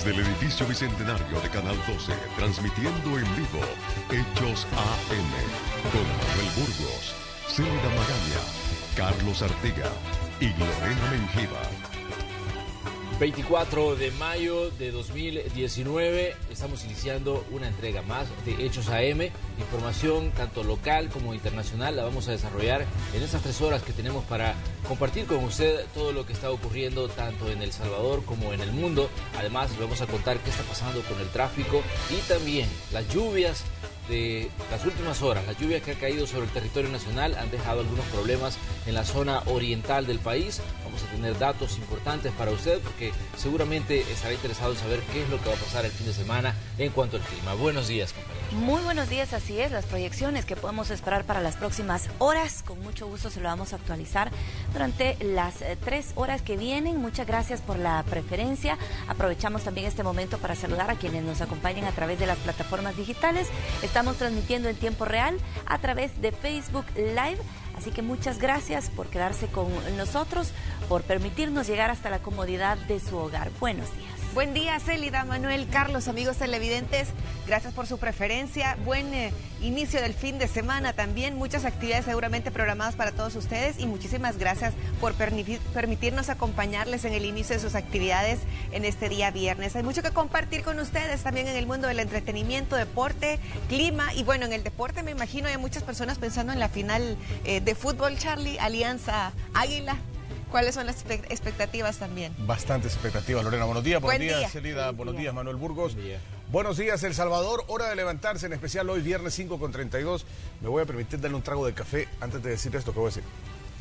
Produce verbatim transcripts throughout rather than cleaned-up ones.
Desde el edificio Bicentenario de Canal doce, transmitiendo en vivo Hechos A M, con Manuel Burgos, Zelda Magaña, Carlos Artiga y Lorena Menjiva. veinticuatro de mayo de dos mil diecinueve, estamos iniciando una entrega más de Hechos A M. Información tanto local como internacional la vamos a desarrollar en estas tres horas que tenemos para compartir con usted todo lo que está ocurriendo tanto en El Salvador como en el mundo. Además, le vamos a contar qué está pasando con el tráfico y también las lluvias de las últimas horas. Las lluvias que han caído sobre el territorio nacional han dejado algunos problemas en la zona oriental del país. Vamos a tener datos importantes para usted porque seguramente estará interesado en saber qué es lo que va a pasar el fin de semana en cuanto al clima. Buenos días, compañeros. Muy buenos días, así es, las proyecciones que podemos esperar para las próximas horas. Con mucho gusto se lo vamos a actualizar durante las eh, tres horas que vienen. Muchas gracias por la preferencia. Aprovechamos también este momento para saludar a quienes nos acompañan a través de las plataformas digitales. Estamos transmitiendo en tiempo real a través de Facebook Live. Así que muchas gracias por quedarse con nosotros, por permitirnos llegar hasta la comodidad de su hogar. Buenos días. Buen día, Célida, Manuel, Carlos, amigos televidentes. Gracias por su preferencia. Buen eh, inicio del fin de semana también. Muchas actividades seguramente programadas para todos ustedes y muchísimas gracias por permitir, permitirnos acompañarles en el inicio de sus actividades en este día viernes. Hay mucho que compartir con ustedes también en el mundo del entretenimiento, deporte, clima y bueno, en el deporte me imagino hay muchas personas pensando en la final eh, de fútbol, Charlie, Alianza Águila. ¿Cuáles son las expectativas también? Bastantes expectativas, Lorena. Buenos días, buenos Buen días, día. Celida. Buen Buenos día. días, Manuel Burgos. Buen día. Buenos días, El Salvador. Hora de levantarse, en especial hoy, viernes cinco con treinta y dos. Me voy a permitir darle un trago de café antes de decir esto que voy a decir.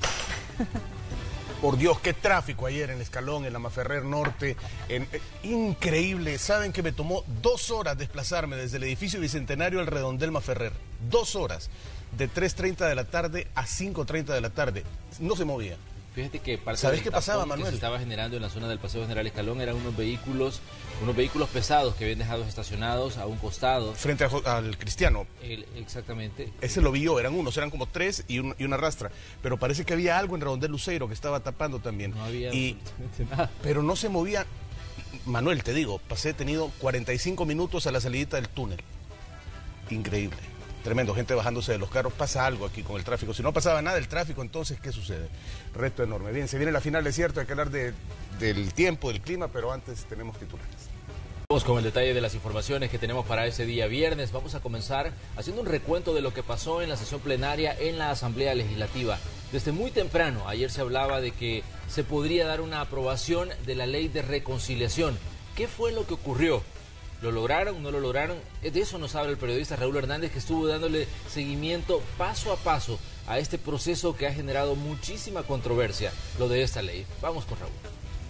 Por Dios, qué tráfico ayer en el Escalón, en la Maferrer Norte. En, eh, increíble. Saben que me tomó dos horas desplazarme desde el edificio Bicentenario al redondel Maferrer. Dos horas. De tres treinta de la tarde a cinco treinta de la tarde. No se movía. Fíjate que parte ¿Sabes del qué pasaba, tapón que Manuel? se estaba generando en la zona del Paseo General Escalón eran unos vehículos, unos vehículos pesados que habían dejado estacionados a un costado. Frente a, al Cristiano. El, exactamente. Ese lo vi yo, eran unos, eran como tres y, un, y una rastra. Pero parece que había algo en Redondel Luceiro que estaba tapando también. No había y, absolutamente nada. Pero no se movía. Manuel, te digo, pasé tenido cuarenta y cinco minutos a la salidita del túnel. Increíble. Tremendo, gente bajándose de los carros. Pasa algo aquí con el tráfico. Si no pasaba nada el tráfico, entonces, ¿qué sucede? Reto enorme. Bien, se viene la final, es cierto, hay que hablar de, del tiempo, del clima, pero antes tenemos titulares. Vamos con el detalle de las informaciones que tenemos para ese día viernes. Vamos a comenzar haciendo un recuento de lo que pasó en la sesión plenaria en la Asamblea Legislativa. Desde muy temprano, ayer se hablaba de que se podría dar una aprobación de la ley de reconciliación. ¿Qué fue lo que ocurrió? ¿Lo lograron? ¿No lo lograron? De eso nos habla el periodista Raúl Hernández, que estuvo dándole seguimiento paso a paso a este proceso que ha generado muchísima controversia, lo de esta ley. Vamos con Raúl.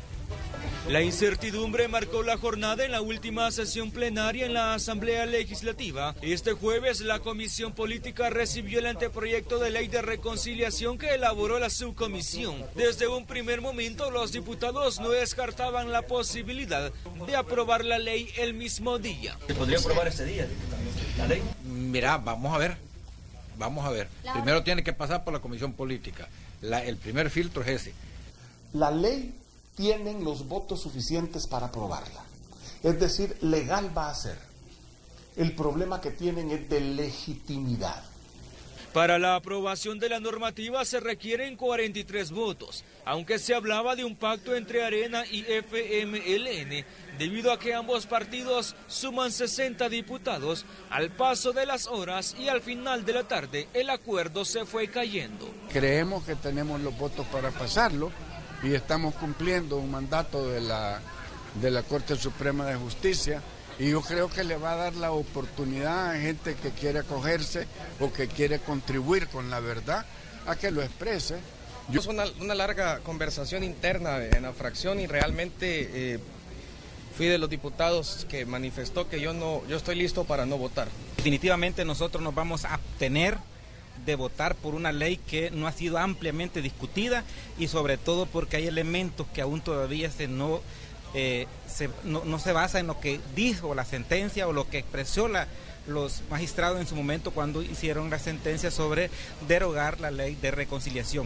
La incertidumbre marcó la jornada en la última sesión plenaria en la Asamblea Legislativa. Este jueves la Comisión Política recibió el anteproyecto de ley de reconciliación que elaboró la subcomisión. Desde un primer momento los diputados no descartaban la posibilidad de aprobar la ley el mismo día. ¿Se podría aprobar ese día, la ley? Mira, vamos a ver, vamos a ver. Primero tiene que pasar por la Comisión Política. La, el primer filtro es ese. La ley tienen los votos suficientes para aprobarla. Es decir, legal va a ser. El problema que tienen es de legitimidad. Para la aprobación de la normativa se requieren cuarenta y tres votos, aunque se hablaba de un pacto entre Arena y F M L N, debido a que ambos partidos suman sesenta diputados. Al paso de las horas y al final de la tarde, el acuerdo se fue cayendo. Creemos que tenemos los votos para pasarlo y estamos cumpliendo un mandato de la, de la Corte Suprema de Justicia. Y yo creo que le va a dar la oportunidad a gente que quiere acogerse o que quiere contribuir con la verdad a que lo exprese. Yo... Es una, una larga conversación interna en la fracción y realmente eh, fui de los diputados que manifestó que yo, no, yo estoy listo para no votar. Definitivamente nosotros nos vamos a abstener de votar por una ley que no ha sido ampliamente discutida y sobre todo porque hay elementos que aún todavía se no... Eh, se, no, no se basa en lo que dijo la sentencia o lo que expresó la, los magistrados en su momento cuando hicieron la sentencia sobre derogar la ley de reconciliación.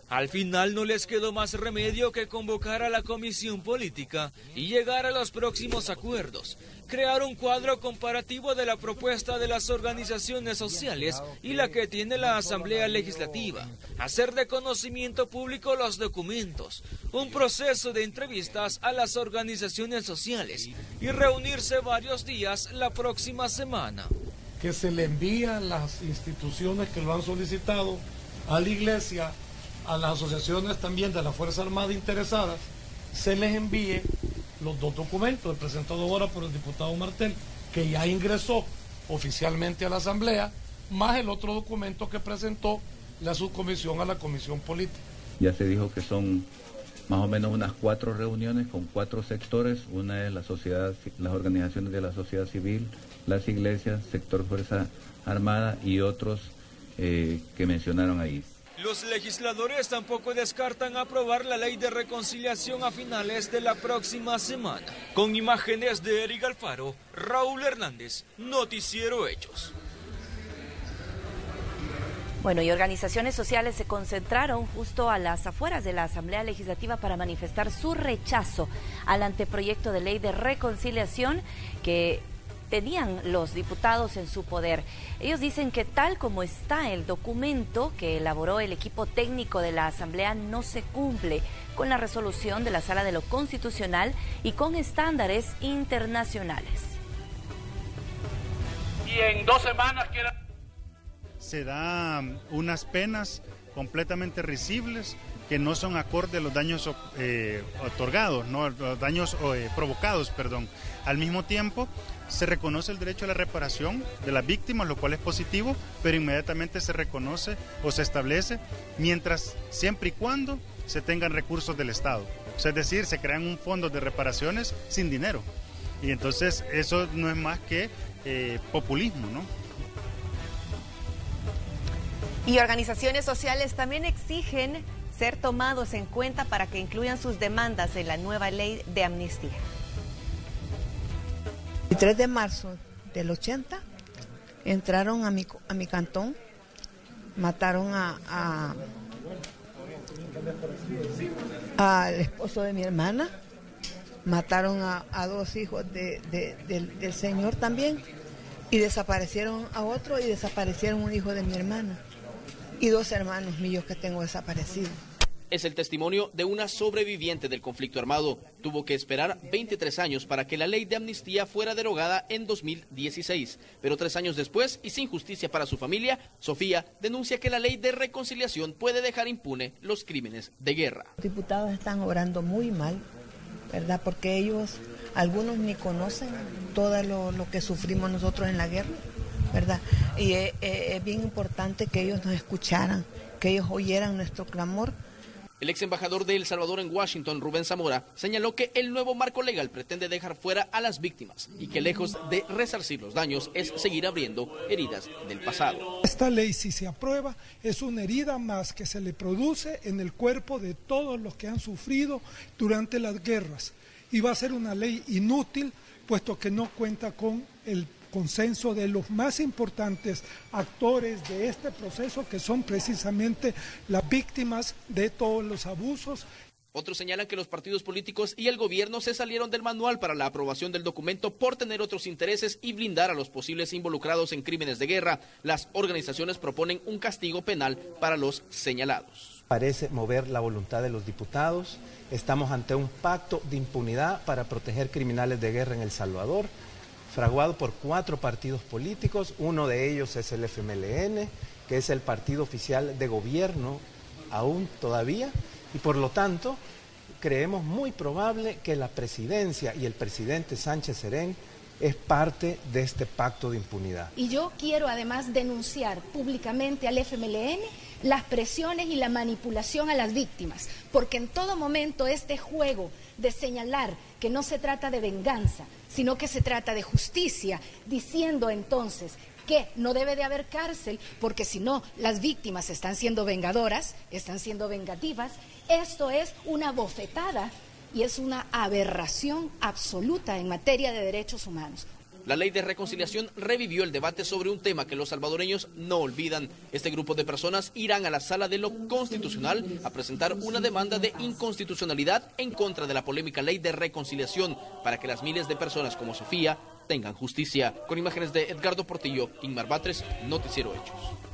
Al final no les quedó más remedio que convocar a la comisión política y llegar a los próximos acuerdos, crear un cuadro comparativo de la propuesta de las organizaciones sociales y la que tiene la Asamblea Legislativa, hacer de conocimiento público los documentos, un proceso de entrevistas a las organizaciones sociales y reunirse varios días la próxima semana. Que se le envía a las instituciones que lo han solicitado, a la Iglesia, a las asociaciones también de la Fuerza Armada interesadas, se les envíe los dos documentos, el presentado ahora por el diputado Martel, que ya ingresó oficialmente a la Asamblea, más el otro documento que presentó la subcomisión a la Comisión Política. Ya se dijo que son más o menos unas cuatro reuniones con cuatro sectores. Una es la sociedad, las organizaciones de la sociedad civil, las iglesias, sector Fuerza Armada y otros eh, que mencionaron ahí. Los legisladores tampoco descartan aprobar la ley de reconciliación a finales de la próxima semana. Con imágenes de Eric Alfaro, Raúl Hernández, Noticiero Hechos. Bueno, y organizaciones sociales se concentraron justo a las afueras de la Asamblea Legislativa para manifestar su rechazo al anteproyecto de ley de reconciliación que tenían los diputados en su poder. Ellos dicen que tal como está el documento que elaboró el equipo técnico de la Asamblea no se cumple con la resolución de la Sala de lo Constitucional y con estándares internacionales. Y en dos semanas queda... Se da unas penas completamente risibles que no son acorde a los daños eh, otorgados, no, los daños eh, provocados, perdón. Al mismo tiempo, se reconoce el derecho a la reparación de las víctimas, lo cual es positivo, pero inmediatamente se reconoce o se establece mientras, siempre y cuando se tengan recursos del Estado. O sea, es decir, se crean un fondo de reparaciones sin dinero. Y entonces eso no es más que eh, populismo, ¿no? Y organizaciones sociales también exigen ser tomados en cuenta para que incluyan sus demandas en la nueva ley de amnistía. El tres de marzo del ochenta entraron a mi, a mi cantón, mataron a, a al esposo de mi hermana, mataron a, a dos hijos de, de, de, del señor también, y desaparecieron a otro y desaparecieron un hijo de mi hermana y dos hermanos míos que tengo desaparecidos. Es el testimonio de una sobreviviente del conflicto armado. Tuvo que esperar veintitrés años para que la ley de amnistía fuera derogada en dos mil dieciséis. Pero tres años después, y sin justicia para su familia, Sofía denuncia que la ley de reconciliación puede dejar impune los crímenes de guerra. Los diputados están obrando muy mal, ¿verdad? Porque ellos, algunos ni conocen todo lo, lo que sufrimos nosotros en la guerra, ¿verdad? Y es, es bien importante que ellos nos escucharan, que ellos oyeran nuestro clamor. El ex embajador de El Salvador en Washington, Rubén Zamora, señaló que el nuevo marco legal pretende dejar fuera a las víctimas y que lejos de resarcir los daños es seguir abriendo heridas del pasado. Esta ley, si se aprueba, es una herida más que se le produce en el cuerpo de todos los que han sufrido durante las guerras y va a ser una ley inútil, puesto que no cuenta con el consenso de los más importantes actores de este proceso, que son precisamente las víctimas de todos los abusos. Otros señalan que los partidos políticos y el gobierno se salieron del manual para la aprobación del documento por tener otros intereses y blindar a los posibles involucrados en crímenes de guerra. Las organizaciones proponen un castigo penal para los señalados. Parece mover la voluntad de los diputados. Estamos ante un pacto de impunidad para proteger criminales de guerra en El Salvador, fraguado por cuatro partidos políticos. Uno de ellos es el F M L N, que es el partido oficial de gobierno aún todavía, y por lo tanto creemos muy probable que la presidencia y el presidente Sánchez Serén es parte de este pacto de impunidad. Y yo quiero además denunciar públicamente al F M L N las presiones y la manipulación a las víctimas, porque en todo momento este juego de señalar que no se trata de venganza, sino que se trata de justicia, diciendo entonces que no debe de haber cárcel, porque si no, las víctimas están siendo vengadoras, están siendo vengativas. Esto es una bofetada y es una aberración absoluta en materia de derechos humanos. La ley de reconciliación revivió el debate sobre un tema que los salvadoreños no olvidan. Este grupo de personas irán a la Sala de lo Constitucional a presentar una demanda de inconstitucionalidad en contra de la polémica ley de reconciliación para que las miles de personas como Sofía tengan justicia. Con imágenes de Edgardo Portillo, Inmar Batres, Noticiero Hechos.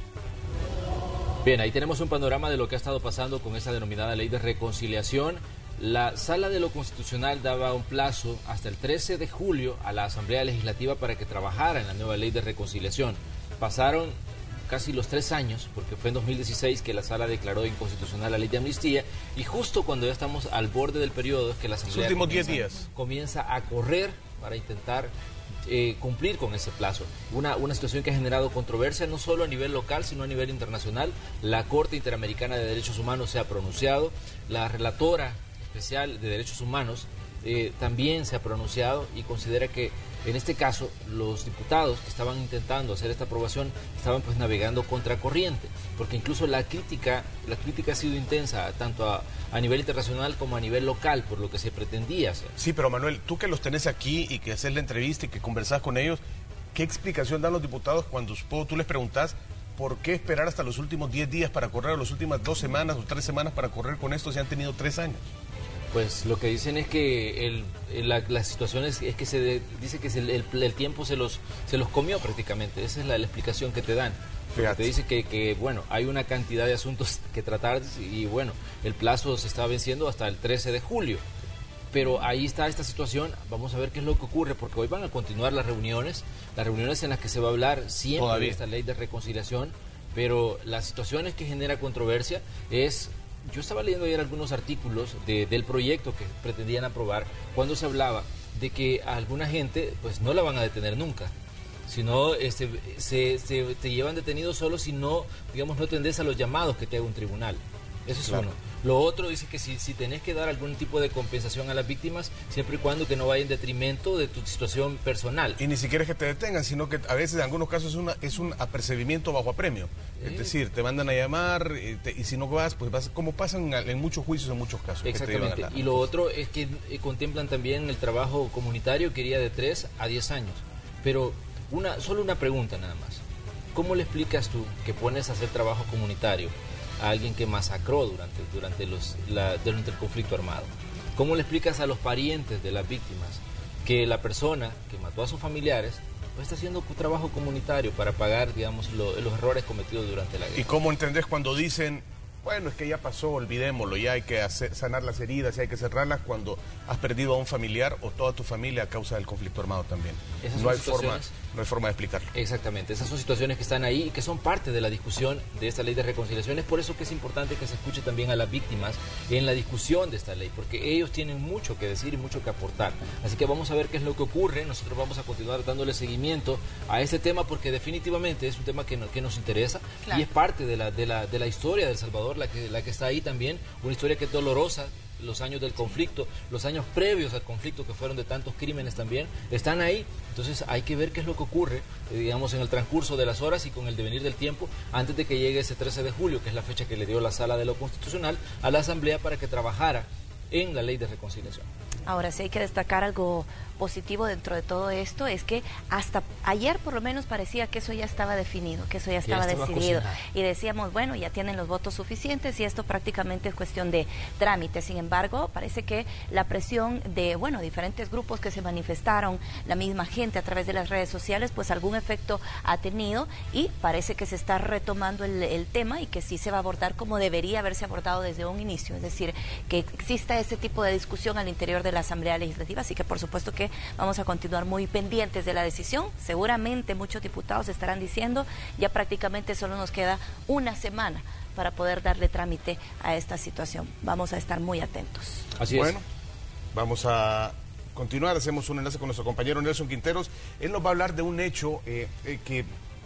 Bien, ahí tenemos un panorama de lo que ha estado pasando con esa denominada ley de reconciliación. La Sala de lo Constitucional daba un plazo hasta el trece de julio a la Asamblea Legislativa para que trabajara en la nueva ley de reconciliación. Pasaron casi los tres años, porque fue en dos mil dieciséis que la Sala declaró inconstitucional la ley de amnistía, y justo cuando ya estamos al borde del periodo es que la Asamblea Los últimos comienza, diez días. comienza a correr para intentar eh, cumplir con ese plazo. Una, una situación que ha generado controversia no solo a nivel local, sino a nivel internacional. La Corte Interamericana de Derechos Humanos se ha pronunciado, la relatora especial de Derechos Humanos eh, también se ha pronunciado y considera que en este caso los diputados que estaban intentando hacer esta aprobación estaban pues navegando contracorriente, porque incluso la crítica la crítica ha sido intensa tanto a, a nivel internacional como a nivel local por lo que se pretendía hacer. Sí, pero Manuel, tú que los tenés aquí y que haces la entrevista y que conversás con ellos, ¿qué explicación dan los diputados cuando supongo tú les preguntás por qué esperar hasta los últimos diez días para correr, o las últimas dos semanas o tres semanas para correr con esto si han tenido tres años? Pues lo que dicen es que el, la, la situación es, es que se de, dice que se, el, el tiempo se los se los comió prácticamente. Esa es la, la explicación que te dan. Te dice que, que bueno, hay una cantidad de asuntos que tratar y bueno, el plazo se está venciendo hasta el trece de julio. Pero ahí está esta situación, vamos a ver qué es lo que ocurre, porque hoy van a continuar las reuniones, las reuniones en las que se va a hablar siempre Todavía. de esta ley de reconciliación, pero las situaciones que genera controversia es... Yo estaba leyendo ayer algunos artículos de, del proyecto que pretendían aprobar cuando se hablaba de que a alguna gente pues no la van a detener nunca, sino este, se, se te llevan detenido solo si no, digamos, no atendes a los llamados que te haga un tribunal. Eso es claro. uno. Lo otro dice que si, si tenés que dar algún tipo de compensación a las víctimas, siempre y cuando que no vaya en detrimento de tu situación personal. Y ni siquiera es que te detengan, sino que a veces en algunos casos es, una, es un apercibimiento bajo apremio. ¿Sí? Es decir, te mandan a llamar y, te, y si no vas, pues vas, como pasan en muchos juicios en muchos casos. Exactamente. La... Y lo otro es que eh, contemplan también el trabajo comunitario que iría de tres a diez años. Pero una, solo una pregunta nada más. ¿Cómo le explicas tú que pones a hacer trabajo comunitario a alguien que masacró durante, durante, los, la, durante el conflicto armado? ¿Cómo le explicas a los parientes de las víctimas que la persona que mató a sus familiares pues está haciendo trabajo comunitario para pagar, digamos, lo, los errores cometidos durante la guerra? ¿Y cómo entendés cuando dicen, bueno, es que ya pasó, olvidémoslo, ya hay que hacer, sanar las heridas, ya hay que cerrarlas, cuando has perdido a un familiar o toda tu familia a causa del conflicto armado también? No hay, forma, no hay forma de explicarlo. Exactamente, esas son situaciones que están ahí y que son parte de la discusión de esta ley de reconciliación. Es por eso que es importante que se escuche también a las víctimas en la discusión de esta ley, porque ellos tienen mucho que decir y mucho que aportar. Así que vamos a ver qué es lo que ocurre. Nosotros vamos a continuar dándole seguimiento a este tema porque definitivamente es un tema que, no, que nos interesa, claro, y es parte de la, de la, de la historia de El Salvador, la que, la que está ahí también, una historia que es dolorosa. Los años del conflicto, los años previos al conflicto que fueron de tantos crímenes también, están ahí. Entonces hay que ver qué es lo que ocurre, eh, digamos, en el transcurso de las horas y con el devenir del tiempo, antes de que llegue ese trece de julio, que es la fecha que le dio la Sala de lo Constitucional a la Asamblea para que trabajara en la ley de reconciliación. Ahora, sí hay que destacar algo positivo dentro de todo esto, es que hasta ayer por lo menos parecía que eso ya estaba definido, que eso ya estaba, ya estaba decidido. Cocinado. Y decíamos, bueno, ya tienen los votos suficientes y esto prácticamente es cuestión de trámite. Sin embargo, parece que la presión de, bueno, diferentes grupos que se manifestaron, la misma gente a través de las redes sociales, pues algún efecto ha tenido y parece que se está retomando el, el tema y que sí se va a abordar como debería haberse abordado desde un inicio. Es decir, que exista ese tipo de discusión al interior de la Asamblea Legislativa, así que por supuesto que vamos a continuar muy pendientes de la decisión. Seguramente muchos diputados estarán diciendo, ya prácticamente solo nos queda una semana para poder darle trámite a esta situación. Vamos a estar muy atentos. Así es. Bueno, vamos a continuar, hacemos un enlace con nuestro compañero Nelson Quinteros. Él nos va a hablar de un hecho eh, eh, que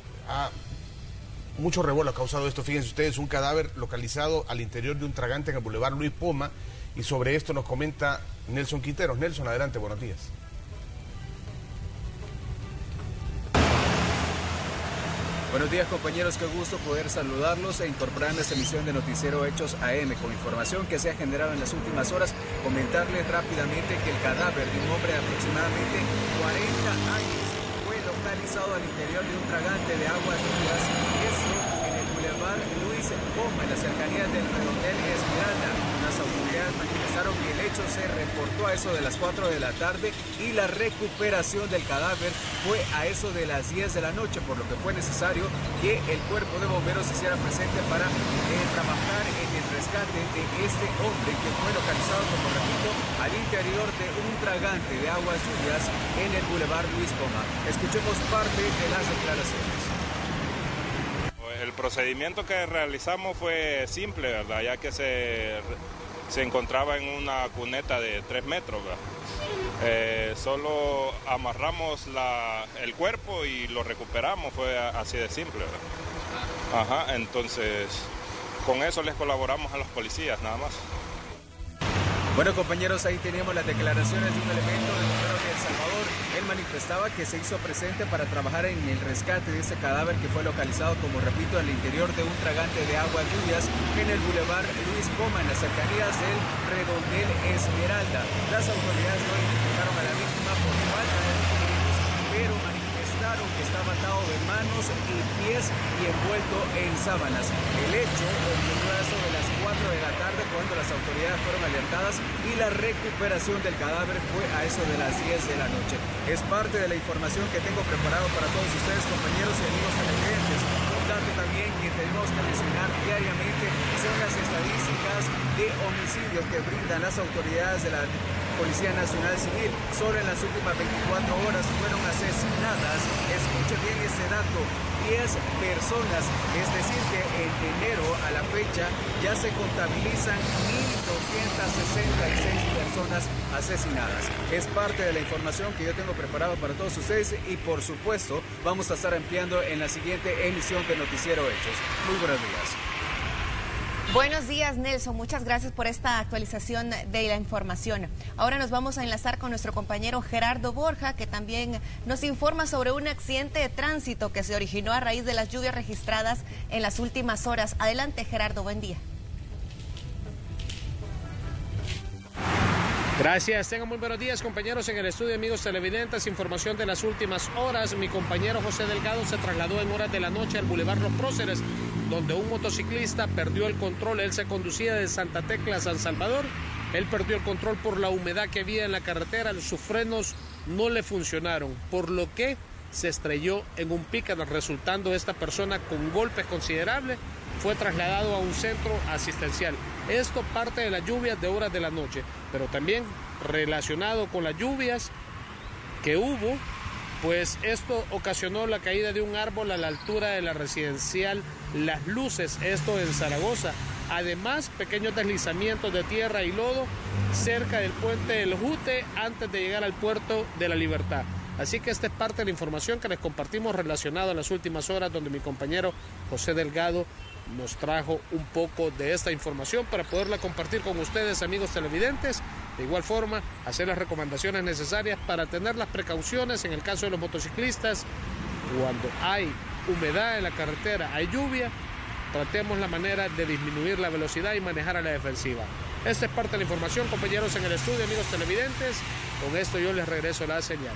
ha mucho revuelo ha causado esto. Fíjense ustedes, un cadáver localizado al interior de un tragante en el Boulevard Luis Poma, y sobre esto nos comenta Nelson Quinteros. Nelson, adelante, buenos días. Buenos días, compañeros, qué gusto poder saludarlos e incorporar en esta emisión de Noticiero Hechos A M con información que se ha generado en las últimas horas. Comentarles rápidamente que el cadáver de un hombre de aproximadamente cuarenta años localizado al interior de un tragante de aguas frías, eso en el Boulevard Luis Poma, en las cercanías del redondel Esmeralda. Las autoridades manifestaron que el hecho se reportó a eso de las cuatro de la tarde y la recuperación del cadáver fue a eso de las diez de la noche, por lo que fue necesario que el cuerpo de bomberos se hiciera presente para eh, trabajar en el rescate de este hombre que fue localizado, como repito, al interior de un tragante de aguas lluvias en el Boulevard Luis Poma. Escuchemos parte de las declaraciones. El procedimiento que realizamos fue simple, ¿verdad? Ya que se, se encontraba en una cuneta de tres metros, ¿verdad? Eh, solo amarramos la, el cuerpo y lo recuperamos, fue así de simple, ¿verdad? Ajá, entonces con eso les colaboramos a los policías, nada más. Bueno, compañeros, ahí teníamos las declaraciones de un elemento del gobierno de El Salvador. Él manifestaba que se hizo presente para trabajar en el rescate de ese cadáver que fue localizado, como repito, al interior de un tragante de aguas lluvias en el Boulevard Luis Poma, en las cercanías del redondel Esmeralda. Las autoridades no identificaron a la víctima por falta de documentos, pero manifestaron que estaba atado de manos y pies y envuelto en sábanas. El hecho ocurrió a eso de las cuatro de la tarde, cuando las autoridades fueron alertadas, y la recuperación del cadáver fue a eso de las diez de la noche. Es parte de la información que tengo preparado para todos ustedes, compañeros y amigos televidentes. Un dato también que tenemos que mencionar diariamente son las estadísticas de homicidios que brindan las autoridades de la Policía Nacional Civil. Solo en las últimas veinticuatro horas fueron asesinadas, escuche bien este dato, diez personas, es decir que en enero a la fecha ya se contabilizan mil doscientas sesenta y seis personas asesinadas. Es parte de la información que yo tengo preparado para todos ustedes y por supuesto vamos a estar ampliando en la siguiente emisión de Noticiero Hechos. Muy buenos días. Buenos días, Nelson. Muchas gracias por esta actualización de la información. Ahora nos vamos a enlazar con nuestro compañero Gerardo Borja, que también nos informa sobre un accidente de tránsito que se originó a raíz de las lluvias registradas en las últimas horas. Adelante, Gerardo. Buen día. Gracias, tengan muy buenos días, compañeros en el estudio, amigos televidentes. Información de las últimas horas. Mi compañero José Delgado se trasladó en horas de la noche al Boulevard Los Próceres, donde un motociclista perdió el control. Él se conducía de Santa Tecla a San Salvador. Él perdió el control por la humedad que había en la carretera. Sus frenos no le funcionaron, por lo que se estrelló en un pickup, resultando esta persona con golpes considerables. Fue trasladado a un centro asistencial. Esto parte de las lluvias de horas de la noche, pero también relacionado con las lluvias que hubo, pues esto ocasionó la caída de un árbol a la altura de la residencial Las Luces, esto en Zaragoza. Además, pequeños deslizamientos de tierra y lodo cerca del puente del Jute antes de llegar al puerto de la Libertad. Así que esta es parte de la información que les compartimos relacionado a las últimas horas, donde mi compañero José Delgado nos trajo un poco de esta información para poderla compartir con ustedes, amigos televidentes. De igual forma, hacer las recomendaciones necesarias para tener las precauciones en el caso de los motociclistas. Cuando hay humedad en la carretera, hay lluvia, tratemos la manera de disminuir la velocidad y manejar a la defensiva. Esta es parte de la información, compañeros en el estudio, amigos televidentes. Con esto yo les regreso la señal.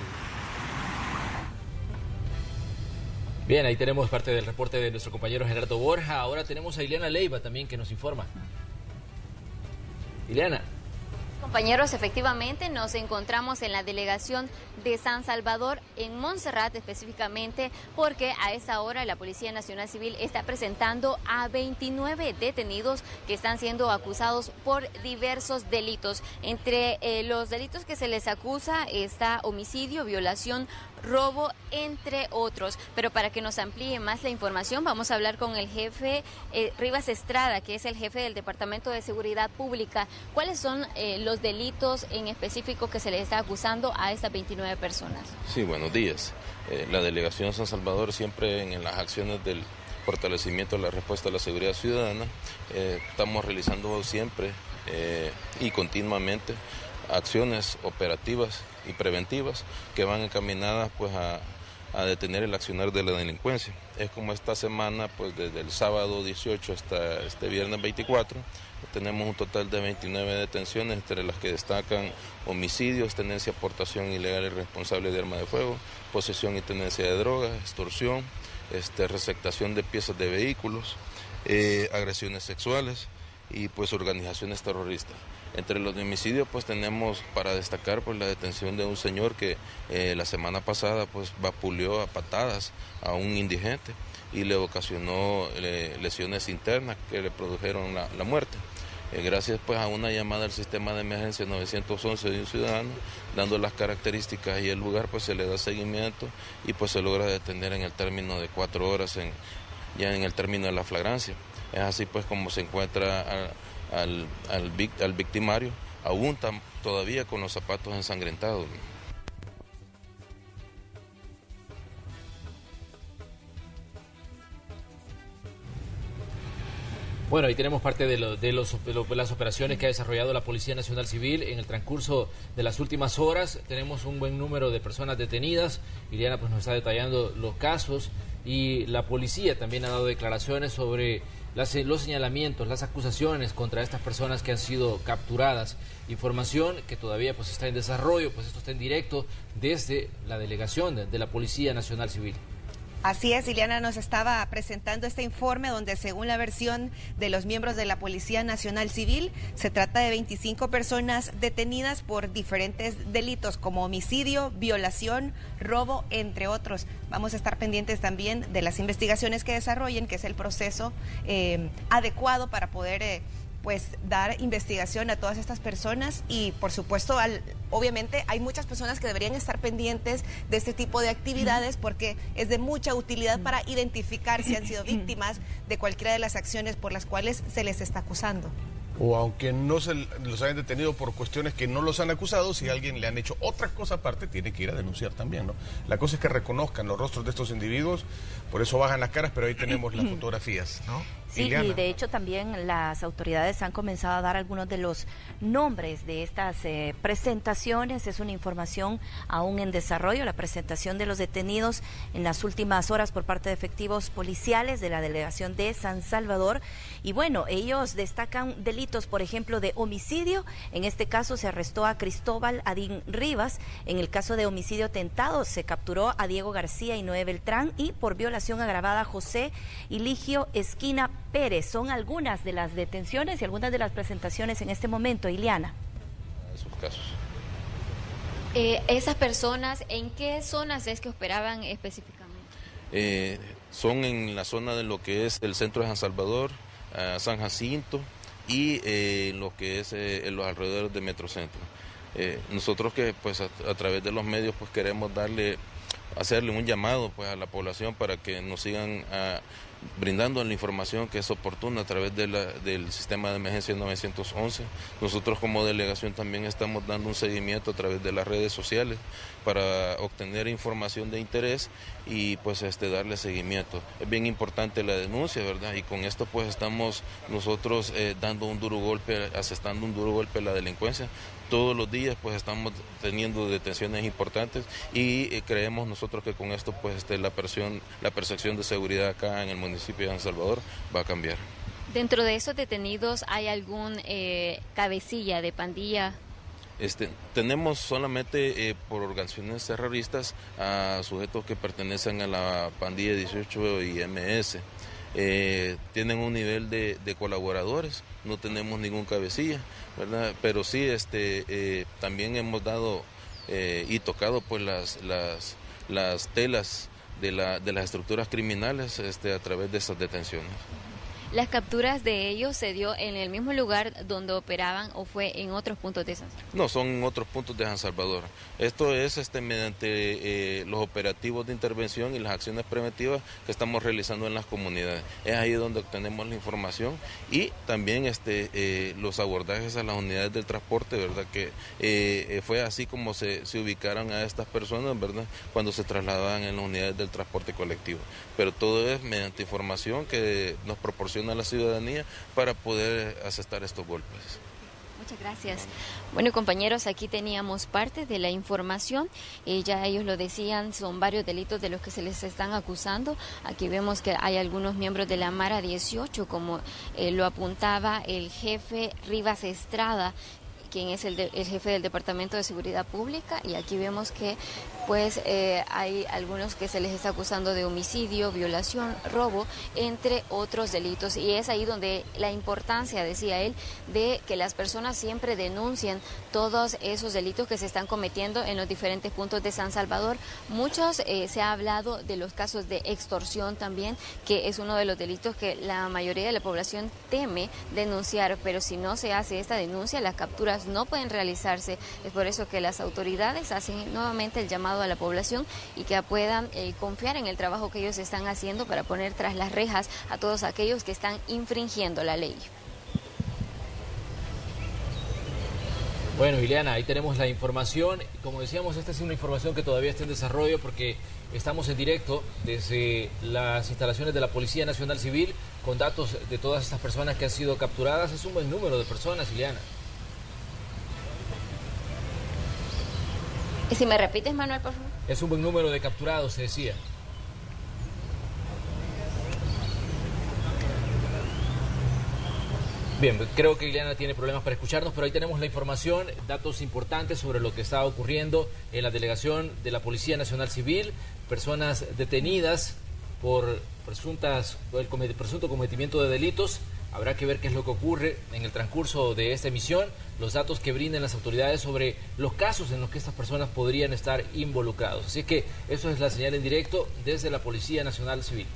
Bien, ahí tenemos parte del reporte de nuestro compañero Gerardo Borja. Ahora tenemos a Ileana Leiva también que nos informa. Ileana. Compañeros, efectivamente nos encontramos en la delegación de San Salvador, en Montserrat específicamente, porque a esa hora la Policía Nacional Civil está presentando a veintinueve detenidos que están siendo acusados por diversos delitos. Entre eh, los delitos que se les acusa está homicidio, violación, robo, entre otros. Pero para que nos amplíe más la información, vamos a hablar con el jefe eh, Rivas Estrada, que es el jefe del Departamento de Seguridad Pública. ¿Cuáles son eh, los delitos en específico que se le está acusando a estas veintinueve personas? Sí, buenos días. Eh, la Delegación San Salvador siempre en, en las acciones del fortalecimiento de la respuesta a la seguridad ciudadana, eh, estamos realizando siempre eh, y continuamente acciones operativas y preventivas que van encaminadas pues a, a detener el accionar de la delincuencia. Es como esta semana, pues desde el sábado dieciocho hasta este viernes veinticuatro, tenemos un total de veintinueve detenciones, entre las que destacan homicidios, tenencia, portación ilegal y responsable de arma de fuego, posesión y tenencia de drogas, extorsión, este, receptación de piezas de vehículos, eh, agresiones sexuales y pues organizaciones terroristas. Entre los homicidios pues tenemos para destacar pues la detención de un señor que eh, la semana pasada pues vapuleó a patadas a un indigente y le ocasionó eh, lesiones internas que le produjeron la, la muerte. Eh, gracias pues a una llamada al sistema de emergencia nueve once de un ciudadano, dando las características y el lugar, pues se le da seguimiento y pues se logra detener en el término de cuatro horas, en, ya en el término de la flagrancia. Es así pues como se encuentra a, Al, al, al victimario, aún tam, todavía con los zapatos ensangrentados. Bueno, ahí tenemos parte de, lo, de, los, de, lo, de las operaciones que ha desarrollado la Policía Nacional Civil en el transcurso de las últimas horas. Tenemos un buen número de personas detenidas. Ileana pues nos está detallando los casos y la policía también ha dado declaraciones sobre las, los señalamientos, las acusaciones contra estas personas que han sido capturadas. Información que todavía pues está en desarrollo, pues esto está en directo desde la delegación de, de la Policía Nacional Civil. Así es, Ileana nos estaba presentando este informe donde según la versión de los miembros de la Policía Nacional Civil, se trata de veinticinco personas detenidas por diferentes delitos como homicidio, violación, robo, entre otros. Vamos a estar pendientes también de las investigaciones que desarrollen, que es el proceso eh, adecuado para poder eh, pues dar investigación a todas estas personas y por supuesto al, obviamente hay muchas personas que deberían estar pendientes de este tipo de actividades porque es de mucha utilidad para identificar si han sido víctimas de cualquiera de las acciones por las cuales se les está acusando. O aunque no se los hayan detenido por cuestiones que no los han acusado, si a alguien le han hecho otra cosa aparte, tiene que ir a denunciar también, ¿no? La cosa es que reconozcan los rostros de estos individuos, por eso bajan las caras, pero ahí tenemos las fotografías, ¿no? Sí, Ileana. Y de hecho también las autoridades han comenzado a dar algunos de los nombres de estas eh, presentaciones. Es una información aún en desarrollo, la presentación de los detenidos en las últimas horas por parte de efectivos policiales de la delegación de San Salvador. Y bueno, ellos destacan delitos, por ejemplo, de homicidio. En este caso se arrestó a Cristóbal Adín Rivas. En el caso de homicidio tentado se capturó a Diego García y Noé Beltrán. Y por violación agravada a José Iligio Esquina Pérez. Son algunas de las detenciones y algunas de las presentaciones en este momento, Ileana. Esos casos. Eh, ¿Esas personas en qué zonas es que operaban específicamente? Eh, son en la zona de lo que es el centro de San Salvador, uh, San Jacinto y eh, lo que es eh, en los alrededores de Metrocentro. Eh, nosotros que pues a, a través de los medios pues queremos darle, hacerle un llamado pues a la población para que nos sigan uh, brindando la información que es oportuna a través de la, del sistema de emergencia nueve once. Nosotros como delegación también estamos dando un seguimiento a través de las redes sociales para obtener información de interés y pues este darle seguimiento. Es bien importante la denuncia, ¿verdad? Y con esto pues estamos nosotros eh, dando un duro golpe, asestando un duro golpe a la delincuencia. Todos los días pues estamos teniendo detenciones importantes y eh, creemos nosotros que con esto pues este, la, percepción, la percepción de seguridad acá en el municipio de San Salvador va a cambiar. Dentro de esos detenidos, ¿hay algún eh, cabecilla de pandilla? Este, tenemos solamente eh, por organizaciones terroristas a sujetos que pertenecen a la pandilla dieciocho y M S. Eh, tienen un nivel de, de colaboradores, no tenemos ningún cabecilla, ¿verdad? Pero sí, este, eh, también hemos dado eh, y tocado pues las, las, las telas de, la, de las estructuras criminales este, a través de esas detenciones. ¿Las capturas de ellos se dio en el mismo lugar donde operaban o fue en otros puntos de San Salvador? No, son en otros puntos de San Salvador. Esto es este, mediante eh, los operativos de intervención y las acciones preventivas que estamos realizando en las comunidades. Es ahí donde obtenemos la información y también este, eh, los abordajes a las unidades del transporte, ¿verdad? Que eh, fue así como se, se ubicaron a estas personas, ¿verdad? Cuando se trasladaban en las unidades del transporte colectivo. Pero todo es mediante información que nos proporciona a la ciudadanía para poder asestar estos golpes. Muchas gracias. Bueno, compañeros, aquí teníamos parte de la información. Eh, ya ellos lo decían, son varios delitos de los que se les están acusando. Aquí vemos que hay algunos miembros de la Mara dieciocho, como eh, lo apuntaba el jefe Rivas Estrada, quien es el, de, el jefe del Departamento de Seguridad Pública, y aquí vemos que pues eh, hay algunos que se les está acusando de homicidio, violación, robo, entre otros delitos, y es ahí donde la importancia, decía él, de que las personas siempre denuncien todos esos delitos que se están cometiendo en los diferentes puntos de San Salvador. Muchos eh, se ha hablado de los casos de extorsión también, que es uno de los delitos que la mayoría de la población teme denunciar, pero si no se hace esta denuncia, las capturas no pueden realizarse. Es por eso que las autoridades hacen nuevamente el llamado a la población y que puedan eh, confiar en el trabajo que ellos están haciendo para poner tras las rejas a todos aquellos que están infringiendo la ley. Bueno, Ileana, ahí tenemos la información. Como decíamos, esta es una información que todavía está en desarrollo porque estamos en directo desde las instalaciones de la Policía Nacional Civil con datos de todas estas personas que han sido capturadas. Es un buen número de personas, Ileana. ¿Y si me repites, Manuel, por favor? Es un buen número de capturados, se decía. Bien, creo que Ileana tiene problemas para escucharnos, pero ahí tenemos la información, datos importantes sobre lo que está ocurriendo en la delegación de la Policía Nacional Civil, personas detenidas por presuntas, el presunto cometimiento de delitos. Habrá que ver qué es lo que ocurre en el transcurso de esta emisión, los datos que brinden las autoridades sobre los casos en los que estas personas podrían estar involucrados. Así que eso es la señal en directo desde la Policía Nacional Civil.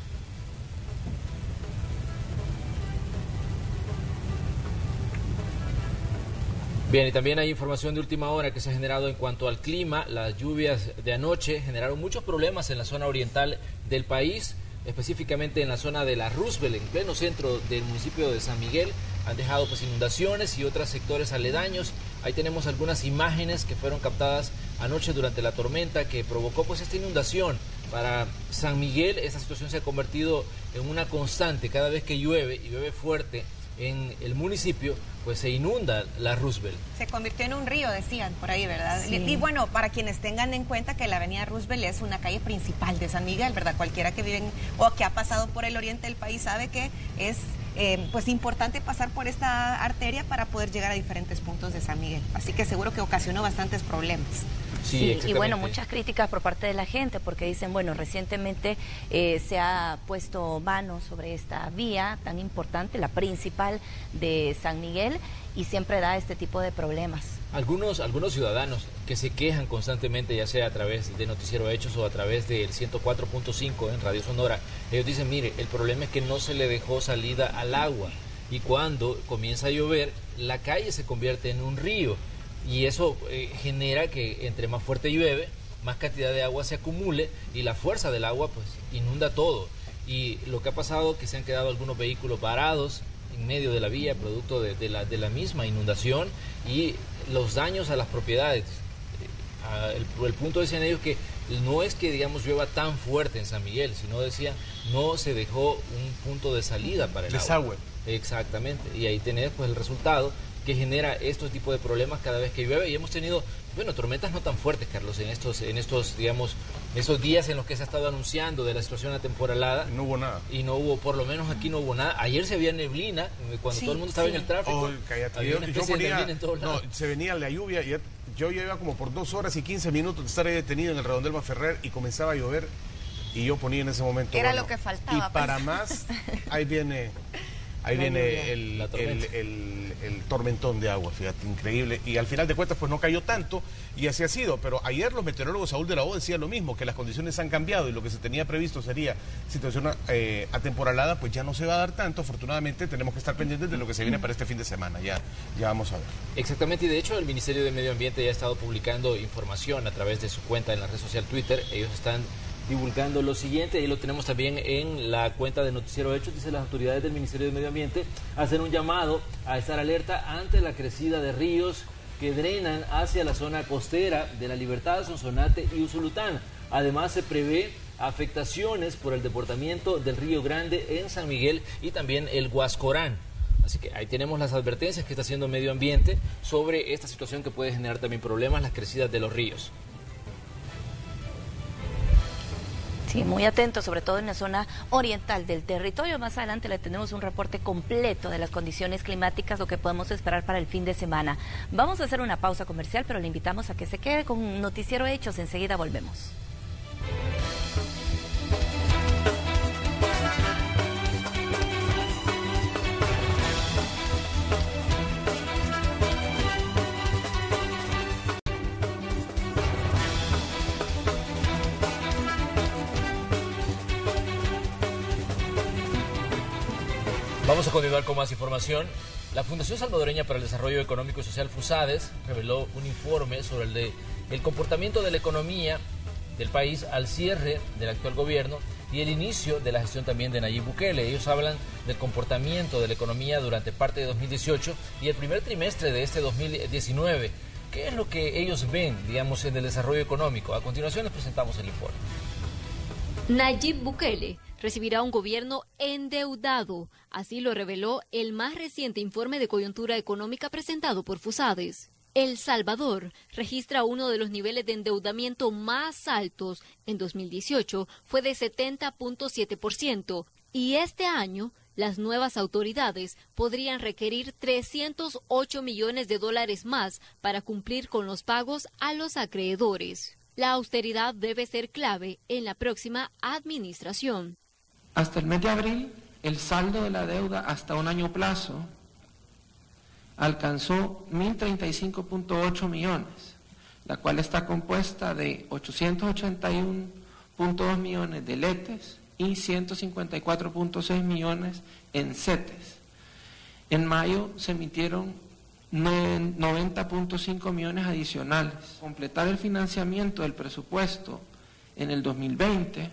Bien, y también hay información de última hora que se ha generado en cuanto al clima. Las lluvias de anoche generaron muchos problemas en la zona oriental del país, específicamente en la zona de la Roosevelt, en pleno centro del municipio de San Miguel. Han dejado pues inundaciones y otros sectores aledaños. Ahí tenemos algunas imágenes que fueron captadas anoche durante la tormenta que provocó pues esta inundación. Para San Miguel esta situación se ha convertido en una constante. Cada vez que llueve y llueve fuerte en el municipio, pues se inunda la Roosevelt. Se convirtió en un río, decían por ahí, ¿verdad? Sí. Y, y bueno, para quienes tengan en cuenta que la avenida Roosevelt es una calle principal de San Miguel, ¿verdad? Cualquiera que vive en, o que ha pasado por el oriente del país sabe que es eh, pues importante pasar por esta arteria para poder llegar a diferentes puntos de San Miguel. Así que seguro que ocasionó bastantes problemas. Sí, sí, y bueno, muchas críticas por parte de la gente porque dicen, bueno, recientemente eh, se ha puesto mano sobre esta vía tan importante, la principal de San Miguel, y siempre da este tipo de problemas. Algunos, algunos ciudadanos que se quejan constantemente, ya sea a través de Noticiero Hechos o a través del ciento cuatro punto cinco en Radio Sonora, ellos dicen, mire, el problema es que no se le dejó salida al agua y cuando comienza a llover, la calle se convierte en un río. Y eso eh, genera que entre más fuerte llueve, más cantidad de agua se acumule y la fuerza del agua pues inunda todo. Y lo que ha pasado es que se han quedado algunos vehículos varados en medio de la vía, producto de, de, la, de la misma inundación y los daños a las propiedades. Eh, el, el punto decían ellos que no es que digamos llueva tan fuerte en San Miguel, sino decía no se dejó un punto de salida para el desagüe. Agua. Exactamente, y ahí tenés pues el resultado que genera estos tipos de problemas cada vez que llueve, y hemos tenido, bueno, tormentas no tan fuertes, Carlos, en estos, en estos, digamos, estos días en los que se ha estado anunciando de la situación atemporalada. No hubo nada. Y no hubo, por lo menos aquí no hubo nada. Ayer se había neblina, cuando sí, todo el mundo estaba sí. en el tráfico. Oh, cállate. Había una especie yo ponía, de neblina en todos lados. No, se venía la lluvia y yo llevaba como por dos horas y quince minutos de estar ahí detenido en el Redondel Ferrer y comenzaba a llover y yo ponía en ese momento. Era bueno, lo que faltaba. Y para más, ahí viene... Ahí la viene el, el, el, el tormentón de agua, fíjate, increíble. Y al final de cuentas, pues no cayó tanto y así ha sido. Pero ayer los meteorólogos Saúl de la O decían lo mismo, que las condiciones han cambiado y lo que se tenía previsto sería situación eh, atemporalada, pues ya no se va a dar tanto. Afortunadamente tenemos que estar pendientes de lo que se viene para este fin de semana. Ya, ya vamos a ver. Exactamente, y de hecho el Ministerio de Medio Ambiente ya ha estado publicando información a través de su cuenta en la red social Twitter. Ellos están divulgando lo siguiente, y lo tenemos también en la cuenta de Noticiero Hechos. Dice: las autoridades del Ministerio de Medio Ambiente hacen un llamado a estar alerta ante la crecida de ríos que drenan hacia la zona costera de La Libertad, Sonsonate y Usulután. Además se prevé afectaciones por el desbordamiento del Río Grande en San Miguel y también el Guascorán. Así que ahí tenemos las advertencias que está haciendo Medio Ambiente sobre esta situación que puede generar también problemas, las crecidas de los ríos. Sí, muy atentos, sobre todo en la zona oriental del territorio. Más adelante le tenemos un reporte completo de las condiciones climáticas, lo que podemos esperar para el fin de semana. Vamos a hacer una pausa comercial, pero le invitamos a que se quede con Noticiero Hechos. Enseguida volvemos. Vamos a continuar con más información. La Fundación Salvadoreña para el Desarrollo Económico y Social, FUSADES, reveló un informe sobre el, de, el comportamiento de la economía del país al cierre del actual gobierno y el inicio de la gestión también de Nayib Bukele. Ellos hablan del comportamiento de la economía durante parte de dos mil dieciocho y el primer trimestre de este dos mil diecinueve. ¿Qué es lo que ellos ven, digamos, en el desarrollo económico? A continuación les presentamos el informe. Nayib Bukele recibirá un gobierno endeudado, así lo reveló el más reciente informe de coyuntura económica presentado por FUSADES. El Salvador registra uno de los niveles de endeudamiento más altos. En dos mil dieciocho fue de setenta punto siete por ciento y este año las nuevas autoridades podrían requerir trescientos ocho millones de dólares más para cumplir con los pagos a los acreedores. La austeridad debe ser clave en la próxima administración. Hasta el mes de abril, el saldo de la deuda hasta un año plazo alcanzó mil treinta y cinco punto ocho millones, la cual está compuesta de ochocientos ochenta y uno punto dos millones de letes y ciento cincuenta y cuatro punto seis millones en CETES. En mayo se emitieron noventa punto cinco millones adicionales. Completar el financiamiento del presupuesto en el dos mil veinte,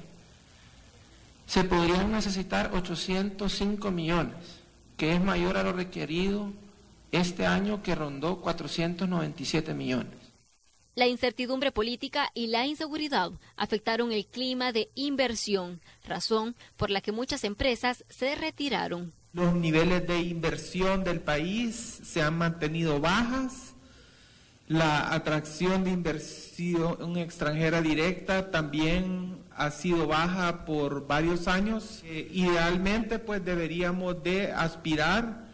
se podrían necesitar ochocientos cinco millones, que es mayor a lo requerido este año, que rondó cuatrocientos noventa y siete millones. La incertidumbre política y la inseguridad afectaron el clima de inversión, razón por la que muchas empresas se retiraron. Los niveles de inversión del país se han mantenido bajas. La atracción de inversión extranjera directa también ha sido baja por varios años. Eh, idealmente, pues deberíamos de aspirar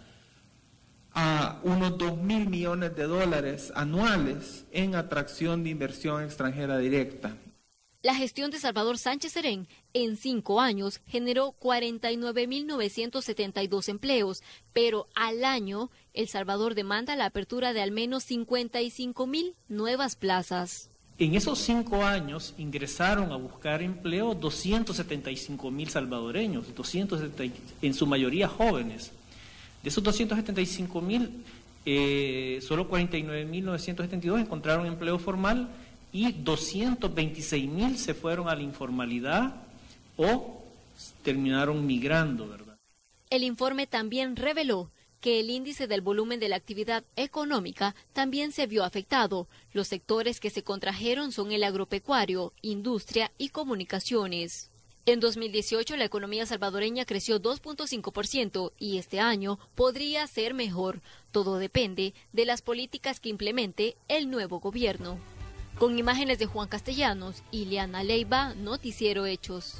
a unos dos mil millones de dólares anuales en atracción de inversión extranjera directa. La gestión de Salvador Sánchez Serén en cinco años generó cuarenta y nueve mil novecientos setenta y dos empleos, pero al año El Salvador demanda la apertura de al menos cincuenta y cinco mil nuevas plazas. En esos cinco años ingresaron a buscar empleo doscientos setenta y cinco mil salvadoreños, doscientos setenta, en su mayoría jóvenes. De esos doscientos setenta y cinco mil, eh, solo cuarenta y nueve mil novecientos setenta y dos encontraron empleo formal y doscientos veintiséis mil se fueron a la informalidad o terminaron migrando, ¿verdad? El informe también reveló que el índice del volumen de la actividad económica también se vio afectado. Los sectores que se contrajeron son el agropecuario, industria y comunicaciones. En dos mil dieciocho la economía salvadoreña creció dos punto cinco por ciento y este año podría ser mejor. Todo depende de las políticas que implemente el nuevo gobierno. Con imágenes de Juan Castellanos, Ileana Leiva, Noticiero Hechos.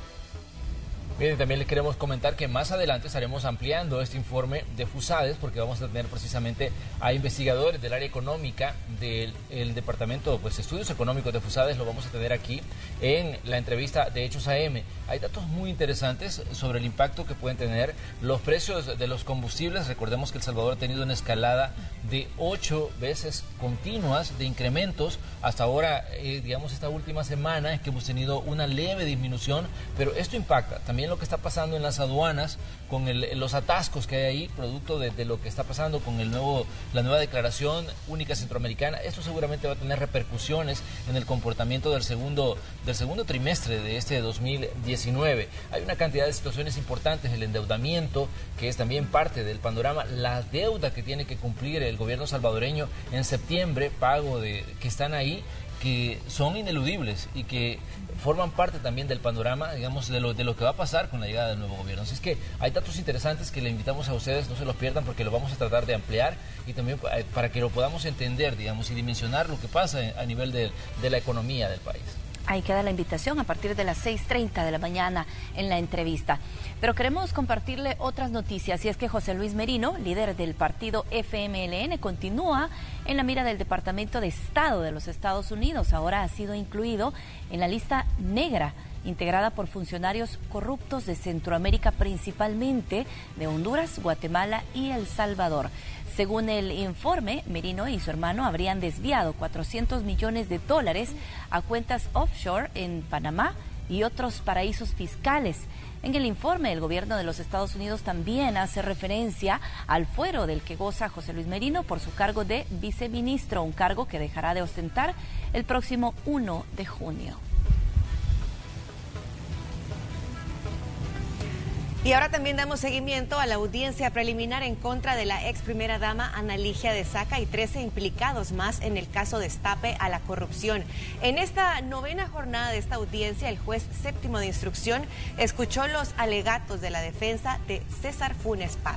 Bien, también les queremos comentar que más adelante estaremos ampliando este informe de FUSADES porque vamos a tener precisamente a investigadores del área económica del el departamento, pues estudios económicos de FUSADES, lo vamos a tener aquí en la entrevista de Hechos A M. Hay datos muy interesantes sobre el impacto que pueden tener los precios de los combustibles. Recordemos que El Salvador ha tenido una escalada de ocho veces continuas de incrementos. Hasta ahora, eh, digamos, esta última semana es que hemos tenido una leve disminución, pero esto impacta también lo que está pasando en las aduanas, con el, los atascos que hay ahí, producto de, de lo que está pasando con el nuevo, la nueva declaración única centroamericana. Esto seguramente va a tener repercusiones en el comportamiento del segundo, del segundo trimestre de este dos mil diecinueve. Hay una cantidad de situaciones importantes, el endeudamiento, que es también parte del panorama, la deuda que tiene que cumplir el el gobierno salvadoreño en septiembre, pago de que están ahí, que son ineludibles y que forman parte también del panorama, digamos, de lo, de lo que va a pasar con la llegada del nuevo gobierno. Así es que hay datos interesantes que le invitamos a ustedes, no se los pierdan, porque lo vamos a tratar de ampliar y también para que lo podamos entender, digamos, y dimensionar lo que pasa a nivel de, de la economía del país. Ahí queda la invitación a partir de las seis treinta de la mañana en la entrevista. Pero queremos compartirle otras noticias, y es que José Luis Merino, líder del partido F M L N, continúa en la mira del Departamento de Estado de los Estados Unidos. Ahora ha sido incluido en la lista negra, integrada por funcionarios corruptos de Centroamérica, principalmente de Honduras, Guatemala y El Salvador. Según el informe, Merino y su hermano habrían desviado cuatrocientos millones de dólares a cuentas offshore en Panamá y otros paraísos fiscales. En el informe, el gobierno de los Estados Unidos también hace referencia al fuero del que goza José Luis Merino por su cargo de viceministro, un cargo que dejará de ostentar el próximo primero de junio. Y ahora también damos seguimiento a la audiencia preliminar en contra de la ex primera dama Ana Ligia de Saca y trece implicados más en el caso Destape a la corrupción. En esta novena jornada de esta audiencia, el juez séptimo de instrucción escuchó los alegatos de la defensa de César Funes Padre.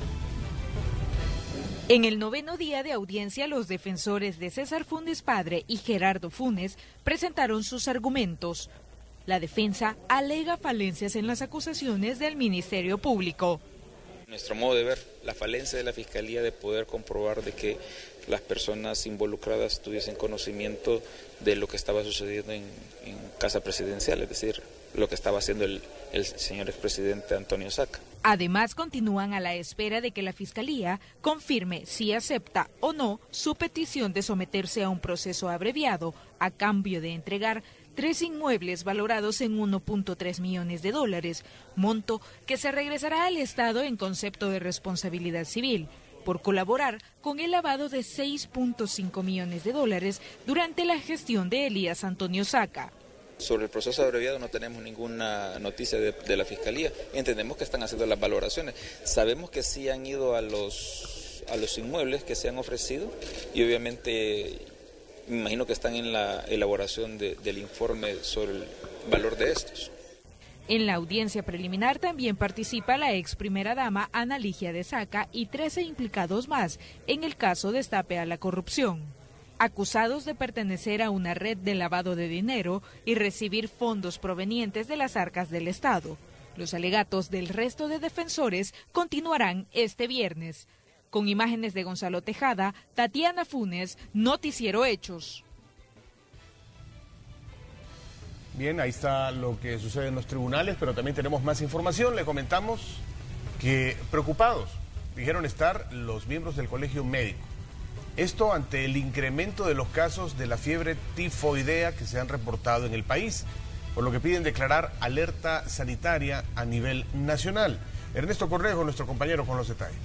En el noveno día de audiencia, los defensores de César Funes Padre y Gerardo Funes presentaron sus argumentos. La defensa alega falencias en las acusaciones del Ministerio Público. Nuestro modo de ver, la falencia de la Fiscalía de poder comprobar de que las personas involucradas tuviesen conocimiento de lo que estaba sucediendo en, en Casa Presidencial, es decir, lo que estaba haciendo el, el señor expresidente Antonio Saca. Además, continúan a la espera de que la Fiscalía confirme si acepta o no su petición de someterse a un proceso abreviado a cambio de entregar tres inmuebles valorados en uno punto tres millones de dólares, monto que se regresará al Estado en concepto de responsabilidad civil, por colaborar con el lavado de seis punto cinco millones de dólares durante la gestión de Elías Antonio Saca. Sobre el proceso abreviado no tenemos ninguna noticia de, de la Fiscalía. Entendemos que están haciendo las valoraciones. Sabemos que sí han ido a los, a los inmuebles que se han ofrecido y obviamente me imagino que están en la elaboración de, del informe sobre el valor de estos. En la audiencia preliminar también participa la ex primera dama Ana Ligia de Saca y trece implicados más en el caso Destape a la corrupción, acusados de pertenecer a una red de lavado de dinero y recibir fondos provenientes de las arcas del Estado. Los alegatos del resto de defensores continuarán este viernes. Con imágenes de Gonzalo Tejada, Tatiana Funes, Noticiero Hechos. Bien, ahí está lo que sucede en los tribunales, pero también tenemos más información. Le comentamos que preocupados dijeron estar los miembros del Colegio Médico. Esto ante el incremento de los casos de la fiebre tifoidea que se han reportado en el país, por lo que piden declarar alerta sanitaria a nivel nacional. Ernesto Correjo, nuestro compañero, con los detalles.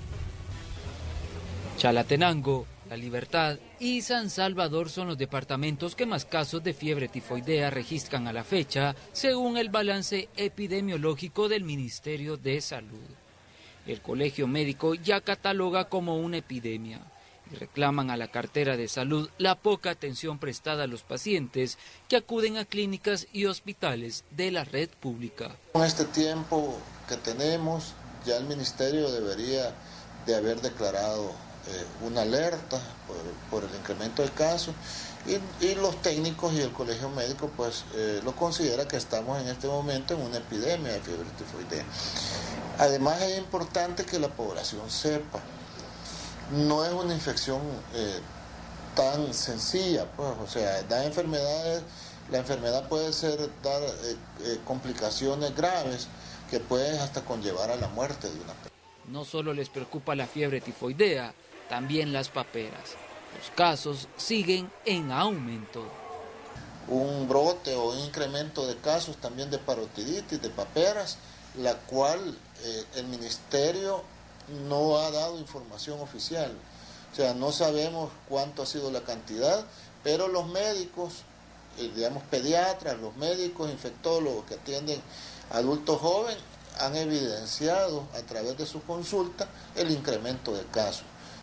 Chalatenango, La Libertad y San Salvador son los departamentos que más casos de fiebre tifoidea registran a la fecha, según el balance epidemiológico del Ministerio de Salud. El Colegio Médico ya cataloga como una epidemia y reclaman a la cartera de salud la poca atención prestada a los pacientes que acuden a clínicas y hospitales de la red pública. Con este tiempo que tenemos, ya el Ministerio debería de haber declarado Eh, una alerta por, por el incremento del caso y, y los técnicos y el colegio médico pues eh, lo considera que estamos en este momento en una epidemia de fiebre tifoidea. Además es importante que la población sepa, no es una infección eh, tan sencilla, pues, o sea, da enfermedades, la enfermedad puede ser dar eh, eh, complicaciones graves que pueden hasta conllevar a la muerte de una persona. No solo les preocupa la fiebre tifoidea, también las paperas. Los casos siguen en aumento. Un brote o un incremento de casos también de parotiditis, de paperas, la cual eh, el ministerio no ha dado información oficial. O sea, no sabemos cuánto ha sido la cantidad, pero los médicos, eh, digamos pediatras, los médicos infectólogos que atienden adultos jóvenes, han evidenciado a través de su consulta el incremento de casos.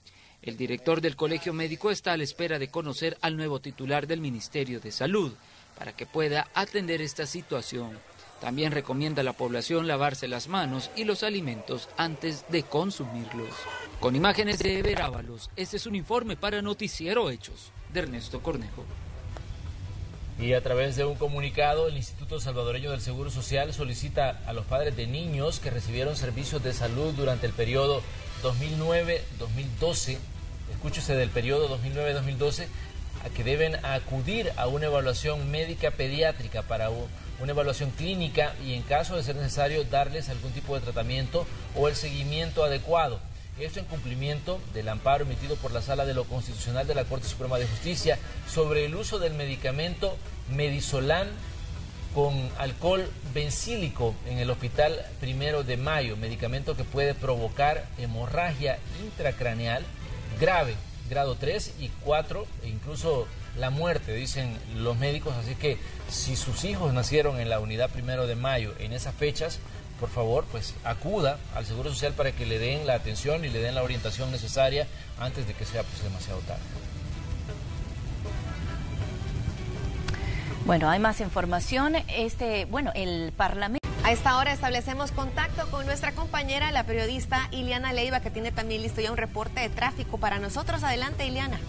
El director del Colegio Médico está a la espera de conocer al nuevo titular del Ministerio de Salud para que pueda atender esta situación. También recomienda a la población lavarse las manos y los alimentos antes de consumirlos. Con imágenes de Ever Ábalos, este es un informe para Noticiero Hechos de Ernesto Cornejo. Y a través de un comunicado, el Instituto Salvadoreño del Seguro Social solicita a los padres de niños que recibieron servicios de salud durante el periodo dos mil nueve a dos mil doce, escúchese del periodo dos mil nueve a dos mil doce, a que deben acudir a una evaluación médica pediátrica para un una evaluación clínica y en caso de ser necesario darles algún tipo de tratamiento o el seguimiento adecuado. Esto en cumplimiento del amparo emitido por la Sala de lo Constitucional de la Corte Suprema de Justicia sobre el uso del medicamento Medisolán con alcohol bencílico en el Hospital Primero de Mayo, medicamento que puede provocar hemorragia intracraneal grave, grado tres y cuatro e incluso la muerte, dicen los médicos. Así que si sus hijos nacieron en la unidad Primero de Mayo en esas fechas, por favor, pues acuda al Seguro Social para que le den la atención y le den la orientación necesaria antes de que sea pues demasiado tarde. Bueno, hay más información. Este, bueno, el Parlamento. A esta hora establecemos contacto con nuestra compañera, la periodista Iliana Leiva, que tiene también listo ya un reporte de tráfico para nosotros. Adelante, Iliana.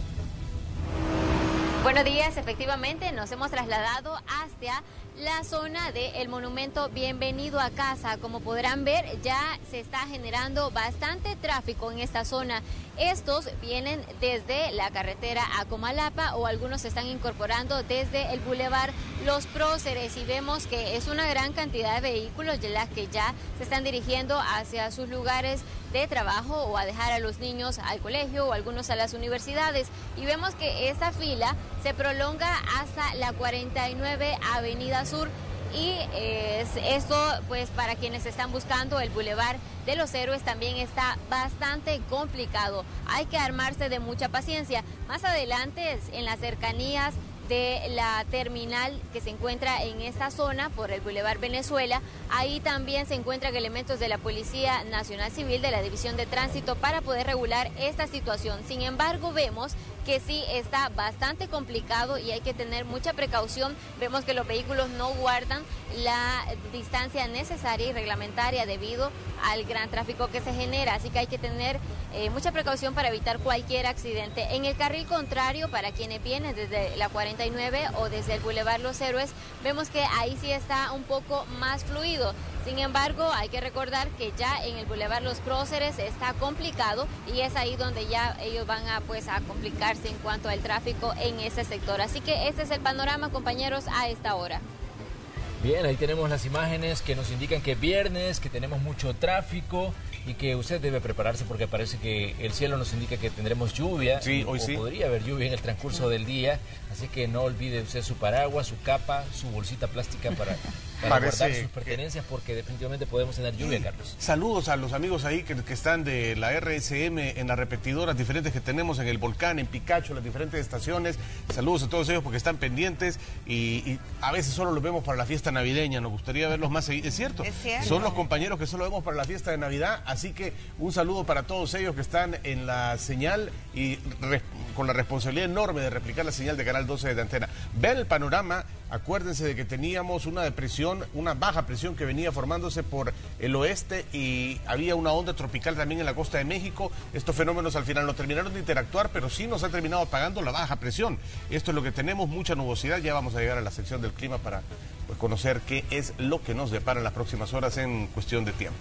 Buenos días, efectivamente nos hemos trasladado hacia la zona del monumento Bienvenido a Casa. Como podrán ver, ya se está generando bastante tráfico en esta zona. Estos vienen desde la carretera a Comalapa o algunos se están incorporando desde el Boulevard Los Próceres y vemos que es una gran cantidad de vehículos de las que ya se están dirigiendo hacia sus lugares de trabajo o a dejar a los niños al colegio o algunos a las universidades. Y vemos que esta fila se prolonga hasta la cuarenta y nueve Avenida Sur y eh, esto pues para quienes están buscando el Boulevard de los Héroes también está bastante complicado. Hay que armarse de mucha paciencia. Más adelante en las cercanías de la terminal que se encuentra en esta zona por el Boulevard Venezuela. Ahí también se encuentran elementos de la Policía Nacional Civil de la División de Tránsito para poder regular esta situación. Sin embargo, vemos que sí está bastante complicado y hay que tener mucha precaución. Vemos que los vehículos no guardan la distancia necesaria y reglamentaria debido al gran tráfico que se genera, así que hay que tener eh, mucha precaución para evitar cualquier accidente. En el carril contrario, para quienes vienen desde la cuarenta y nueve o desde el Boulevard Los Héroes, vemos que ahí sí está un poco más fluido. Sin embargo, hay que recordar que ya en el Boulevard Los Próceres está complicado y es ahí donde ya ellos van a, pues, a complicarse en cuanto al tráfico en ese sector. Así que este es el panorama, compañeros, a esta hora. Bien, ahí tenemos las imágenes que nos indican que es viernes, que tenemos mucho tráfico y que usted debe prepararse porque parece que el cielo nos indica que tendremos lluvia. Sí, hoy o sí. Podría haber lluvia en el transcurso del día, así que no olvide usted su paraguas, su capa, su bolsita plástica para, para guardar sus pertenencias que... porque definitivamente podemos tener lluvia, Carlos. Saludos a los amigos ahí que, que están de la R S M en las repetidoras diferentes que tenemos en el Volcán, en Picacho, las diferentes estaciones. Saludos a todos ellos porque están pendientes y, y a veces solo los vemos para la fiesta navideña. Nos gustaría verlos más seguidos. Es cierto, es cierto. Son los compañeros que solo vemos para la fiesta de Navidad, así que un saludo para todos ellos que están en la señal y re, con la responsabilidad enorme de replicar la señal de Canal doce de Antena. Vean el panorama, acuérdense de que teníamos una depresión, una baja presión que venía formándose por el oeste y había una onda tropical también en la costa de México. Estos fenómenos al final no terminaron de interactuar, pero sí nos han terminado apagando la baja presión. Esto es lo que tenemos, mucha nubosidad. Ya vamos a llegar a la sección del clima para pues, conocer qué es lo que nos depara en las próximas horas en cuestión de tiempo.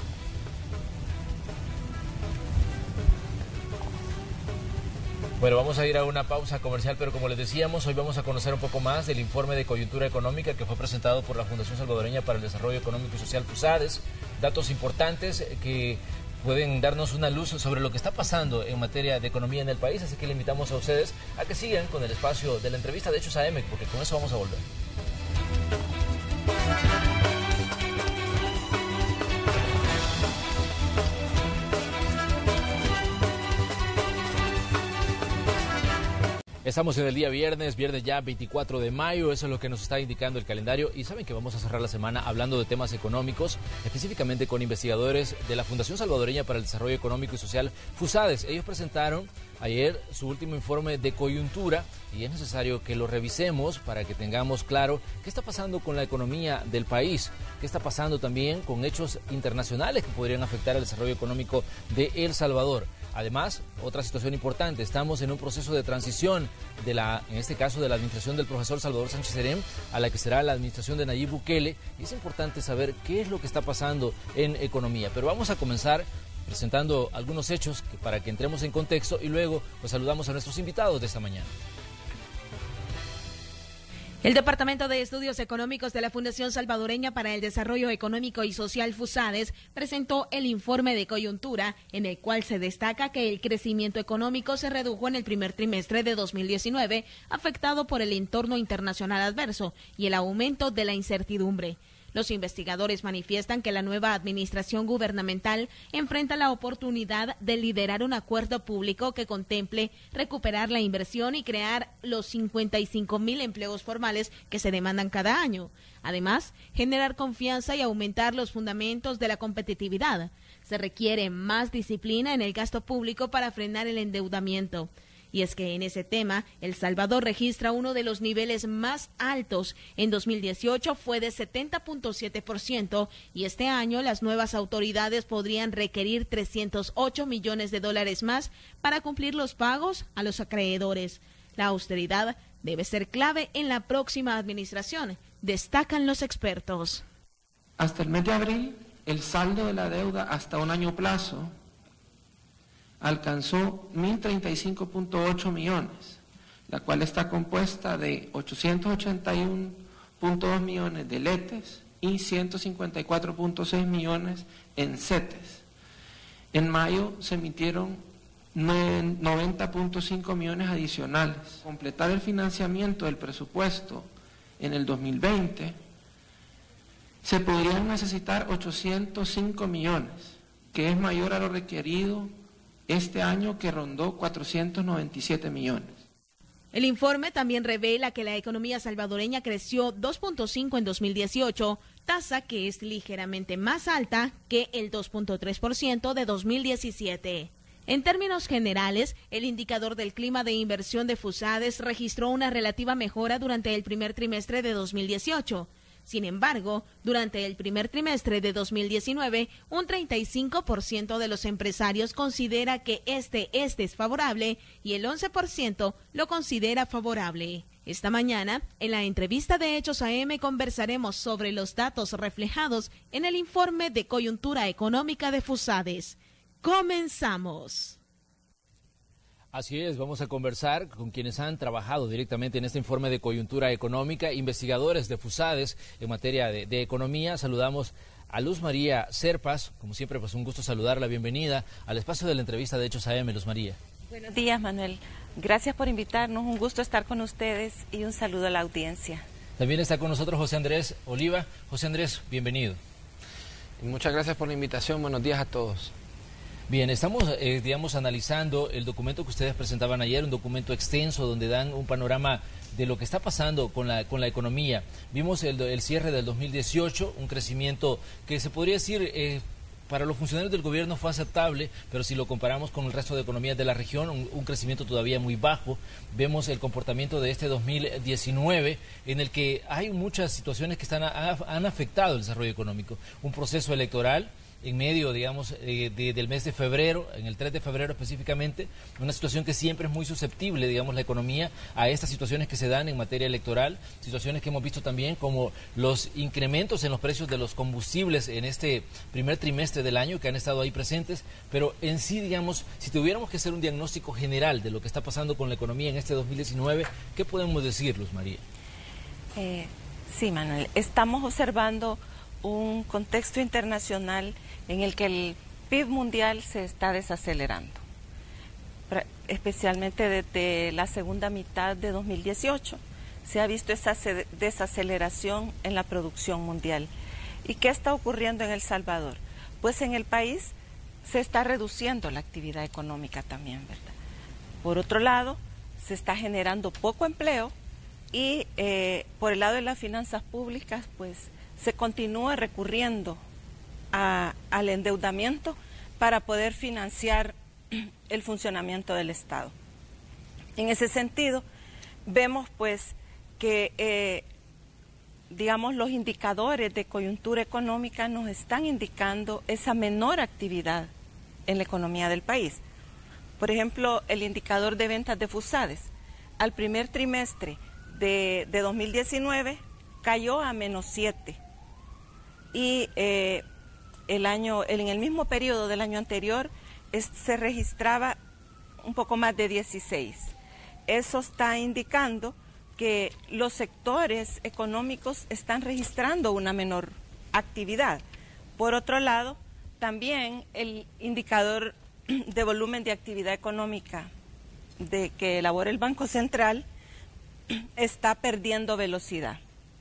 Bueno, vamos a ir a una pausa comercial, pero como les decíamos, hoy vamos a conocer un poco más del informe de coyuntura económica que fue presentado por la Fundación Salvadoreña para el Desarrollo Económico y Social, FUSADES. Datos importantes que pueden darnos una luz sobre lo que está pasando en materia de economía en el país, así que le invitamos a ustedes a que sigan con el espacio de la entrevista de Hechos A M, porque con eso vamos a volver. Estamos en el día viernes, viernes ya veinticuatro de mayo, eso es lo que nos está indicando el calendario y saben que vamos a cerrar la semana hablando de temas económicos, específicamente con investigadores de la Fundación Salvadoreña para el Desarrollo Económico y Social, FUSADES. Ellos presentaron ayer su último informe de coyuntura y es necesario que lo revisemos para que tengamos claro qué está pasando con la economía del país, qué está pasando también con hechos internacionales que podrían afectar el desarrollo económico de El Salvador. Además, otra situación importante, estamos en un proceso de transición de la, en este caso de la administración del profesor Salvador Sánchez Serén a la que será la administración de Nayib Bukele y es importante saber qué es lo que está pasando en economía. Pero vamos a comenzar presentando algunos hechos que, para que entremos en contexto y luego pues saludamos a nuestros invitados de esta mañana. El Departamento de Estudios Económicos de la Fundación Salvadoreña para el Desarrollo Económico y Social FUSADES presentó el informe de coyuntura en el cual se destaca que el crecimiento económico se redujo en el primer trimestre de dos mil diecinueve, afectado por el entorno internacional adverso y el aumento de la incertidumbre. Los investigadores manifiestan que la nueva administración gubernamental enfrenta la oportunidad de liderar un acuerdo público que contemple recuperar la inversión y crear los cincuenta y cinco mil empleos formales que se demandan cada año. Además, generar confianza y aumentar los fundamentos de la competitividad. Se requiere más disciplina en el gasto público para frenar el endeudamiento. Y es que en ese tema, El Salvador registra uno de los niveles más altos. En dos mil dieciocho fue de setenta punto siete por ciento y este año las nuevas autoridades podrían requerir trescientos ocho millones de dólares más para cumplir los pagos a los acreedores. La austeridad debe ser clave en la próxima administración, destacan los expertos. Hasta el mes de abril, el saldo de la deuda hasta un año plazo alcanzó mil treinta y cinco punto ocho millones, la cual está compuesta de ochocientos ochenta y uno punto dos millones de letes y ciento cincuenta y cuatro punto seis millones en CETES. En mayo se emitieron noventa punto cinco millones adicionales. Completar el financiamiento del presupuesto en el dos mil veinte, se podrían necesitar ochocientos cinco millones, que es mayor a lo requerido este año, que rondó cuatrocientos noventa y siete millones. El informe también revela que la economía salvadoreña creció dos punto cinco en dos mil dieciocho, tasa que es ligeramente más alta que el dos punto tres por ciento de dos mil diecisiete. En términos generales, el indicador del clima de inversión de FUSADES registró una relativa mejora durante el primer trimestre de dos mil dieciocho. Sin embargo, durante el primer trimestre de dos mil diecinueve, un treinta y cinco por ciento de los empresarios considera que este es desfavorable y el once por ciento lo considera favorable. Esta mañana, en la entrevista de Hechos A M, conversaremos sobre los datos reflejados en el informe de coyuntura económica de FUSADES. ¡Comenzamos! Así es, vamos a conversar con quienes han trabajado directamente en este informe de coyuntura económica, investigadores de FUSADES en materia de, de economía. Saludamos a Luz María Serpas, como siempre, pues un gusto saludarla, bienvenida al espacio de la entrevista de Hechos A M, Luz María. Buenos días, Manuel. Gracias por invitarnos, un gusto estar con ustedes y un saludo a la audiencia. También está con nosotros José Andrés Oliva. José Andrés, bienvenido. Muchas gracias por la invitación, buenos días a todos. Bien, estamos, eh, digamos, analizando el documento que ustedes presentaban ayer, un documento extenso donde dan un panorama de lo que está pasando con la, con la economía. Vimos el, el cierre del dos mil dieciocho, un crecimiento que se podría decir eh, para los funcionarios del gobierno fue aceptable, pero si lo comparamos con el resto de economías de la región, un, un crecimiento todavía muy bajo. Vemos el comportamiento de este dos mil diecinueve, en el que hay muchas situaciones que están, a, han afectado el desarrollo económico. Un proceso electoral en medio, digamos, eh, de, del mes de febrero, en el tres de febrero específicamente, una situación que siempre es muy susceptible, digamos, la economía a estas situaciones que se dan en materia electoral, situaciones que hemos visto también como los incrementos en los precios de los combustibles en este primer trimestre del año que han estado ahí presentes, pero en sí, digamos, si tuviéramos que hacer un diagnóstico general de lo que está pasando con la economía en este dos mil diecinueve, ¿qué podemos decir, Luz María? Eh, sí, Manuel, estamos observando un contexto internacional en el que el P I B mundial se está desacelerando, especialmente desde la segunda mitad de dos mil dieciocho. Se ha visto esa desaceleración en la producción mundial. ¿Y qué está ocurriendo en El Salvador? Pues en el país se está reduciendo la actividad económica también, ¿verdad? Por otro lado, se está generando poco empleo y eh, por el lado de las finanzas públicas, pues se continúa recurriendo a, al endeudamiento para poder financiar el funcionamiento del Estado. En ese sentido, vemos pues que, eh, digamos, los indicadores de coyuntura económica nos están indicando esa menor actividad en la economía del país. Por ejemplo, el indicador de ventas de FUSADES al primer trimestre de, de dos mil diecinueve cayó a menos siete y eh, el año, en el mismo periodo del año anterior es, se registraba un poco más de dieciséis. Eso está indicando que los sectores económicos están registrando una menor actividad. Por otro lado, también el indicador de volumen de actividad económica de que elabora el Banco Central está perdiendo velocidad.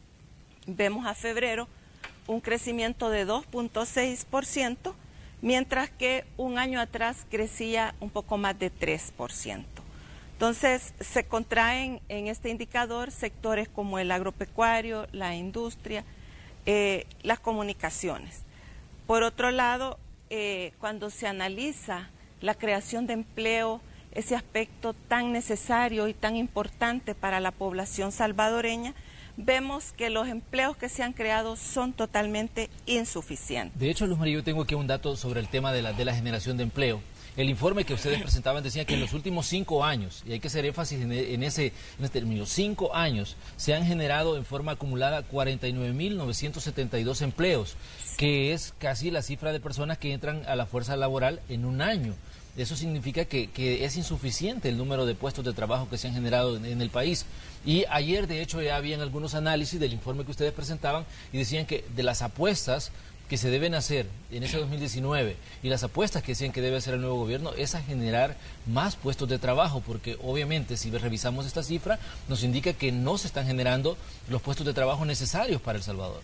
Vemos a febrero un crecimiento de dos punto seis por ciento, mientras que un año atrás crecía un poco más de tres por ciento. Entonces, se contraen en este indicador sectores como el agropecuario, la industria, eh, las comunicaciones. Por otro lado, eh, cuando se analiza la creación de empleo, ese aspecto tan necesario y tan importante para la población salvadoreña, vemos que los empleos que se han creado son totalmente insuficientes. De hecho, Luz María, yo tengo aquí un dato sobre el tema de la, de la generación de empleo. El informe que ustedes presentaban decía que en los últimos cinco años, y hay que hacer énfasis en, en, ese, en ese término, cinco años, se han generado en forma acumulada cuarenta y nueve mil novecientos setenta y dos empleos, que es casi la cifra de personas que entran a la fuerza laboral en un año. Eso significa que, que es insuficiente el número de puestos de trabajo que se han generado en, en el país. Y ayer, de hecho, ya habían algunos análisis del informe que ustedes presentaban y decían que de las apuestas que se deben hacer en ese dos mil diecinueve y las apuestas que decían que debe hacer el nuevo gobierno es a generar más puestos de trabajo, porque obviamente si revisamos esta cifra nos indica que no se están generando los puestos de trabajo necesarios para El Salvador.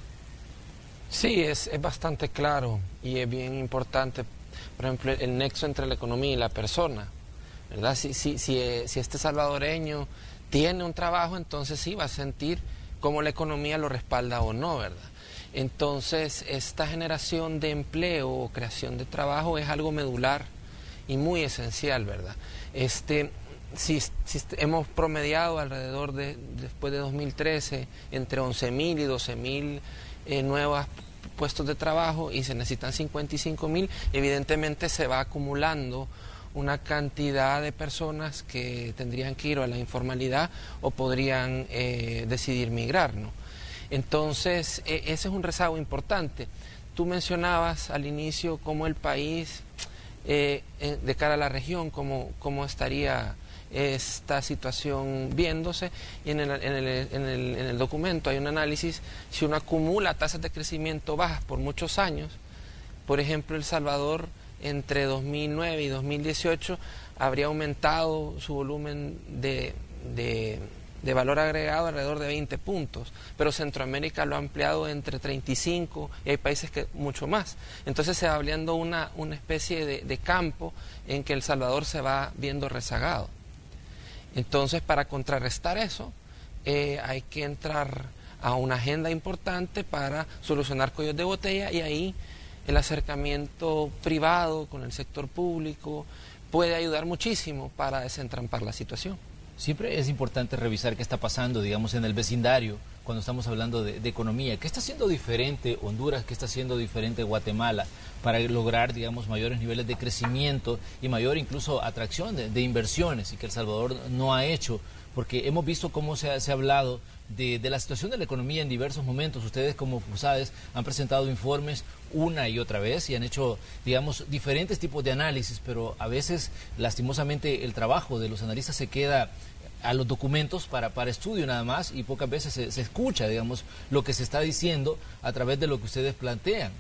Sí, es, es bastante claro y es bien importante, por ejemplo, el nexo entre la economía y la persona, ¿verdad? Si, si, si, si este salvadoreño tiene un trabajo, entonces sí va a sentir cómo la economía lo respalda o no, ¿verdad? Entonces, esta generación de empleo o creación de trabajo es algo medular y muy esencial, ¿verdad? Este, si, si hemos promediado alrededor de, después de dos mil trece, entre once mil y doce mil eh, nuevos puestos de trabajo y se necesitan cincuenta y cinco mil, evidentemente se va acumulando una cantidad de personas que tendrían que ir a la informalidad o podrían eh, decidir migrar, ¿no? Entonces, eh, ese es un rezago importante. Tú mencionabas al inicio cómo el país, eh, eh, de cara a la región, cómo, cómo estaría esta situación viéndose, y en el, en, el, en, el, en el documento hay un análisis. Si uno acumula tasas de crecimiento bajas por muchos años, por ejemplo, El Salvador entre dos mil nueve y dos mil dieciocho habría aumentado su volumen de... de de valor agregado alrededor de veinte puntos, pero Centroamérica lo ha ampliado entre treinta y cinco y hay países que mucho más. Entonces se va abriendo una, una especie de, de campo en que El Salvador se va viendo rezagado. Entonces, para contrarrestar eso, eh, hay que entrar a una agenda importante para solucionar cuellos de botella, y ahí el acercamiento privado con el sector público puede ayudar muchísimo para desentrampar la situación. Siempre es importante revisar qué está pasando, digamos, en el vecindario, cuando estamos hablando de, de economía. ¿Qué está haciendo diferente Honduras? ¿Qué está haciendo diferente Guatemala para lograr, digamos, mayores niveles de crecimiento y mayor incluso atracción de, de inversiones, y que El Salvador no ha hecho? Porque hemos visto cómo se ha, se ha hablado de, de la situación de la economía en diversos momentos. Ustedes como FUSADES han presentado informes una y otra vez y han hecho, digamos, diferentes tipos de análisis, pero a veces, lastimosamente, el trabajo de los analistas se queda a los documentos para, para estudio nada más, y pocas veces se, se escucha, digamos, lo que se está diciendo a través de lo que ustedes plantean.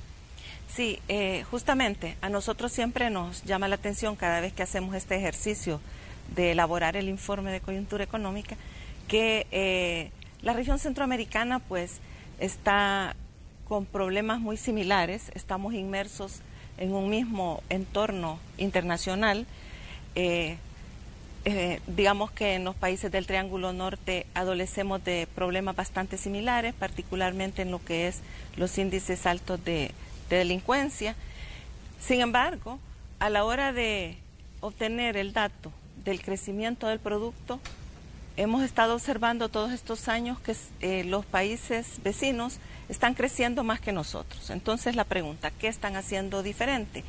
Sí, eh, justamente a nosotros siempre nos llama la atención cada vez que hacemos este ejercicio de elaborar el informe de coyuntura económica, que eh, la región centroamericana pues está con problemas muy similares. Estamos inmersos en un mismo entorno internacional. Eh, Eh, digamos que en los países del Triángulo Norte adolecemos de problemas bastante similares, particularmente en lo que es los índices altos de, de delincuencia. Sin embargo, a la hora de obtener el dato del crecimiento del producto, hemos estado observando todos estos años que eh, los países vecinos están creciendo más que nosotros. Entonces la pregunta, ¿qué están haciendo diferente?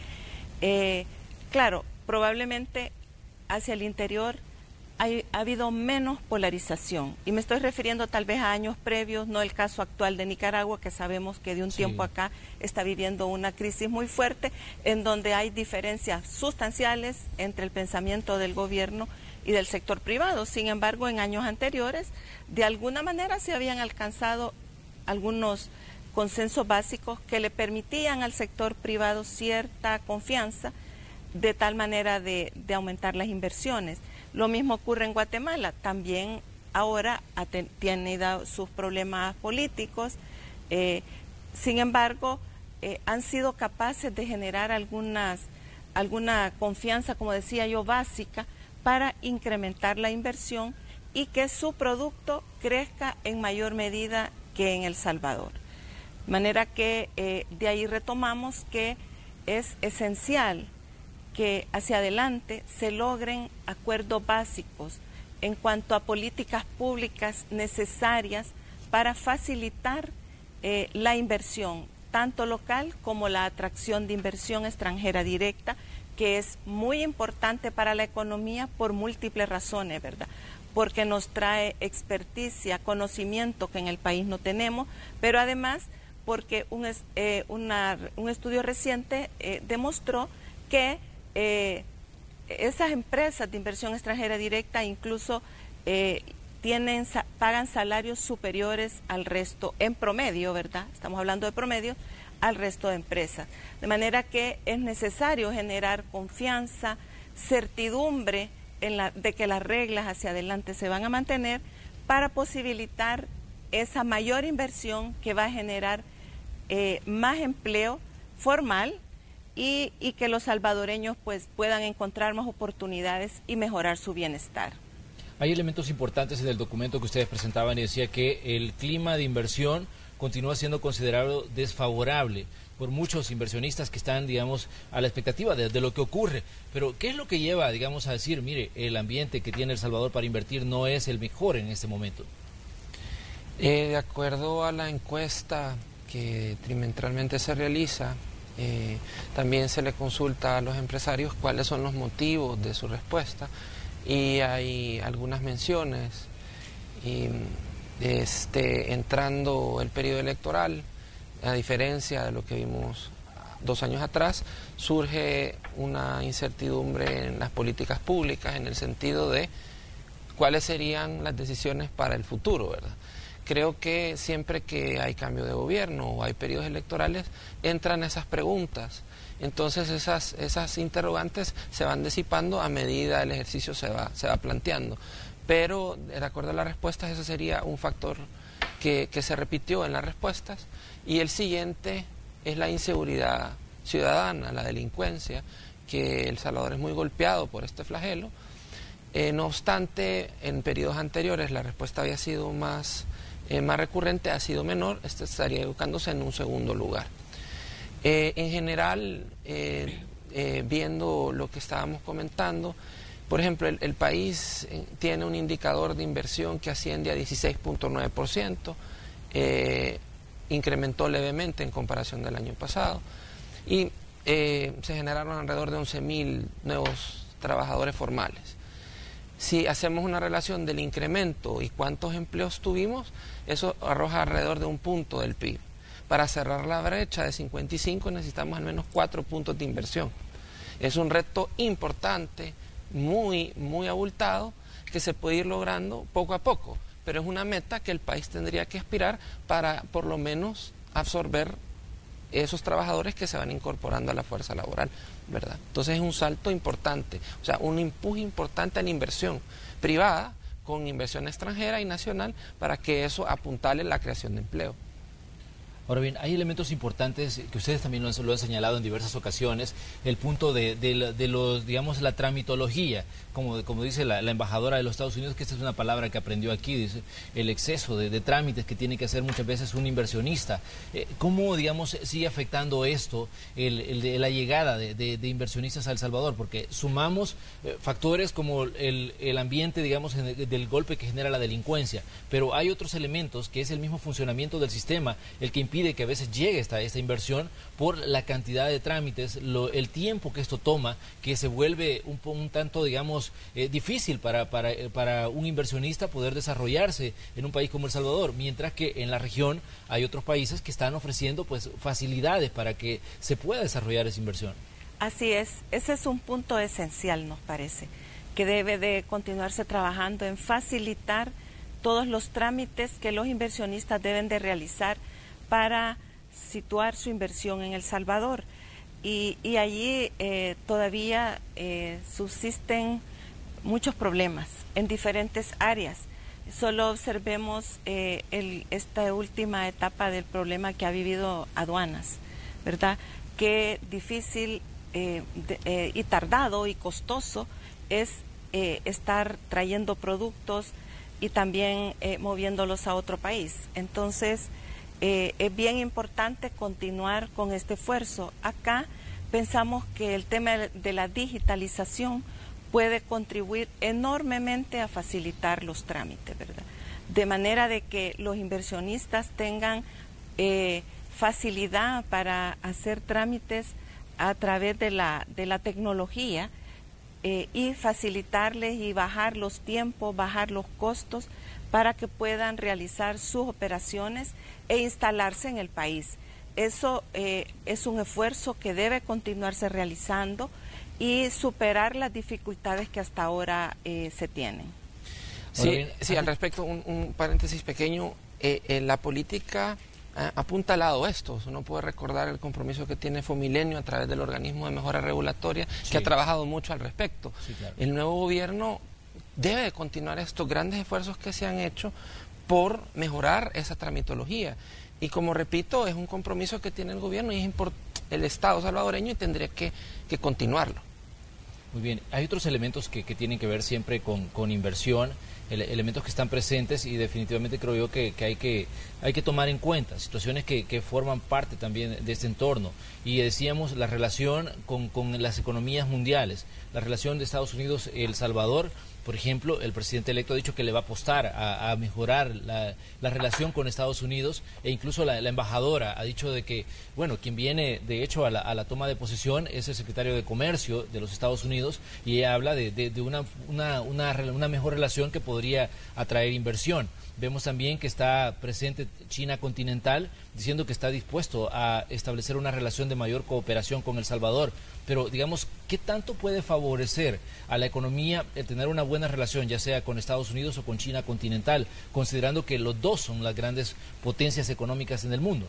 Eh, claro, probablemente hacia el interior hay, ha habido menos polarización, y me estoy refiriendo tal vez a años previos, no el caso actual de Nicaragua, que sabemos que de un sí. tiempo acá está viviendo una crisis muy fuerte, en donde hay diferencias sustanciales entre el pensamiento del gobierno y del sector privado. Sin embargo, en años anteriores, de alguna manera se habían alcanzado algunos consensos básicos que le permitían al sector privado cierta confianza, de tal manera de, de aumentar las inversiones. Lo mismo ocurre en Guatemala, también ahora tiene sus problemas políticos, eh, sin embargo, eh, han sido capaces de generar algunas, alguna confianza, como decía yo, básica, para incrementar la inversión y que su producto crezca en mayor medida que en El Salvador. De manera que eh, de ahí retomamos que es esencial que hacia adelante se logren acuerdos básicos en cuanto a políticas públicas necesarias para facilitar eh, la inversión, tanto local como la atracción de inversión extranjera directa, que es muy importante para la economía por múltiples razones, ¿verdad? Porque nos trae experticia, conocimiento que en el país no tenemos, pero además porque un, eh, una, un estudio reciente eh, demostró que Eh, esas empresas de inversión extranjera directa incluso eh, tienen, pagan salarios superiores al resto, en promedio, ¿verdad? Estamos hablando de promedio, al resto de empresas. De manera que es necesario generar confianza, certidumbre en la, de que las reglas hacia adelante se van a mantener para posibilitar esa mayor inversión que va a generar eh, más empleo formal, Y, y que los salvadoreños pues puedan encontrar más oportunidades y mejorar su bienestar. Hay elementos importantes en el documento que ustedes presentaban y decía que el clima de inversión continúa siendo considerado desfavorable por muchos inversionistas que están, digamos, a la expectativa de, de lo que ocurre. Pero, ¿qué es lo que lleva, digamos, a decir, mire, el ambiente que tiene El Salvador para invertir no es el mejor en este momento? Eh, de acuerdo a la encuesta que trimestralmente se realiza, Eh, también se le consulta a los empresarios cuáles son los motivos de su respuesta, y hay algunas menciones. Y, este, entrando el periodo electoral, a diferencia de lo que vimos dos años atrás, surge una incertidumbre en las políticas públicas en el sentido de cuáles serían las decisiones para el futuro, ¿verdad? Creo que siempre que hay cambio de gobierno o hay periodos electorales, entran esas preguntas. Entonces esas, esas interrogantes se van disipando a medida el ejercicio se va, se va planteando. Pero, de acuerdo a las respuestas, ese sería un factor que, que se repitió en las respuestas. Y el siguiente es la inseguridad ciudadana, la delincuencia, que El Salvador es muy golpeado por este flagelo. Eh, no obstante, en periodos anteriores la respuesta había sido más... Eh, más recurrente, ha sido menor, este estaría educándose en un segundo lugar. Eh, en general, eh, eh, viendo lo que estábamos comentando, por ejemplo, el, el país tiene un indicador de inversión que asciende a dieciséis punto nueve por ciento, eh, incrementó levemente en comparación del año pasado, y eh, se generaron alrededor de once mil nuevos trabajadores formales. Si hacemos una relación del incremento y cuántos empleos tuvimos, eso arroja alrededor de un punto del P I B. Para cerrar la brecha de cincuenta y cinco necesitamos al menos cuatro puntos de inversión. Es un reto importante, muy, muy abultado, que se puede ir logrando poco a poco, pero es una meta que el país tendría que aspirar para por lo menos absorber esos trabajadores que se van incorporando a la fuerza laboral, ¿verdad? Entonces es un salto importante, o sea, un empuje importante a la inversión privada con inversión extranjera y nacional para que eso apuntale la creación de empleo. Ahora bien, hay elementos importantes que ustedes también lo han, lo han señalado en diversas ocasiones, el punto de, de, de los, digamos, la tramitología, como, como dice la, la embajadora de los Estados Unidos, que esta es una palabra que aprendió aquí, dice, el exceso de, de trámites que tiene que hacer muchas veces un inversionista. Eh, ¿Cómo, digamos, sigue afectando esto el, el de la llegada de, de, de inversionistas a El Salvador? Porque sumamos eh, factores como el, el ambiente, digamos, en el, del golpe que genera la delincuencia, pero hay otros elementos que es el mismo funcionamiento del sistema el que impide que a veces llegue esta, esta inversión por la cantidad de trámites, lo, el tiempo que esto toma, que se vuelve un, un tanto, digamos, eh, difícil para, para, para un inversionista poder desarrollarse en un país como El Salvador, mientras que en la región hay otros países que están ofreciendo pues facilidades para que se pueda desarrollar esa inversión. Así es, ese es un punto esencial, nos parece, que debe de continuarse trabajando en facilitar todos los trámites que los inversionistas deben de realizar para situar su inversión en El Salvador. Y, y allí eh, todavía eh, subsisten muchos problemas en diferentes áreas. Solo observemos eh, el, esta última etapa del problema que ha vivido aduanas, ¿verdad? Qué difícil eh, de, eh, y tardado y costoso es eh, estar trayendo productos y también eh, moviéndolos a otro país. Entonces, Eh, es bien importante continuar con este esfuerzo. Acá pensamos que el tema de la digitalización puede contribuir enormemente a facilitar los trámites, ¿verdad? De manera de que los inversionistas tengan eh, facilidad para hacer trámites a través de la, de la tecnología eh, y facilitarles y bajar los tiempos, bajar los costos para que puedan realizar sus operaciones e instalarse en el país. Eso eh, es un esfuerzo que debe continuarse realizando y superar las dificultades que hasta ahora eh, se tienen. Sí, sí, al respecto, un, un paréntesis pequeño, eh, eh, la política ha apuntalado esto. Uno puede recordar el compromiso que tiene Fomilenio a través del organismo de mejora regulatoria, sí, que ha trabajado mucho al respecto. Sí, claro. El nuevo gobierno debe de continuar estos grandes esfuerzos que se han hecho por mejorar esa tramitología. Y como repito, es un compromiso que tiene el gobierno y es el Estado salvadoreño y tendría que, que continuarlo. Muy bien, hay otros elementos que, que tienen que ver siempre con, con inversión, ele, elementos que están presentes y definitivamente creo yo que, que, hay, que hay que tomar en cuenta, situaciones que, que forman parte también de este entorno. Y decíamos la relación con, con las economías mundiales, la relación de Estados Unidos-El Salvador. Por ejemplo, el presidente electo ha dicho que le va a apostar a, a mejorar la, la relación con Estados Unidos e incluso la, la embajadora ha dicho de que, bueno, quien viene de hecho a la, a la toma de posesión es el secretario de Comercio de los Estados Unidos y ella habla de, de, de una, una, una, una mejor relación que podría atraer inversión. Vemos también que está presente China continental diciendo que está dispuesto a establecer una relación de mayor cooperación con El Salvador. Pero, digamos, ¿qué tanto puede favorecer a la economía el tener una buena relación, ya sea con Estados Unidos o con China continental, considerando que los dos son las grandes potencias económicas en el mundo?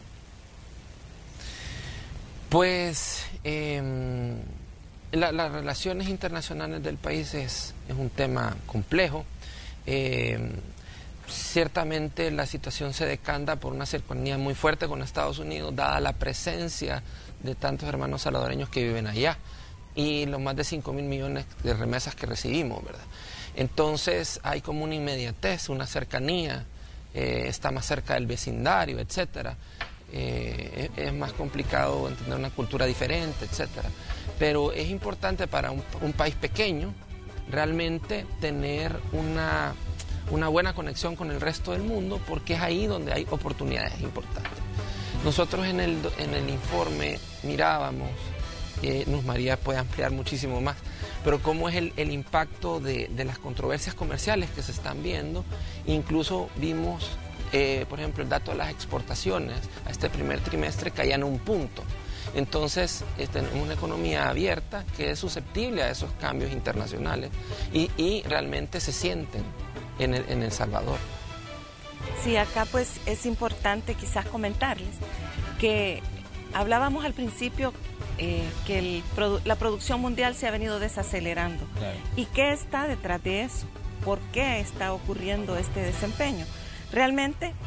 Pues eh, la, las relaciones internacionales del país es, es un tema complejo. Eh, Ciertamente la situación se decanta por una cercanía muy fuerte con Estados Unidos, dada la presencia de tantos hermanos salvadoreños que viven allá y los más de cinco mil millones de remesas que recibimos, ¿verdad? Entonces hay como una inmediatez, una cercanía, eh, está más cerca del vecindario, etcétera. Eh, es, es más complicado entender una cultura diferente, etcétera. Pero es importante para un, un país pequeño realmente tener una... una buena conexión con el resto del mundo porque es ahí donde hay oportunidades importantes. Nosotros en el, en el informe mirábamos, eh, Luz María puede ampliar muchísimo más, pero cómo es el, el impacto de, de las controversias comerciales que se están viendo. Incluso vimos, eh, por ejemplo, el dato de las exportaciones a este primer trimestre caían un punto. Entonces, tenemos una economía abierta que es susceptible a esos cambios internacionales y, y realmente se sienten en el, en El Salvador. Sí, acá pues es importante quizás comentarles que hablábamos al principio eh, que el produ la producción mundial se ha venido desacelerando. Claro. ¿Y qué está detrás de eso? ¿Por qué está ocurriendo este desempeño? Realmente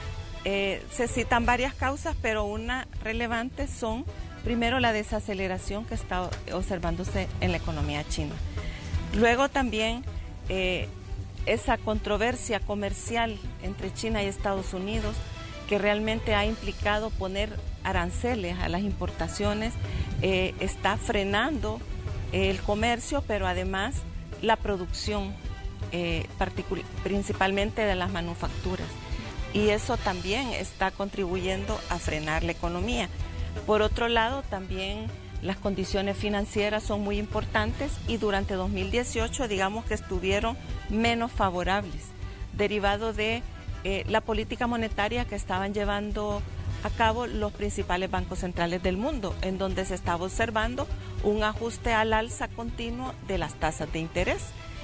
eh, se citan varias causas, pero una relevante son, primero, la desaceleración que está observándose en la economía china. Luego también eh, esa controversia comercial entre China y Estados Unidos, que realmente ha implicado poner aranceles a las importaciones, eh, está frenando eh, el comercio, pero además la producción, eh, principalmente de las manufacturas. Y eso también está contribuyendo a frenar la economía. Por otro lado, también las condiciones financieras son muy importantes y durante dos mil dieciocho, digamos que estuvieron menos favorables, derivado de eh, la política monetaria que estaban llevando a cabo los principales bancos centrales del mundo, en donde se estaba observando un ajuste al alza continuo de las tasas de interés.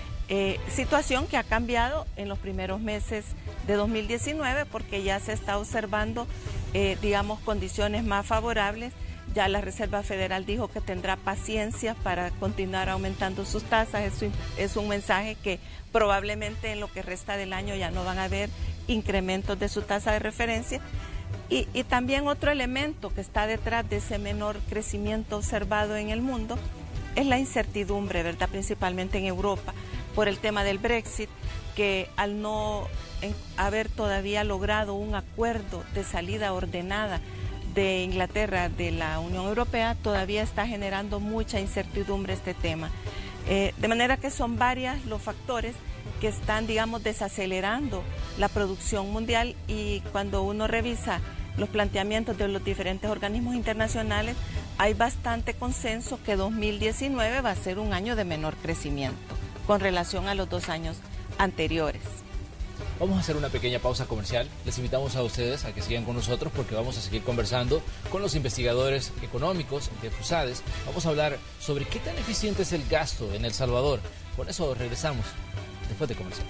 Eh, situación que ha cambiado en los primeros meses de dos mil diecinueve porque ya se está observando, eh, digamos, condiciones más favorables. Ya la Reserva Federal dijo que tendrá paciencia para continuar aumentando sus tasas. Eso es un mensaje que probablemente en lo que resta del año ya no van a haber incrementos de su tasa de referencia. Y, y también otro elemento que está detrás de ese menor crecimiento observado en el mundo es la incertidumbre, ¿verdad? Principalmente en Europa, por el tema del Brexit, que al no en, haber todavía logrado un acuerdo de salida ordenada de Inglaterra de la Unión Europea, todavía está generando mucha incertidumbre este tema. Eh, de manera que son varios los factores que están, digamos, desacelerando la producción mundial, y cuando uno revisa los planteamientos de los diferentes organismos internacionales, hay bastante consenso que dos mil diecinueve va a ser un año de menor crecimiento con relación a los dos años anteriores. Vamos a hacer una pequeña pausa comercial. Les invitamos a ustedes a que sigan con nosotros porque vamos a seguir conversando con los investigadores económicos de FUSADES. Vamos a hablar sobre qué tan eficiente es el gasto en El Salvador. Con eso regresamos después de comercial.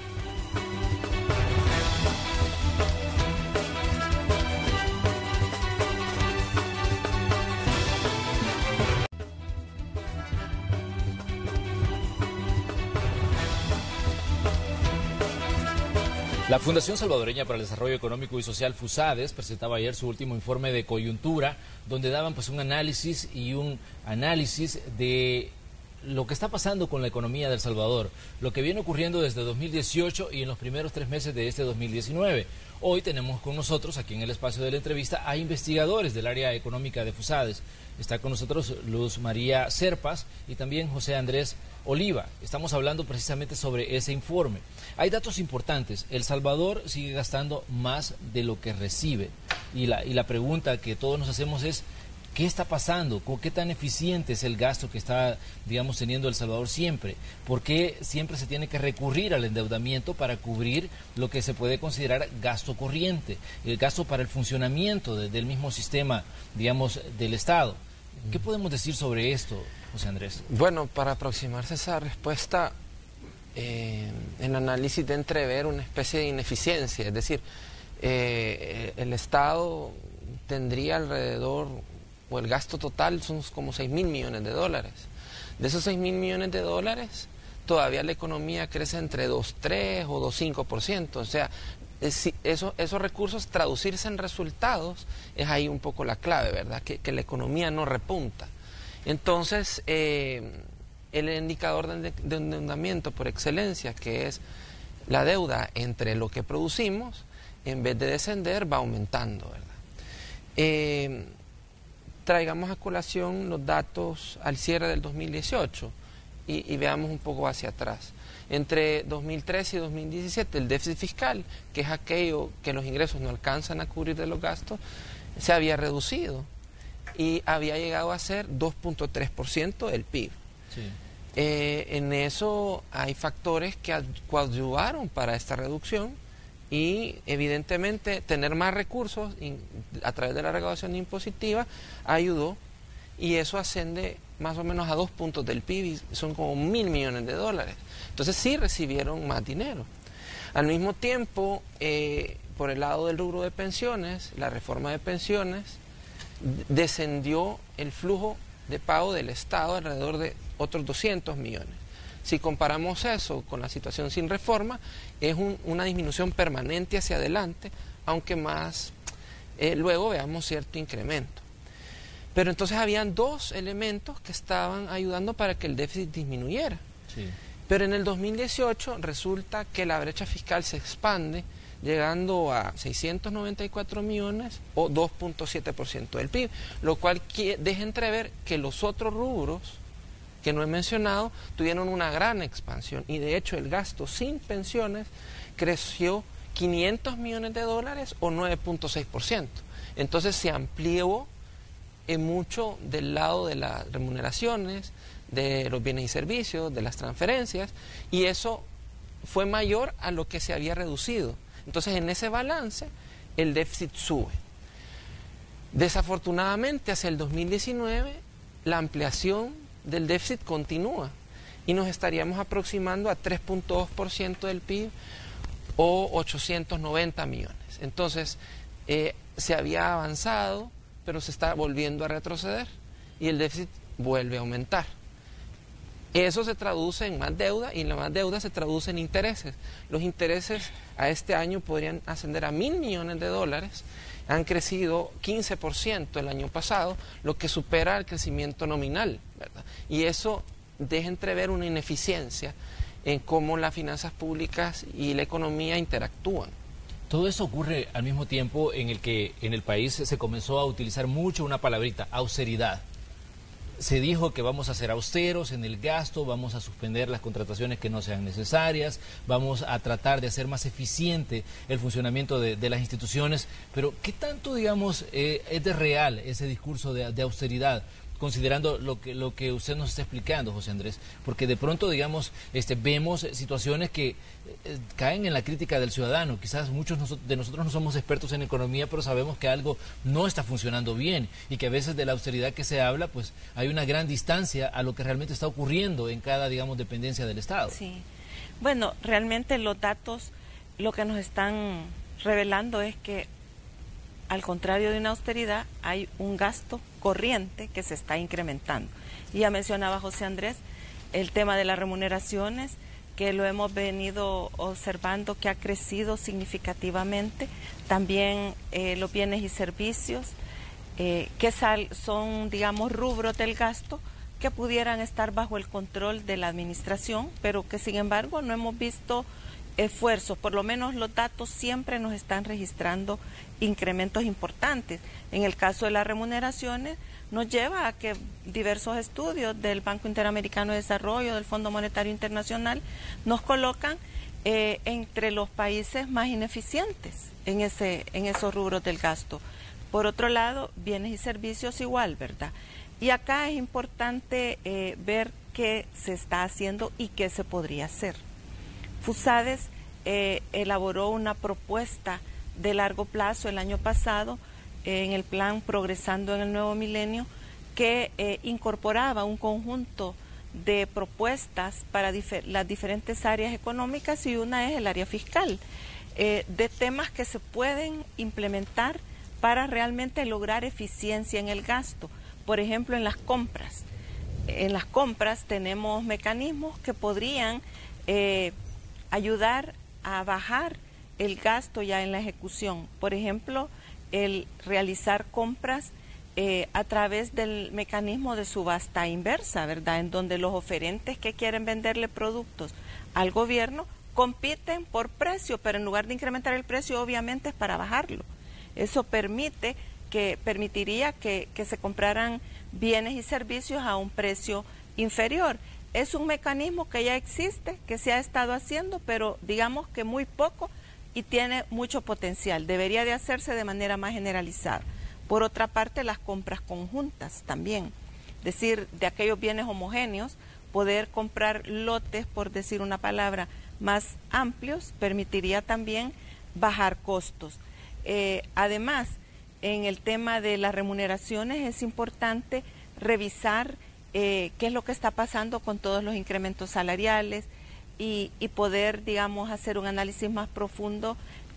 La Fundación Salvadoreña para el Desarrollo Económico y Social, FUSADES, presentaba ayer su último informe de coyuntura, donde daban pues un análisis y un análisis de lo que está pasando con la economía de El Salvador, lo que viene ocurriendo desde dos mil dieciocho y en los primeros tres meses de este dos mil diecinueve. Hoy tenemos con nosotros, aquí en el espacio de la entrevista, a investigadores del área económica de FUSADES. Está con nosotros Luz María Serpas y también José Andrés Oliva. Estamos hablando precisamente sobre ese informe. Hay datos importantes. El Salvador sigue gastando más de lo que recibe. Y la, y la pregunta que todos nos hacemos es, ¿qué está pasando? ¿Qué tan eficiente es el gasto que está, digamos, teniendo El Salvador siempre? ¿Por qué siempre se tiene que recurrir al endeudamiento para cubrir lo que se puede considerar gasto corriente, el gasto para el funcionamiento de, del mismo sistema, digamos, del Estado? ¿Qué podemos decir sobre esto, José Andrés? Bueno, para aproximarse a esa respuesta, eh, el análisis de entrever una especie de ineficiencia, es decir, eh, el Estado tendría alrededor, o el gasto total son como seis mil millones de dólares. De esos seis mil millones de dólares, todavía la economía crece entre dos punto tres o dos punto cinco por ciento. O sea, es, eso, esos recursos traducirse en resultados es ahí un poco la clave, ¿verdad? Que, que la economía no repunta. Entonces, eh, el indicador de, de endeudamiento por excelencia, que es la deuda entre lo que producimos, en vez de descender, va aumentando, ¿verdad? Eh, traigamos a colación los datos al cierre del dos mil dieciocho y, y veamos un poco hacia atrás. Entre dos mil trece y dos mil diecisiete, el déficit fiscal, que es aquello que los ingresos no alcanzan a cubrir de los gastos, se había reducido y había llegado a ser dos punto tres por ciento del P I B. Sí. Eh, en eso hay factores que coadyuvaron para esta reducción y evidentemente tener más recursos a través de la recaudación impositiva ayudó, y eso asciende más o menos a dos puntos del P I B, son como mil millones de dólares. Entonces sí recibieron más dinero. Al mismo tiempo, eh, por el lado del rubro de pensiones, la reforma de pensiones descendió el flujo de pago del Estado alrededor de otros doscientos millones. Si comparamos eso con la situación sin reforma, es un, una disminución permanente hacia adelante, aunque más eh, luego veamos cierto incremento. Pero entonces habían dos elementos que estaban ayudando para que el déficit disminuyera. Sí. Pero en el dos mil dieciocho resulta que la brecha fiscal se expande, llegando a seiscientos noventa y cuatro millones o dos punto siete por ciento del P I B, lo cual deja entrever que los otros rubros que no he mencionado tuvieron una gran expansión, y de hecho el gasto sin pensiones creció quinientos millones de dólares o nueve punto seis por ciento. Entonces se amplió en mucho del lado de las remuneraciones, de los bienes y servicios, de las transferencias, y eso fue mayor a lo que se había reducido. Entonces en ese balance el déficit sube. Desafortunadamente hacia el dos mil diecinueve la ampliación del déficit continúa y nos estaríamos aproximando a tres punto dos por ciento del P I B o ochocientos noventa millones. Entonces eh, se había avanzado, pero se está volviendo a retroceder y el déficit vuelve a aumentar. Eso se traduce en más deuda y la más deuda se traduce en intereses. Los intereses a este año podrían ascender a mil millones de dólares. Han crecido quince por ciento el año pasado, lo que supera el crecimiento nominal, ¿verdad? Y eso deja entrever una ineficiencia en cómo las finanzas públicas y la economía interactúan. Todo eso ocurre al mismo tiempo en el que en el país se comenzó a utilizar mucho una palabrita, austeridad. Se dijo que vamos a ser austeros en el gasto, vamos a suspender las contrataciones que no sean necesarias, vamos a tratar de hacer más eficiente el funcionamiento de, de las instituciones, pero ¿qué tanto, digamos, eh, es de real ese discurso de, de austeridad? Considerando lo que, lo que usted nos está explicando, José Andrés, porque de pronto, digamos, este, vemos situaciones que eh, caen en la crítica del ciudadano. Quizás muchos de nosotros no somos expertos en economía, pero sabemos que algo no está funcionando bien y que a veces de la austeridad que se habla, pues hay una gran distancia a lo que realmente está ocurriendo en cada, digamos, dependencia del Estado. Sí. Bueno, realmente los datos lo que nos están revelando es que, al contrario de una austeridad, hay un gasto corriente que se está incrementando. Y ya mencionaba José Andrés el tema de las remuneraciones, que lo hemos venido observando que ha crecido significativamente. También eh, los bienes y servicios, eh, que sal, son, digamos, rubros del gasto que pudieran estar bajo el control de la administración, pero que sin embargo no hemos visto esfuerzos. Por lo menos los datos siempre nos están registrando incrementos importantes. En el caso de las remuneraciones, nos lleva a que diversos estudios del Banco Interamericano de Desarrollo, del Fondo Monetario Internacional, nos colocan eh, entre los países más ineficientes en, ese, en esos rubros del gasto. Por otro lado, bienes y servicios igual, ¿verdad? Y acá es importante eh, ver qué se está haciendo y qué se podría hacer. FUSADES eh, elaboró una propuesta de largo plazo el año pasado eh, en el plan Progresando en el Nuevo Milenio, que eh, incorporaba un conjunto de propuestas para difer- las diferentes áreas económicas, y una es el área fiscal, eh, de temas que se pueden implementar para realmente lograr eficiencia en el gasto. Por ejemplo, en las compras. En las compras tenemos mecanismos que podrían eh, ayudar a bajar el gasto ya en la ejecución. Por ejemplo, el realizar compras eh, a través del mecanismo de subasta inversa, ¿verdad? En donde los oferentes que quieren venderle productos al gobierno compiten por precio, pero en lugar de incrementar el precio, obviamente es para bajarlo. Eso permite que, permitiría que, que se compraran bienes y servicios a un precio inferior. Es un mecanismo que ya existe, que se ha estado haciendo, pero digamos que muy poco y tiene mucho potencial. Debería de hacerse de manera más generalizada. Por otra parte, las compras conjuntas también. Es decir, de aquellos bienes homogéneos, poder comprar lotes, por decir una palabra, más amplios, permitiría también bajar costos. Eh, además, en el tema de las remuneraciones es importante revisar Eh, qué es lo que está pasando con todos los incrementos salariales y, y poder, digamos, hacer un análisis más profundo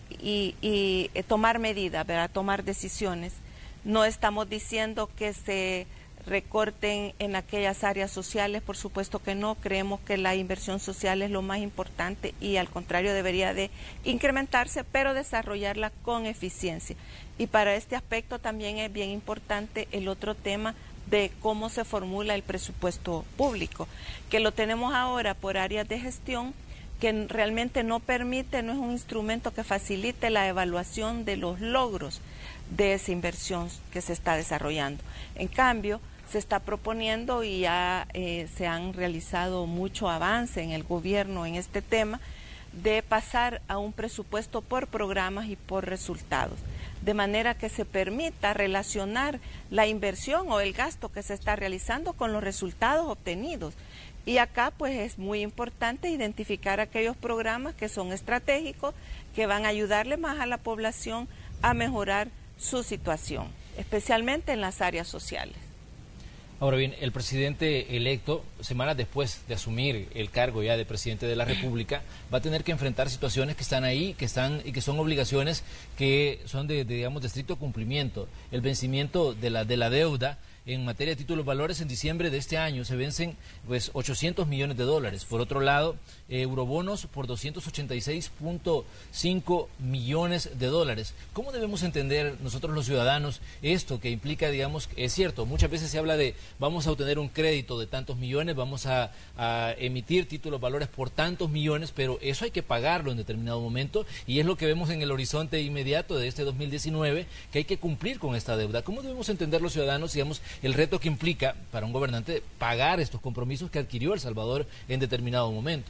y, y eh, tomar medidas, ¿verdad? Tomar decisiones. No estamos diciendo que se recorten en aquellas áreas sociales, por supuesto que no, creemos que la inversión social es lo más importante y al contrario debería de incrementarse, pero desarrollarla con eficiencia. Y para este aspecto también es bien importante el otro tema de cómo se formula el presupuesto público, que lo tenemos ahora por áreas de gestión, que realmente no permite, no es un instrumento que facilite la evaluación de los logros de esa inversión que se está desarrollando. En cambio, se está proponiendo y ya eh, se han realizado mucho avance en el gobierno en este tema, de pasar a un presupuesto por programas y por resultados, de manera que se permita relacionar la inversión o el gasto que se está realizando con los resultados obtenidos. Y acá pues es muy importante identificar aquellos programas que son estratégicos, que van a ayudarle más a la población a mejorar su situación, especialmente en las áreas sociales. Ahora bien, el presidente electo, semanas después de asumir el cargo ya de presidente de la República, va a tener que enfrentar situaciones que están ahí, que están y que son obligaciones que son de, de digamos, de estricto cumplimiento. El vencimiento de la de la deuda en materia de títulos valores en diciembre de este año se vencen pues ochocientos millones de dólares. Por otro lado, eh, eurobonos por doscientos ochenta y seis punto cinco millones de dólares. ¿Cómo debemos entender nosotros los ciudadanos esto que implica, digamos, es cierto, muchas veces se habla de vamos a obtener un crédito de tantos millones, vamos a, a emitir títulos valores por tantos millones, pero eso hay que pagarlo en determinado momento y es lo que vemos en el horizonte inmediato de este dos mil diecinueve, que hay que cumplir con esta deuda. ¿Cómo debemos entender los ciudadanos, digamos, el reto que implica para un gobernante pagar estos compromisos que adquirió El Salvador en determinado momento?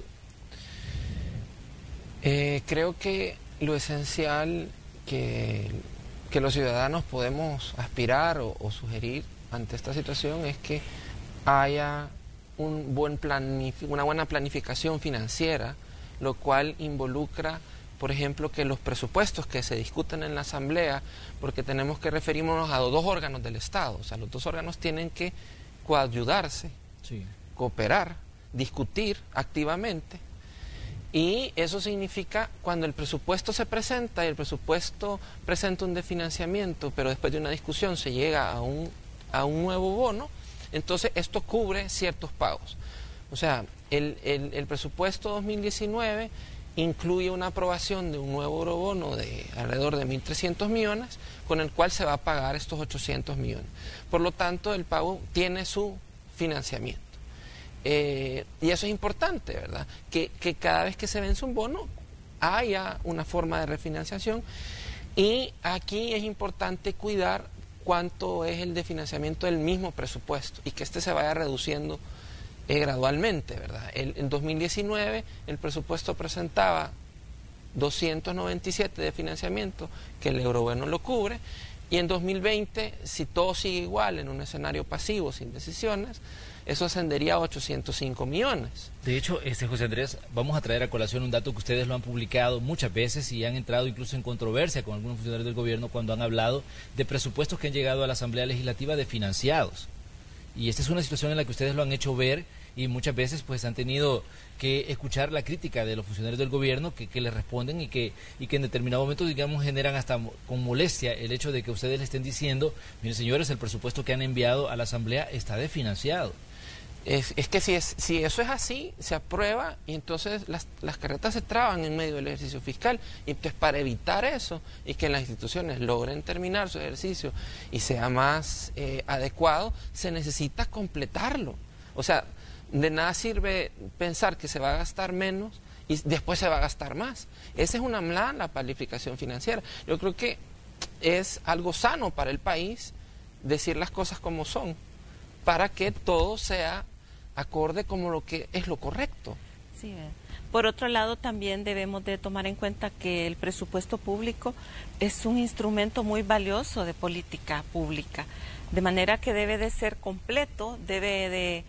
Eh, creo que lo esencial que, que los ciudadanos podemos aspirar o, o sugerir ante esta situación es que haya un buen planif- una buena planificación financiera, lo cual involucra, por ejemplo, que los presupuestos que se discuten en la Asamblea, porque tenemos que referirnos a dos órganos del Estado, o sea, los dos órganos tienen que coayudarse, sí, cooperar, discutir activamente, y eso significa cuando el presupuesto se presenta y el presupuesto presenta un desfinanciamiento, pero después de una discusión se llega a un, a un nuevo bono, entonces esto cubre ciertos pagos. O sea, el, el, el presupuesto dos mil diecinueve incluye una aprobación de un nuevo eurobono de alrededor de mil trescientos millones, con el cual se va a pagar estos ochocientos millones. Por lo tanto, el pago tiene su financiamiento. Eh, y eso es importante, ¿verdad? Que, que cada vez que se vence un bono haya una forma de refinanciación. Y aquí es importante cuidar cuánto es el de financiamiento del mismo presupuesto y que este se vaya reduciendo Eh, gradualmente, ¿verdad? El, en dos mil diecinueve el presupuesto presentaba doscientos noventa y siete de financiamiento, que el eurobono lo cubre, y en dos mil veinte, si todo sigue igual en un escenario pasivo, sin decisiones, eso ascendería a ochocientos cinco millones. De hecho, este José Andrés, vamos a traer a colación un dato que ustedes lo han publicado muchas veces y han entrado incluso en controversia con algunos funcionarios del gobierno cuando han hablado de presupuestos que han llegado a la Asamblea Legislativa desfinanciados. Y esta es una situación en la que ustedes lo han hecho ver y muchas veces pues han tenido que escuchar la crítica de los funcionarios del gobierno que, que les responden y que, y que en determinado momento, digamos, generan hasta con molestia el hecho de que ustedes le estén diciendo, miren señores, el presupuesto que han enviado a la Asamblea está desfinanciado. Es, es que si, es, si eso es así, se aprueba y entonces las, las carretas se traban en medio del ejercicio fiscal. Y entonces para evitar eso y que las instituciones logren terminar su ejercicio y sea más eh, adecuado, se necesita completarlo. O sea, de nada sirve pensar que se va a gastar menos y después se va a gastar más. Esa es una mala planificación financiera. Yo creo que es algo sano para el país decir las cosas como son, para que todo sea acorde como lo que es lo correcto. Sí, por otro lado, también debemos de tomar en cuenta que el presupuesto público es un instrumento muy valioso de política pública, de manera que debe de ser completo, debe de,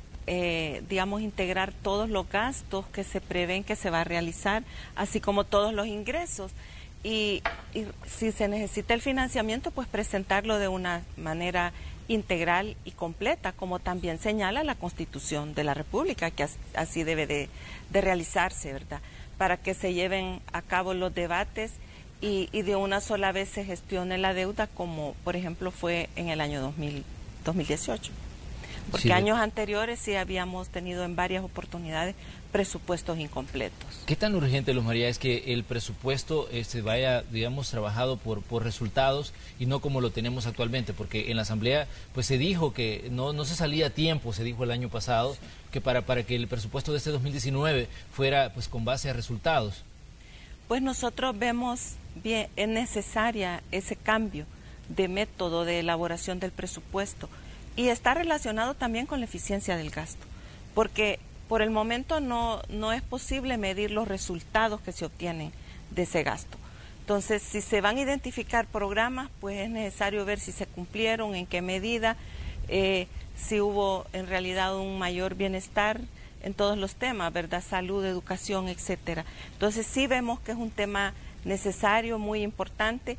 eh, digamos, integrar todos los gastos que se prevén que se va a realizar, así como todos los ingresos. Y, y si se necesita el financiamiento, pues presentarlo de una manera integral y completa, como también señala la Constitución de la República, que así debe de, de realizarse, ¿verdad? Para que se lleven a cabo los debates y, y de una sola vez se gestione la deuda, como por ejemplo fue en el año dos mil dos mil dieciocho. Porque Sí, años anteriores sí habíamos tenido en varias oportunidades presupuestos incompletos. ¿Qué tan urgente, Luz María, es que el presupuesto este, vaya, digamos, trabajado por, por resultados y no como lo tenemos actualmente? Porque en la Asamblea pues se dijo que no, no se salía a tiempo, se dijo el año pasado, que para, para que el presupuesto de este dos mil diecinueve fuera pues con base a resultados. Pues nosotros vemos bien, es necesaria ese cambio de método de elaboración del presupuesto y está relacionado también con la eficiencia del gasto, porque por el momento no, no es posible medir los resultados que se obtienen de ese gasto. Entonces, si se van a identificar programas, pues es necesario ver si se cumplieron, en qué medida, eh, si hubo en realidad un mayor bienestar en todos los temas, ¿verdad? Salud, educación, etcétera. Entonces, sí vemos que es un tema necesario, muy importante,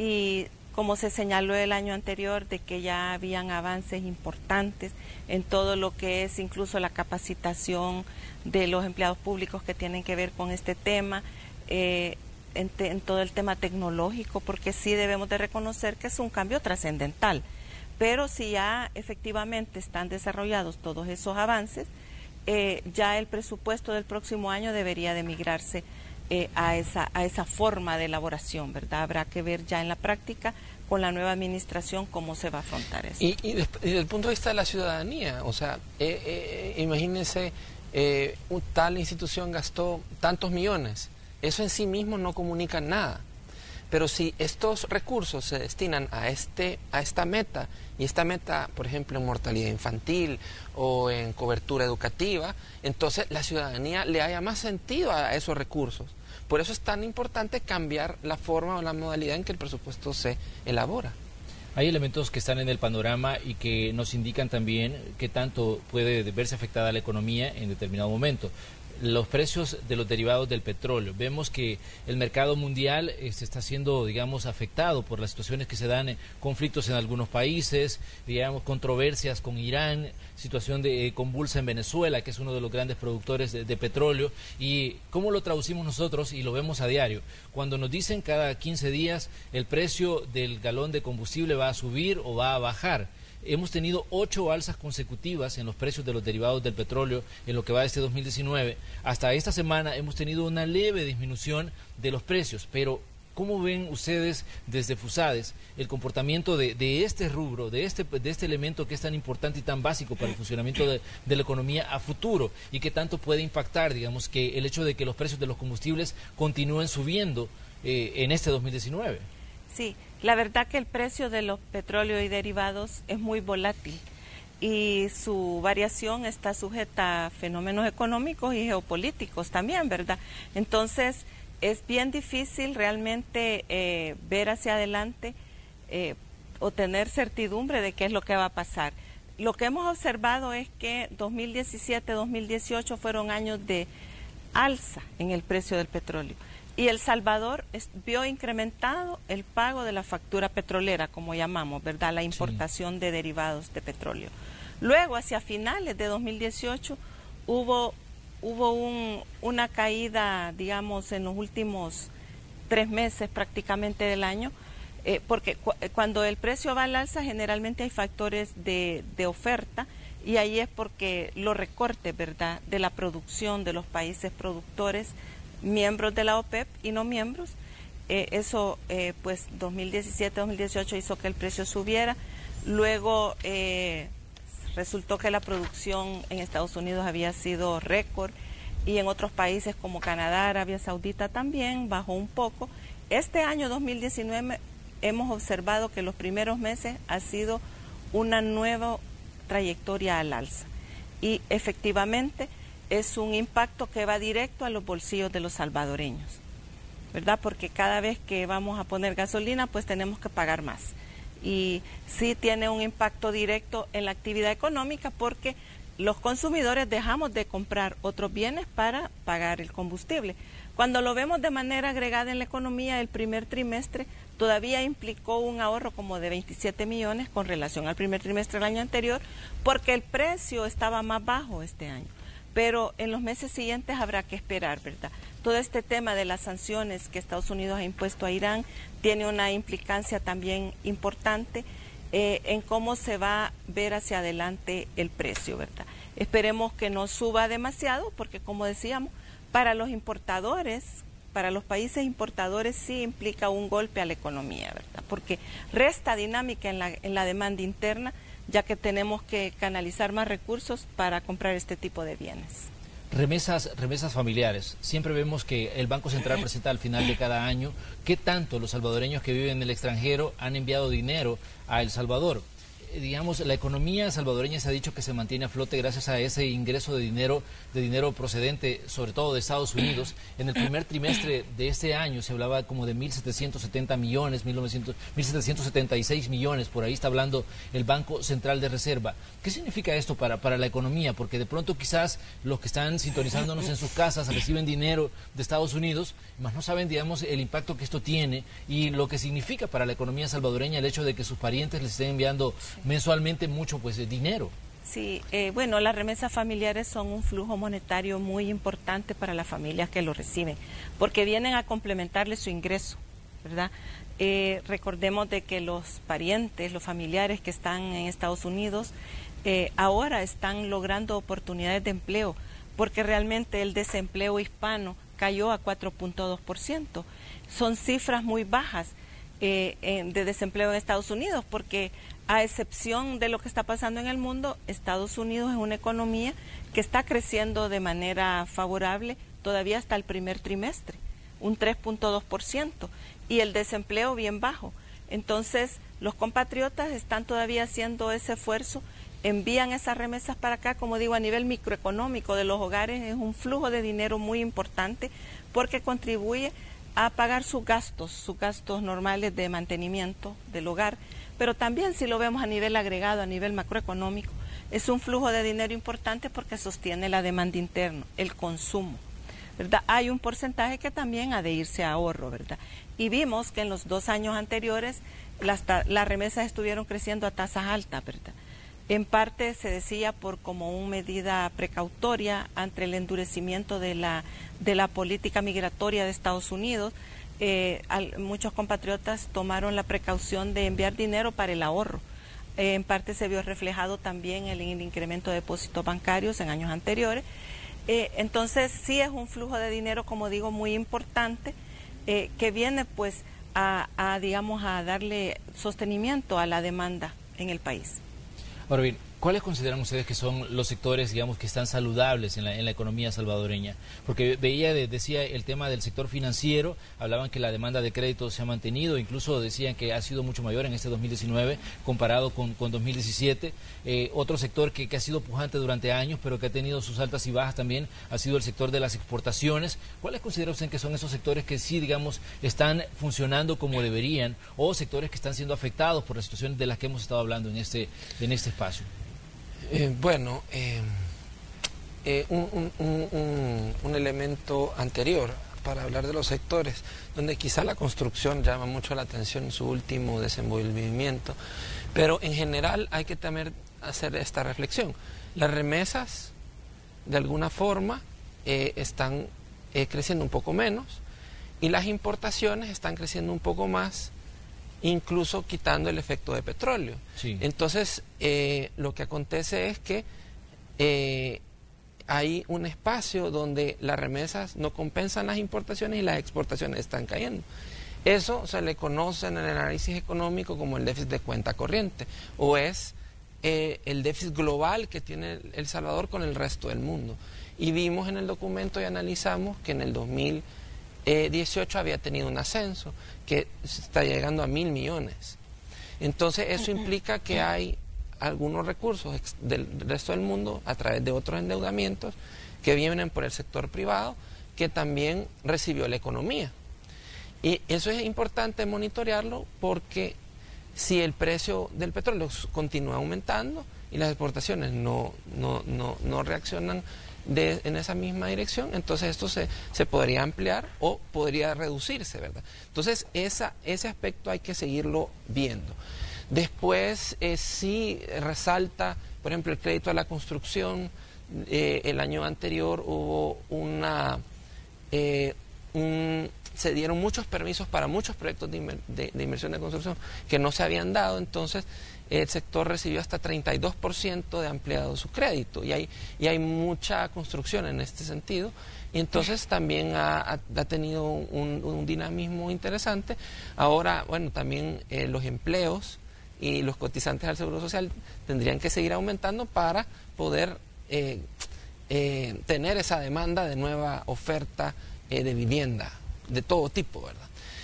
y como se señaló el año anterior, de que ya habían avances importantes en todo lo que es incluso la capacitación de los empleados públicos que tienen que ver con este tema, eh, en, te, en todo el tema tecnológico, porque sí debemos de reconocer que es un cambio trascendental. Pero si ya efectivamente están desarrollados todos esos avances, eh, ya el presupuesto del próximo año debería de migrarse Eh, a esa a esa forma de elaboración, ¿verdad? Habrá que ver ya en la práctica con la nueva administración cómo se va a afrontar eso. Y, y, desde, y desde el punto de vista de la ciudadanía, o sea, eh, eh, imagínense, eh, un, tal institución gastó tantos millones, eso en sí mismo no comunica nada. Pero si estos recursos se destinan a este a esta meta, y esta meta, por ejemplo, en mortalidad infantil o en cobertura educativa, entonces la ciudadanía le haya más sentido a esos recursos. Por eso es tan importante cambiar la forma o la modalidad en que el presupuesto se elabora. Hay elementos que están en el panorama y que nos indican también qué tanto puede verse afectada la economía en determinado momento. Los precios de los derivados del petróleo. Vemos que el mercado mundial eh, se está siendo, digamos, afectado por las situaciones que se dan, eh, conflictos en algunos países, digamos, controversias con Irán, situación de eh, convulsa en Venezuela, que es uno de los grandes productores de, de petróleo. ¿Y cómo lo traducimos nosotros? Y lo vemos a diario. Cuando nos dicen cada quince días el precio del galón de combustible va a subir o va a bajar. Hemos tenido ocho alzas consecutivas en los precios de los derivados del petróleo en lo que va de este dos mil diecinueve. Hasta esta semana hemos tenido una leve disminución de los precios, pero ¿cómo ven ustedes desde FUSADES el comportamiento de, de este rubro, de este, de este elemento que es tan importante y tan básico para el funcionamiento de, de la economía a futuro y que tanto puede impactar, digamos, que el hecho de que los precios de los combustibles continúen subiendo eh, en este dos mil diecinueve? Sí, la verdad que el precio de los petróleos y derivados es muy volátil y su variación está sujeta a fenómenos económicos y geopolíticos también, ¿verdad? Entonces, es bien difícil realmente eh, ver hacia adelante eh, o tener certidumbre de qué es lo que va a pasar. Lo que hemos observado es que dos mil diecisiete, dos mil dieciocho fueron años de alza en el precio del petróleo. Y El Salvador es, vio incrementado el pago de la factura petrolera, como llamamos, ¿verdad? La importación sí. de derivados de petróleo. Luego, hacia finales de dos mil dieciocho, hubo, hubo un, una caída, digamos, en los últimos tres meses prácticamente del año, eh, porque cu cuando el precio va al alza, generalmente hay factores de, de oferta, y ahí es porque los recortes, ¿verdad?, de la producción de los países productores, miembros de la OPEP y no miembros, eh, eso eh, pues dos mil diecisiete, dos mil dieciocho hizo que el precio subiera. Luego eh, resultó que la producción en Estados Unidos había sido récord y en otros países como Canadá, Arabia Saudita también bajó un poco. Este año dos mil diecinueve hemos observado que los primeros meses ha sido una nueva trayectoria al alza y efectivamente es un impacto que va directo a los bolsillos de los salvadoreños, ¿verdad? Porque cada vez que vamos a poner gasolina, pues tenemos que pagar más. Y sí tiene un impacto directo en la actividad económica porque los consumidores dejamos de comprar otros bienes para pagar el combustible. Cuando lo vemos de manera agregada en la economía, el primer trimestre todavía implicó un ahorro como de veintisiete millones con relación al primer trimestre del año anterior, porque el precio estaba más bajo este año. Pero en los meses siguientes habrá que esperar, ¿verdad? Todo este tema de las sanciones que Estados Unidos ha impuesto a Irán tiene una implicancia también importante eh, en cómo se va a ver hacia adelante el precio, ¿verdad? Esperemos que no suba demasiado, porque como decíamos, para los importadores, para los países importadores sí implica un golpe a la economía, ¿verdad? Porque resta dinámica en la, en la demanda interna, ya que tenemos que canalizar más recursos para comprar este tipo de bienes. Remesas, remesas familiares. Siempre vemos que el Banco Central presenta al final de cada año qué tanto los salvadoreños que viven en el extranjero han enviado dinero a El Salvador. Digamos, la economía salvadoreña se ha dicho que se mantiene a flote gracias a ese ingreso de dinero, de dinero procedente, sobre todo de Estados Unidos. En el primer trimestre de este año se hablaba como de mil setecientos setenta millones, mil setecientos setenta y seis millones, por ahí está hablando el Banco Central de Reserva. ¿Qué significa esto para, para la economía? Porque de pronto quizás los que están sintonizándonos en sus casas reciben dinero de Estados Unidos, más no saben, digamos, el impacto que esto tiene y lo que significa para la economía salvadoreña el hecho de que sus parientes les estén enviando mensualmente mucho pues de dinero. Sí, eh, bueno, las remesas familiares son un flujo monetario muy importante para las familias que lo reciben, porque vienen a complementarle su ingreso, ¿verdad? Eh, recordemos de que los parientes, los familiares que están en Estados Unidos, eh, ahora están logrando oportunidades de empleo, porque realmente el desempleo hispano cayó a cuatro punto dos por ciento. Son cifras muy bajas eh, en, de desempleo en Estados Unidos, porque a excepción de lo que está pasando en el mundo, Estados Unidos es una economía que está creciendo de manera favorable todavía hasta el primer trimestre, un tres punto dos por ciento, y el desempleo bien bajo. Entonces, los compatriotas están todavía haciendo ese esfuerzo, envían esas remesas para acá, como digo, a nivel microeconómico de los hogares, es un flujo de dinero muy importante porque contribuye a pagar sus gastos, sus gastos normales de mantenimiento del hogar, pero también si lo vemos a nivel agregado, a nivel macroeconómico, es un flujo de dinero importante porque sostiene la demanda interna, el consumo, ¿verdad? Hay un porcentaje que también ha de irse a ahorro, ¿verdad? Y vimos que en los dos años anteriores las, las remesas estuvieron creciendo a tasas altas, ¿verdad? En parte se decía por como una medida precautoria ante el endurecimiento de la, de la política migratoria de Estados Unidos. Eh, al, muchos compatriotas tomaron la precaución de enviar dinero para el ahorro. Eh, en parte se vio reflejado también el, el incremento de depósitos bancarios en años anteriores. Eh, entonces sí es un flujo de dinero, como digo, muy importante, eh, que viene pues a, a, digamos, a darle sostenimiento a la demanda en el país. Ahora bien, ¿cuáles consideran ustedes que son los sectores, digamos, que están saludables en la, en la economía salvadoreña? Porque veía, de, decía el tema del sector financiero, hablaban que la demanda de crédito se ha mantenido, incluso decían que ha sido mucho mayor en este dos mil diecinueve comparado con, con dos mil diecisiete. Eh, otro sector que, que ha sido pujante durante años, pero que ha tenido sus altas y bajas también, ha sido el sector de las exportaciones. ¿Cuáles consideran ustedes que son esos sectores que sí, digamos, están funcionando como deberían, o sectores que están siendo afectados por las situaciones de las que hemos estado hablando en este, en este espacio? Eh, bueno, eh, eh, un, un, un, un elemento anterior para hablar de los sectores, donde quizá la construcción llama mucho la atención en su último desenvolvimiento, pero en general hay que también hacer esta reflexión. Las remesas, de alguna forma, eh, están eh, creciendo un poco menos, y las importaciones están creciendo un poco más, incluso quitando el efecto de petróleo. Sí. Entonces, eh, lo que acontece es que eh, hay un espacio donde las remesas no compensan las importaciones y las exportaciones están cayendo. Eso se le conoce en el análisis económico como el déficit de cuenta corriente, o es eh, el déficit global que tiene El Salvador con el resto del mundo. Y vimos en el documento y analizamos que en el dos mil dieciocho había tenido un ascenso que está llegando a mil millones. Entonces eso implica que hay algunos recursos del resto del mundo a través de otros endeudamientos que vienen por el sector privado que también recibió la economía. Y eso es importante monitorearlo, porque si el precio del petróleo continúa aumentando y las exportaciones no, no, no, no reaccionan De, en esa misma dirección, entonces esto se, se podría ampliar o podría reducirse, ¿verdad? Entonces esa, ese aspecto hay que seguirlo viendo. Después eh, sí resalta, por ejemplo, el crédito a la construcción. Eh, el año anterior hubo una, eh, un se dieron muchos permisos para muchos proyectos de, inver, de, de inversión de construcción que no se habían dado, entonces el sector recibió hasta treinta y dos por ciento de ampliado su crédito y hay, y hay mucha construcción en este sentido. Y entonces también ha, ha tenido un, un dinamismo interesante. Ahora, bueno, también eh, los empleos y los cotizantes al Seguro Social tendrían que seguir aumentando para poder eh, eh, tener esa demanda de nueva oferta eh, de vivienda, de todo tipo, ¿verdad?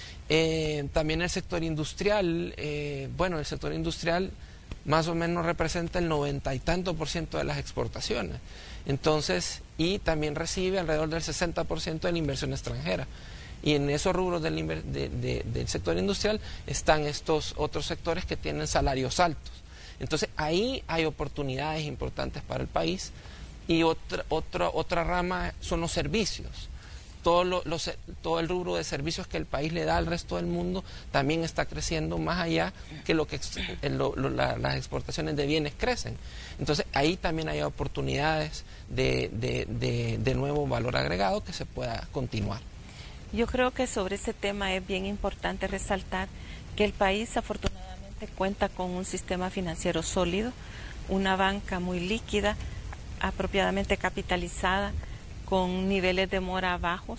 Eh, también el sector industrial, eh, bueno, el sector industrial más o menos representa el noventa y tanto por ciento de las exportaciones. Entonces, y también recibe alrededor del sesenta por ciento de la inversión extranjera. Y en esos rubros del, de, de, del sector industrial están estos otros sectores que tienen salarios altos. Entonces, ahí hay oportunidades importantes para el país. Y otra, otra, otra rama son los servicios. Todo, lo, los, todo el rubro de servicios que el país le da al resto del mundo también está creciendo más allá que lo que lo, lo, la, las exportaciones de bienes crecen. Entonces ahí también hay oportunidades de, de, de, de nuevo valor agregado que se pueda continuar. Yo creo que sobre ese tema es bien importante resaltar que el país afortunadamente cuenta con un sistema financiero sólido, una banca muy líquida, apropiadamente capitalizada, con niveles de mora bajos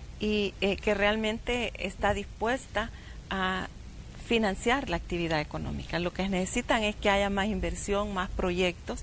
y eh, que realmente está dispuesta a financiar la actividad económica. Lo que necesitan es que haya más inversión, más proyectos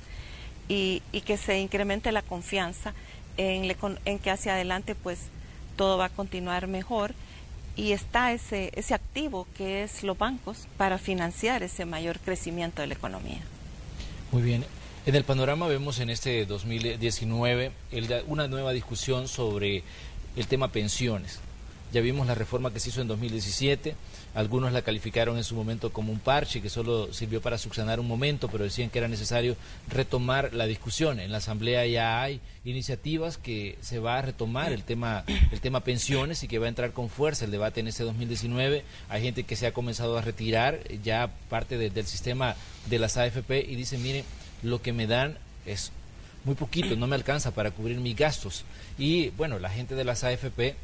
y, y que se incremente la confianza en, le, en que hacia adelante pues todo va a continuar mejor y está ese, ese activo que es los bancos para financiar ese mayor crecimiento de la economía. Muy bien. En el panorama vemos en este dos mil diecinueve el, una nueva discusión sobre el tema pensiones. Ya vimos la reforma que se hizo en dos mil diecisiete, algunos la calificaron en su momento como un parche que solo sirvió para subsanar un momento, pero decían que era necesario retomar la discusión. En la Asamblea ya hay iniciativas que se va a retomar el tema, el tema pensiones y que va a entrar con fuerza el debate en este dos mil diecinueve. Hay gente que se ha comenzado a retirar ya parte de, del sistema de las A F P y dice, miren, lo que me dan es muy poquito, no me alcanza para cubrir mis gastos. Y bueno, la gente de las A F P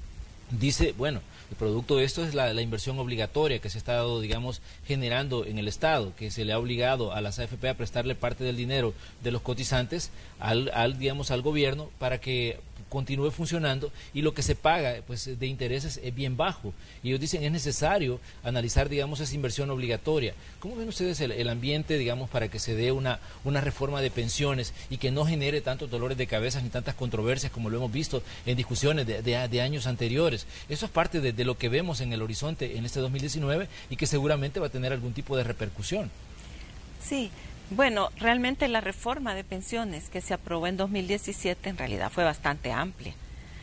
dice, bueno, el producto de esto es la, la inversión obligatoria que se ha estado, digamos, generando en el Estado, que se le ha obligado a las A F P a prestarle parte del dinero de los cotizantes al, al digamos, al gobierno para que continúe funcionando y lo que se paga pues de intereses es bien bajo y ellos dicen es necesario analizar digamos esa inversión obligatoria. ¿Cómo ven ustedes el, el ambiente digamos para que se dé una, una reforma de pensiones y que no genere tantos dolores de cabeza ni tantas controversias como lo hemos visto en discusiones de, de, de años anteriores? Eso es parte de, de lo que vemos en el horizonte en este dos mil diecinueve y que seguramente va a tener algún tipo de repercusión. Sí. Bueno, realmente la reforma de pensiones que se aprobó en dos mil diecisiete en realidad fue bastante amplia.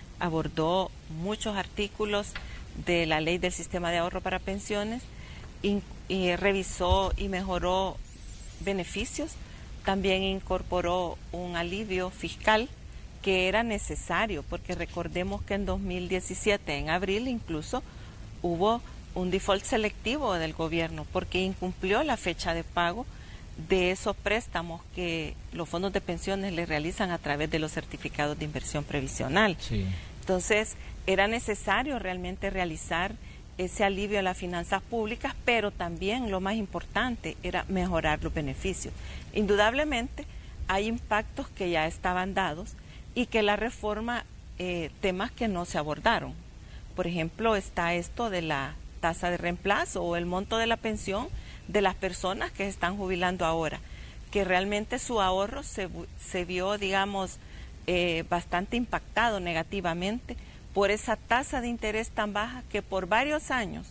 Abordó muchos artículos de la ley del sistema de ahorro para pensiones y, y revisó y mejoró beneficios. También incorporó un alivio fiscal que era necesario porque recordemos que en dos mil diecisiete, en abril incluso, hubo un default selectivo del gobierno porque incumplió la fecha de pago de esos préstamos que los fondos de pensiones le realizan a través de los certificados de inversión previsional. Sí. Entonces, era necesario realmente realizar ese alivio a las finanzas públicas, pero también lo más importante era mejorar los beneficios. Indudablemente, hay impactos que ya estaban dados y que la reforma, eh, temas que no se abordaron. Por ejemplo, está esto de la tasa de reemplazo o el monto de la pensión de las personas que se están jubilando ahora, que realmente su ahorro se, se vio, digamos, eh, bastante impactado negativamente por esa tasa de interés tan baja que por varios años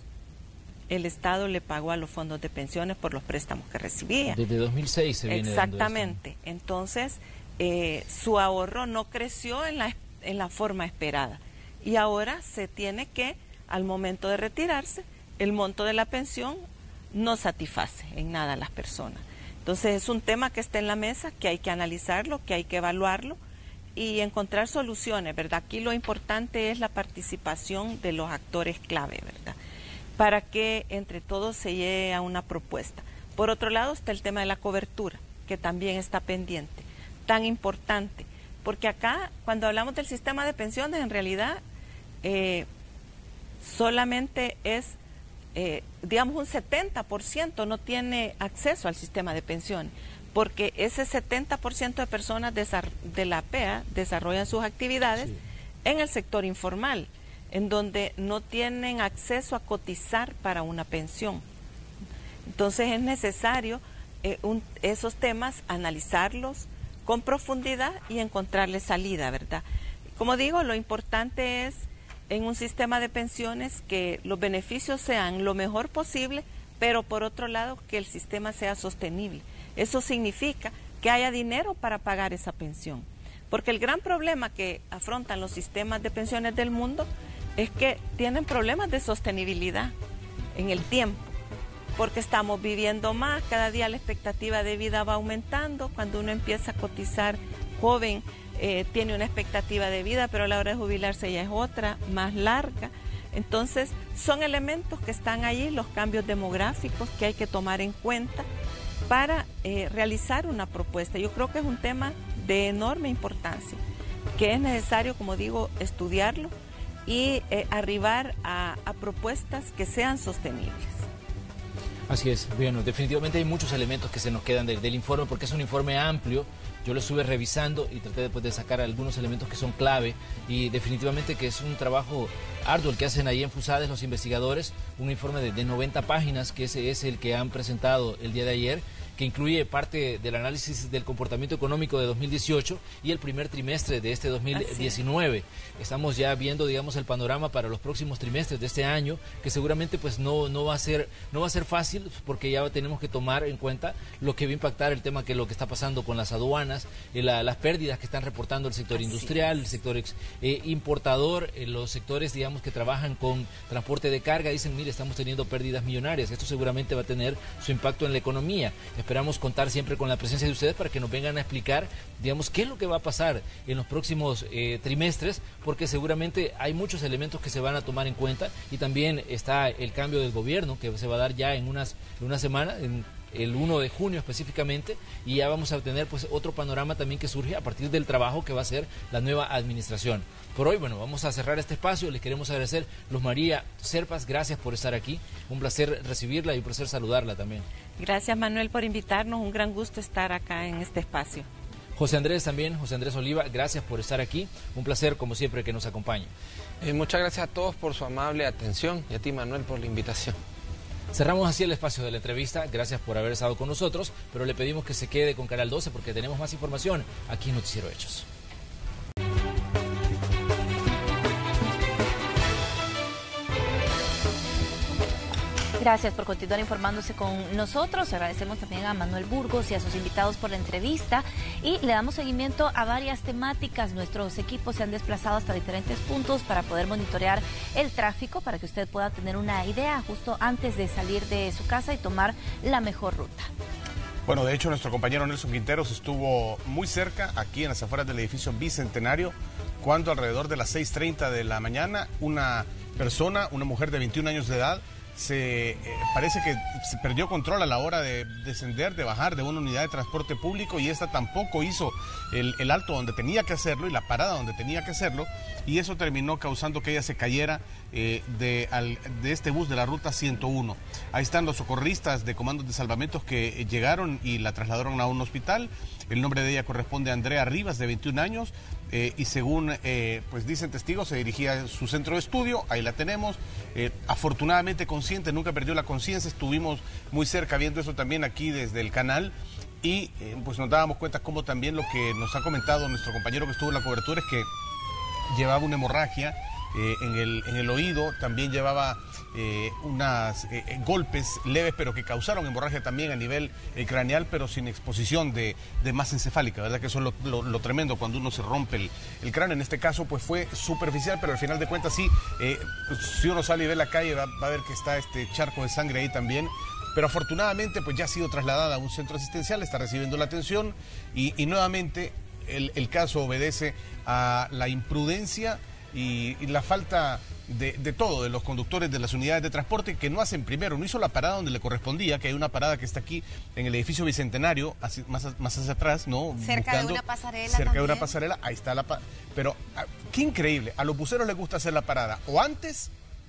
el Estado le pagó a los fondos de pensiones por los préstamos que recibía. Desde dos mil seis se viene Exactamente. Dando esto. Entonces, eh, su ahorro no creció en la, en la forma esperada. Y ahora se tiene que, al momento de retirarse, el monto de la pensión no satisface en nada a las personas. Entonces es un tema que está en la mesa, que hay que analizarlo, que hay que evaluarlo y encontrar soluciones, ¿verdad? Aquí lo importante es la participación de los actores clave, ¿verdad? Para que entre todos se llegue a una propuesta. Por otro lado está el tema de la cobertura, que también está pendiente, tan importante, porque acá cuando hablamos del sistema de pensiones en realidad eh, solamente es, eh, digamos, un setenta por ciento no tiene acceso al sistema de pensiones, porque ese setenta por ciento de personas de la P E A desarrollan sus actividades sí. en el sector informal, en donde no tienen acceso a cotizar para una pensión. Entonces es necesario eh, un, esos temas analizarlos con profundidad y encontrarle salida, ¿verdad? Como digo, lo importante es en un sistema de pensiones que los beneficios sean lo mejor posible, pero por otro lado que el sistema sea sostenible. Eso significa que haya dinero para pagar esa pensión, porque el gran problema que afrontan los sistemas de pensiones del mundo es que tienen problemas de sostenibilidad en el tiempo, porque estamos viviendo más, cada día la expectativa de vida va aumentando, cuando uno empieza a cotizar joven eh, tiene una expectativa de vida, pero a la hora de jubilarse ya es otra, más larga. Entonces son elementos que están allí, los cambios demográficos que hay que tomar en cuenta para eh, realizar una propuesta. Yo creo que es un tema de enorme importancia, que es necesario, como digo, estudiarlo y eh, arribar a, a propuestas que sean sostenibles. Así es, bueno, definitivamente hay muchos elementos que se nos quedan del, del informe, porque es un informe amplio. Yo lo estuve revisando y traté después de sacar algunos elementos que son clave, y definitivamente que es un trabajo arduo el que hacen ahí en FUSADES los investigadores, un informe de, de noventa páginas, que ese es el que han presentado el día de ayer, que incluye parte del análisis del comportamiento económico de dos mil dieciocho y el primer trimestre de este dos mil diecinueve. Estamos ya viendo, digamos, el panorama para los próximos trimestres de este año, que seguramente pues no, no va a ser, no va a ser fácil, porque ya tenemos que tomar en cuenta lo que va a impactar el tema, que lo que está pasando con las aduanas, eh, la, las pérdidas que están reportando el sector Así industrial, es. el sector ex, eh, importador, eh, los sectores, digamos, que trabajan con transporte de carga, dicen, mire, estamos teniendo pérdidas millonarias. Esto seguramente va a tener su impacto en la economía. Esperamos contar siempre con la presencia de ustedes para que nos vengan a explicar, digamos, qué es lo que va a pasar en los próximos eh, trimestres, porque seguramente hay muchos elementos que se van a tomar en cuenta, y también está el cambio del gobierno que se va a dar ya en unas en una semana, en el uno de junio específicamente, y ya vamos a tener pues otro panorama también que surge a partir del trabajo que va a hacer la nueva administración. Por hoy, bueno, vamos a cerrar este espacio. Les queremos agradecer, Luz María Serpas, gracias por estar aquí, un placer recibirla y un placer saludarla también. Gracias, Manuel, por invitarnos, un gran gusto estar acá en este espacio. José Andrés también, José Andrés Oliva, gracias por estar aquí, un placer como siempre que nos acompañe. Eh, muchas gracias a todos por su amable atención, y a ti, Manuel, por la invitación. Cerramos así el espacio de la entrevista, gracias por haber estado con nosotros, pero le pedimos que se quede con Canal doce porque tenemos más información aquí en Noticiero Hechos. Gracias por continuar informándose con nosotros. Agradecemos también a Manuel Burgos y a sus invitados por la entrevista, y le damos seguimiento a varias temáticas. Nuestros equipos se han desplazado hasta diferentes puntos para poder monitorear el tráfico, para que usted pueda tener una idea justo antes de salir de su casa y tomar la mejor ruta. Bueno, de hecho, nuestro compañero Nelson Quinteros estuvo muy cerca, aquí en las afueras del edificio Bicentenario, cuando alrededor de las seis treinta de la mañana una persona, una mujer de veintiún años de edad, se eh, parece que se perdió control a la hora de descender, de bajar de una unidad de transporte público, y esta tampoco hizo el, el alto donde tenía que hacerlo y la parada donde tenía que hacerlo, y eso terminó causando que ella se cayera eh, de, al, de este bus de la ruta ciento uno. Ahí están los socorristas de comandos de salvamentos que llegaron y la trasladaron a un hospital. El nombre de ella corresponde a Andrea Rivas, de veintiún años, eh, y según eh, pues dicen testigos, se dirigía a su centro de estudio. Ahí la tenemos, eh, afortunadamente consciente, nunca perdió la conciencia. Estuvimos muy cerca viendo eso también aquí desde el canal, y eh, pues nos dábamos cuenta como también lo que nos ha comentado nuestro compañero que estuvo en la cobertura es que llevaba una hemorragia eh, en, el, en el oído, también llevaba eh, unos eh, golpes leves, pero que causaron hemorragia también a nivel eh, craneal, pero sin exposición de, de masa encefálica, ¿verdad? Que eso es lo, lo, lo tremendo cuando uno se rompe el, el cráneo. En este caso pues fue superficial, pero al final de cuentas sí, eh, si uno sale y ve la calle va, va a ver que está este charco de sangre ahí también. Pero afortunadamente pues ya ha sido trasladada a un centro asistencial, está recibiendo la atención, y, y nuevamente el, el caso obedece a la imprudencia y, y la falta de, de todo, de los conductores de las unidades de transporte, que no hacen primero, no hizo la parada donde le correspondía, que hay una parada que está aquí en el edificio Bicentenario, así, más, más hacia atrás, ¿no? Cerca Buscando, de una pasarela Cerca también. de una pasarela, ahí está la... Pa pero, qué increíble, a los buceros les gusta hacer la parada, o antes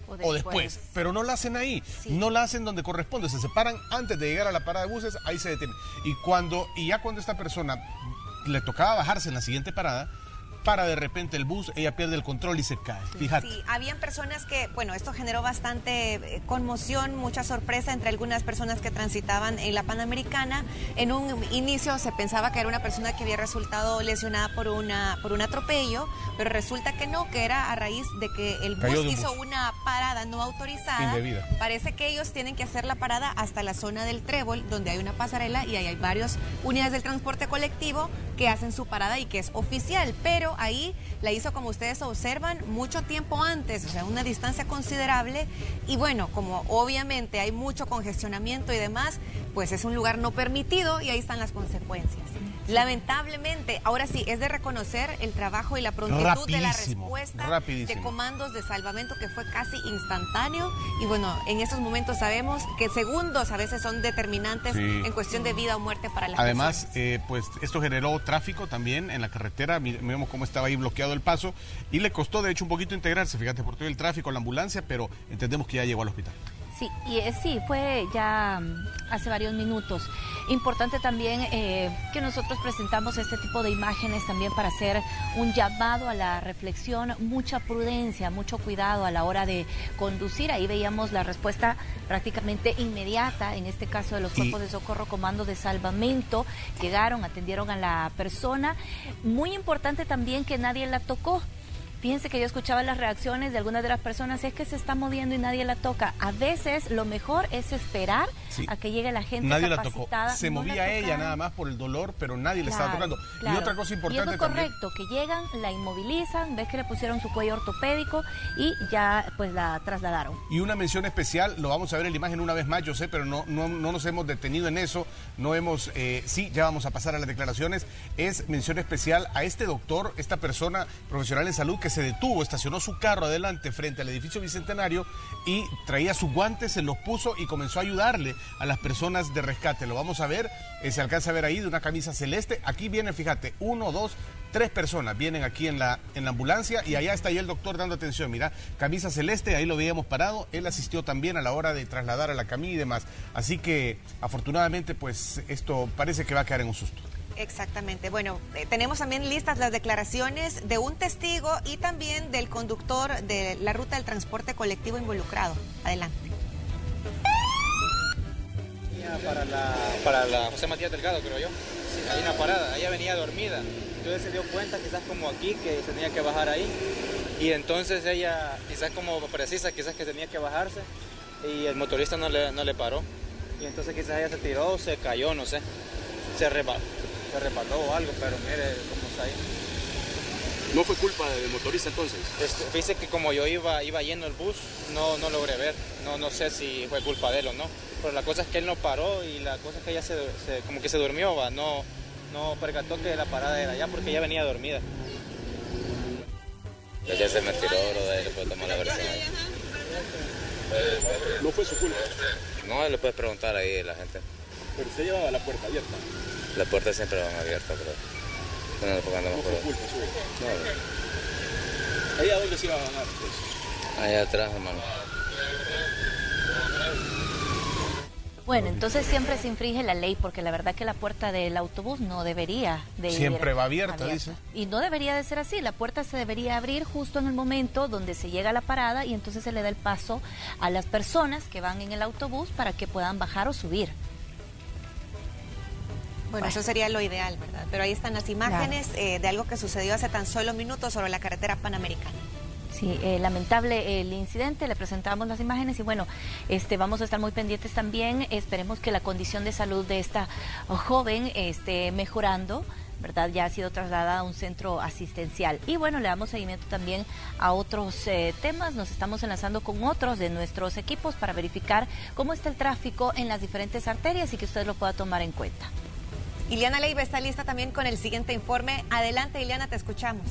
o después, o después pero no la hacen ahí, sí. no la hacen donde corresponde, se separan antes de llegar a la parada de buses, ahí se detienen. Y, cuando, y ya cuando esta persona le tocaba bajarse en la siguiente parada, para de repente el bus, ella pierde el control y se cae, fíjate. Sí, habían personas que, bueno, esto generó bastante eh, conmoción, mucha sorpresa entre algunas personas que transitaban en la Panamericana. En un inicio se pensaba que era una persona que había resultado lesionada por, una, por un atropello, pero resulta que no, que era a raíz de que el bus hizo bus. una parada no autorizada. Indebida. Parece que ellos tienen que hacer la parada hasta la zona del Trébol, donde hay una pasarela y ahí hay varias unidades del transporte colectivo que hacen su parada y que es oficial, pero ahí la hizo, como ustedes observan, mucho tiempo antes, o sea, una distancia considerable. Y bueno, como obviamente hay mucho congestionamiento y demás, pues es un lugar no permitido y ahí están las consecuencias. Lamentablemente, ahora sí, es de reconocer el trabajo y la prontitud rapidísimo, de la respuesta rapidísimo. de comandos de salvamento, que fue casi instantáneo. Y bueno, en estos momentos sabemos que segundos a veces son determinantes sí. en cuestión de vida o muerte para las Además, personas. Eh, pues esto generó tráfico también en la carretera. Miremos cómo estaba ahí bloqueado el paso y le costó de hecho un poquito integrarse, fíjate, por todo el tráfico, la ambulancia, pero entendemos que ya llegó al hospital. Sí, y eh, sí, fue ya um, hace varios minutos. Importante también eh, que nosotros presentamos este tipo de imágenes también para hacer un llamado a la reflexión, mucha prudencia, mucho cuidado a la hora de conducir. Ahí veíamos la respuesta prácticamente inmediata, en este caso de los cuerpos de socorro, comandos de salvamento, llegaron, atendieron a la persona. Muy importante también que nadie la tocó. Fíjense que yo escuchaba las reacciones de algunas de las personas, es que se está moviendo y nadie la toca. A veces lo mejor es esperar sí. a que llegue la gente nadie capacitada. La tocó. Se no movía ella nada más por el dolor, pero nadie le claro, estaba tocando. Claro. Y otra cosa importante y eso es correcto, también, que llegan, la inmovilizan, ves que le pusieron su cuello ortopédico y ya pues la trasladaron. Y una mención especial, lo vamos a ver en la imagen una vez más, yo sé, pero no, no, no nos hemos detenido en eso, no hemos, eh, sí, ya vamos a pasar a las declaraciones, es mención especial a este doctor, esta persona profesional en salud que se detuvo, estacionó su carro adelante frente al edificio Bicentenario y traía sus guantes, se los puso y comenzó a ayudarle a las personas de rescate. Lo vamos a ver, eh, se alcanza a ver ahí de una camisa celeste. Aquí viene, fíjate, uno, dos, tres personas vienen aquí en la, en la ambulancia y allá está ahí el doctor dando atención. Mira, camisa celeste, ahí lo veíamos parado. Él asistió también a la hora de trasladar a la camilla y demás. Así que, afortunadamente, pues esto parece que va a quedar en un susto. Exactamente. Bueno, eh, tenemos también listas las declaraciones de un testigo y también del conductor de la ruta del transporte colectivo involucrado. Adelante. Para la, para la José Matías Delgado, creo yo. Sí, hay una parada, ella venía dormida. Entonces se dio cuenta, quizás como aquí, que se tenía que bajar ahí. Y entonces ella, quizás como precisa, quizás que tenía que bajarse. Y el motorista no le, no le paró. Y entonces quizás ella se tiró, se cayó, no sé. Se reparó. Se reparó o algo, pero mire cómo está ahí. ¿No fue culpa del motorista entonces? Este, fíjese que como yo iba, iba yendo el bus, no, no logré ver. No, no sé si fue culpa de él o no. Pero la cosa es que él no paró y la cosa es que ella se, se, como que se durmió, va. No, no percató que la parada era allá porque ella venía dormida. Ella se me tiró, bro, de ahí le puedo tomar la versión. ¿No fue su culpa? No, le puedes preguntar ahí a la gente. Pero usted llevaba la puerta abierta. Las puertas siempre van abiertas, pero no, porque andamos no por fue culpa suya. No, no. ¿Ahí a dónde se iba a bajar? Pues? Allá atrás, hermano. Bueno, entonces siempre se infringe la ley porque la verdad que la puerta del autobús no debería de siempre ir va abierta, abierta, dice. Y no debería de ser así, la puerta se debería abrir justo en el momento donde se llega a la parada y entonces se le da el paso a las personas que van en el autobús para que puedan bajar o subir. Bueno, eso sería lo ideal, ¿verdad? Pero ahí están las imágenes claro. eh, de algo que sucedió hace tan solo minutos sobre la carretera Panamericana. Sí, eh, lamentable el incidente, le presentamos las imágenes y bueno, este, vamos a estar muy pendientes también, esperemos que la condición de salud de esta joven esté mejorando, ¿verdad? Ya ha sido trasladada a un centro asistencial. Y bueno, le damos seguimiento también a otros eh, temas, nos estamos enlazando con otros de nuestros equipos para verificar cómo está el tráfico en las diferentes arterias y que usted lo pueda tomar en cuenta. Ileana Leiva está lista también con el siguiente informe. Adelante, Ileana, te escuchamos.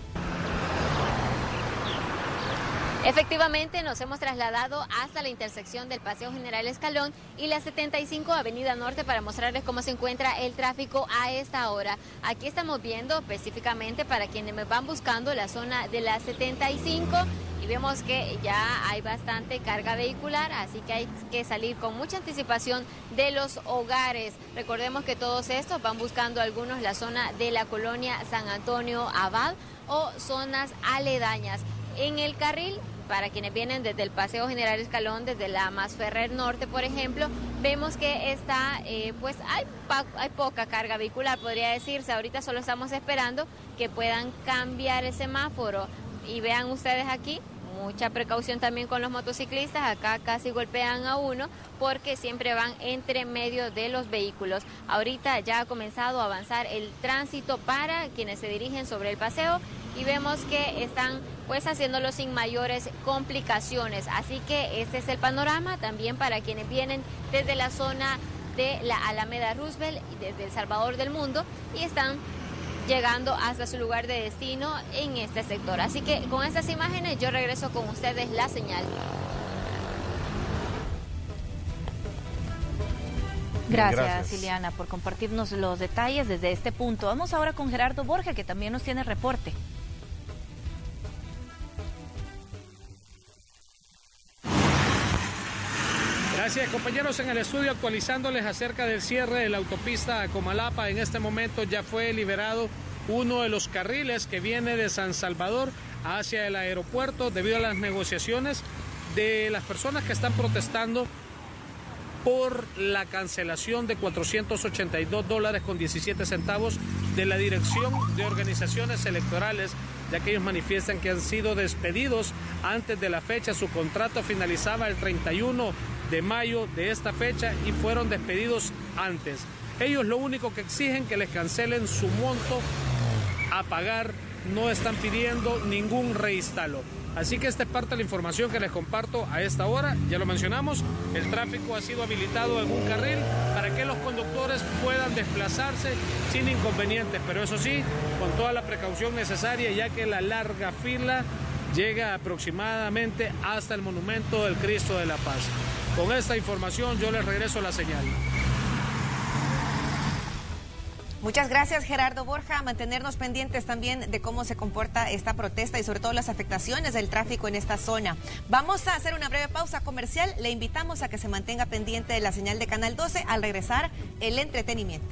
Efectivamente, nos hemos trasladado hasta la intersección del Paseo General Escalón y la setenta y cinco Avenida Norte para mostrarles cómo se encuentra el tráfico a esta hora. Aquí estamos viendo específicamente para quienes me van buscando la zona de la setenta y cinco y vemos que ya hay bastante carga vehicular, así que hay que salir con mucha anticipación de los hogares. Recordemos que todos estos van buscando algunos la zona de la colonia San Antonio Abad o zonas aledañas. En el carril, para quienes vienen desde el Paseo General Escalón, desde la Masferrer Norte, por ejemplo, vemos que está, eh, pues hay, hay poca carga vehicular, podría decirse. Ahorita solo estamos esperando que puedan cambiar el semáforo. Y vean ustedes aquí, mucha precaución también con los motociclistas. Acá casi golpean a uno porque siempre van entre medio de los vehículos. Ahorita ya ha comenzado a avanzar el tránsito para quienes se dirigen sobre el paseo y vemos que están pues haciéndolo sin mayores complicaciones. Así que este es el panorama también para quienes vienen desde la zona de la Alameda Roosevelt y desde El Salvador del Mundo y están llegando hasta su lugar de destino en este sector. Así que con estas imágenes yo regreso con ustedes la señal. Gracias, Gracias, Ileana, por compartirnos los detalles desde este punto. Vamos ahora con Gerardo Borja, que también nos tiene reporte. Gracias, compañeros, en el estudio actualizándoles acerca del cierre de la autopista a Comalapa. En este momento ya fue liberado uno de los carriles que viene de San Salvador hacia el aeropuerto debido a las negociaciones de las personas que están protestando por la cancelación de cuatrocientos ochenta y dos dólares con diecisiete centavos de la Dirección de Organizaciones Electorales, ya que ellos manifiestan que han sido despedidos antes de la fecha. Su contrato finalizaba el treinta y uno de mayo de esta fecha y fueron despedidos antes. Ellos lo único que exigen que les cancelen su monto a pagar, no están pidiendo ningún reinstalo. Así que esta es parte de la información que les comparto a esta hora. Ya lo mencionamos, el tráfico ha sido habilitado en un carril para que los conductores puedan desplazarse sin inconvenientes, pero eso sí, con toda la precaución necesaria, ya que la larga fila llega aproximadamente hasta el Monumento del Cristo de la Paz. Con esta información yo les regreso la señal. Muchas gracias, Gerardo Borja. Mantenernos pendientes también de cómo se comporta esta protesta y sobre todo las afectaciones del tráfico en esta zona. Vamos a hacer una breve pausa comercial. Le invitamos a que se mantenga pendiente de la señal de Canal doce. Al regresar, el entretenimiento.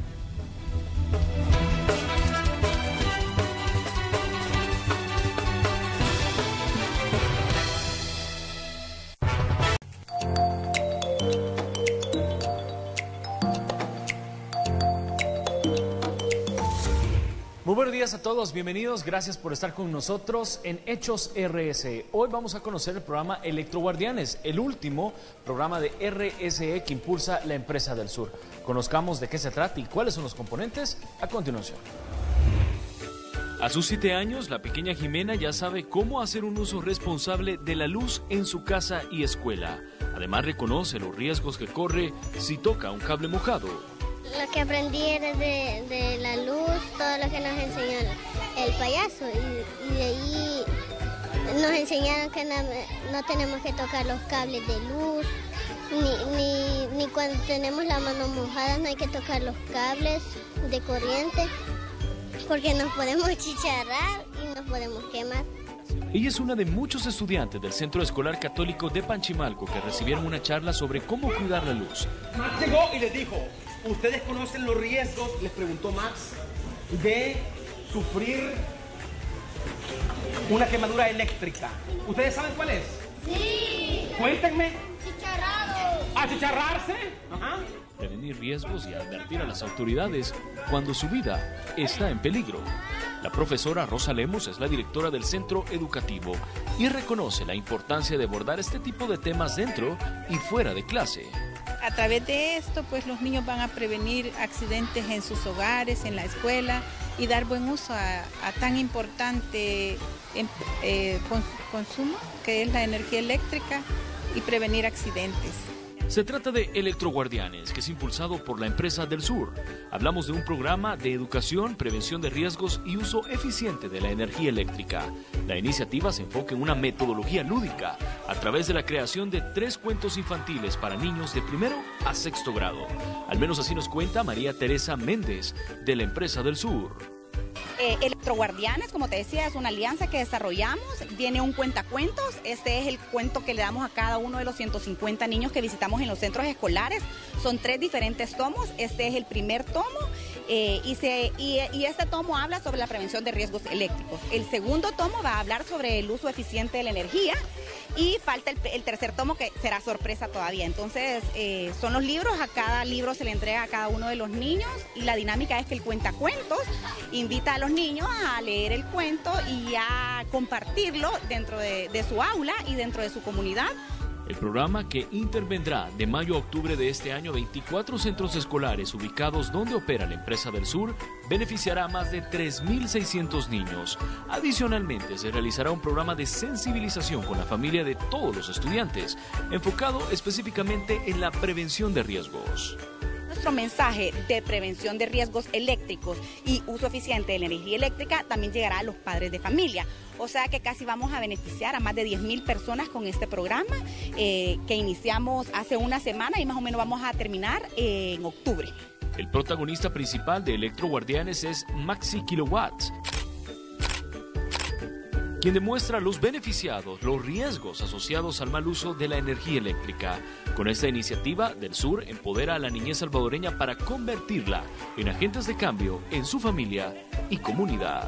Muy buenos días a todos, bienvenidos, gracias por estar con nosotros en Hechos R S E. Hoy vamos a conocer el programa Electroguardianes, el último programa de R S E que impulsa la empresa del sur. Conozcamos de qué se trata y cuáles son los componentes a continuación. A sus siete años, la pequeña Jimena ya sabe cómo hacer un uso responsable de la luz en su casa y escuela. Además, reconoce los riesgos que corre si toca un cable mojado. Lo que aprendí era de, de la luz, todo lo que nos enseñó el, el payaso. Y, y de ahí nos enseñaron que no, no tenemos que tocar los cables de luz, ni, ni, ni cuando tenemos las manos mojadas no hay que tocar los cables de corriente, porque nos podemos chicharrar y nos podemos quemar. Ella es una de muchos estudiantes del Centro Escolar Católico de Panchimalco que recibieron una charla sobre cómo cuidar la luz. Max llegó y les dijo, ¿ustedes conocen los riesgos, les preguntó Max, de sufrir una quemadura eléctrica? ¿Ustedes saben cuál es? Sí. Cuéntenme. Chicharrado. ¿Achicharrarse? Ajá. Prevenir riesgos y advertir a las autoridades cuando su vida está en peligro. La profesora Rosa Lemos es la directora del centro educativo y reconoce la importancia de abordar este tipo de temas dentro y fuera de clase. A través de esto, pues los niños van a prevenir accidentes en sus hogares, en la escuela y dar buen uso a, a tan importante eh, consumo que es la energía eléctrica y prevenir accidentes. Se trata de Electroguardianes, que es impulsado por la empresa del sur. Hablamos de un programa de educación, prevención de riesgos y uso eficiente de la energía eléctrica. La iniciativa se enfoca en una metodología lúdica a través de la creación de tres cuentos infantiles para niños de primero a sexto grado. Al menos así nos cuenta María Teresa Méndez, de la empresa del sur. Eh, Electroguardianes, como te decía, es una alianza que desarrollamos, viene un cuentacuentos, este es el cuento que le damos a cada uno de los ciento cincuenta niños que visitamos en los centros escolares, son tres diferentes tomos, este es el primer tomo eh, y, se, y, y este tomo habla sobre la prevención de riesgos eléctricos, el segundo tomo va a hablar sobre el uso eficiente de la energía y falta el, el tercer tomo que será sorpresa todavía, entonces eh, son los libros, a cada libro se le entrega a cada uno de los niños y la dinámica es que el cuentacuentos invita a los niños a leer el cuento y a compartirlo dentro de, de su aula y dentro de su comunidad. El programa, que intervendrá de mayo a octubre de este año veinticuatro centros escolares ubicados donde opera la empresa del Sur, beneficiará a más de tres mil seiscientos niños. Adicionalmente, se realizará un programa de sensibilización con la familia de todos los estudiantes, enfocado específicamente en la prevención de riesgos. Nuestro mensaje de prevención de riesgos eléctricos y uso eficiente de la energía eléctrica también llegará a los padres de familia. O sea que casi vamos a beneficiar a más de diez mil personas con este programa eh, que iniciamos hace una semana y más o menos vamos a terminar eh, en octubre. El protagonista principal de Electroguardianes es Maxi Kilowatts, quien demuestra a los beneficiados los riesgos asociados al mal uso de la energía eléctrica. Con esta iniciativa, del Sur empodera a la niñez salvadoreña para convertirla en agentes de cambio en su familia y comunidad.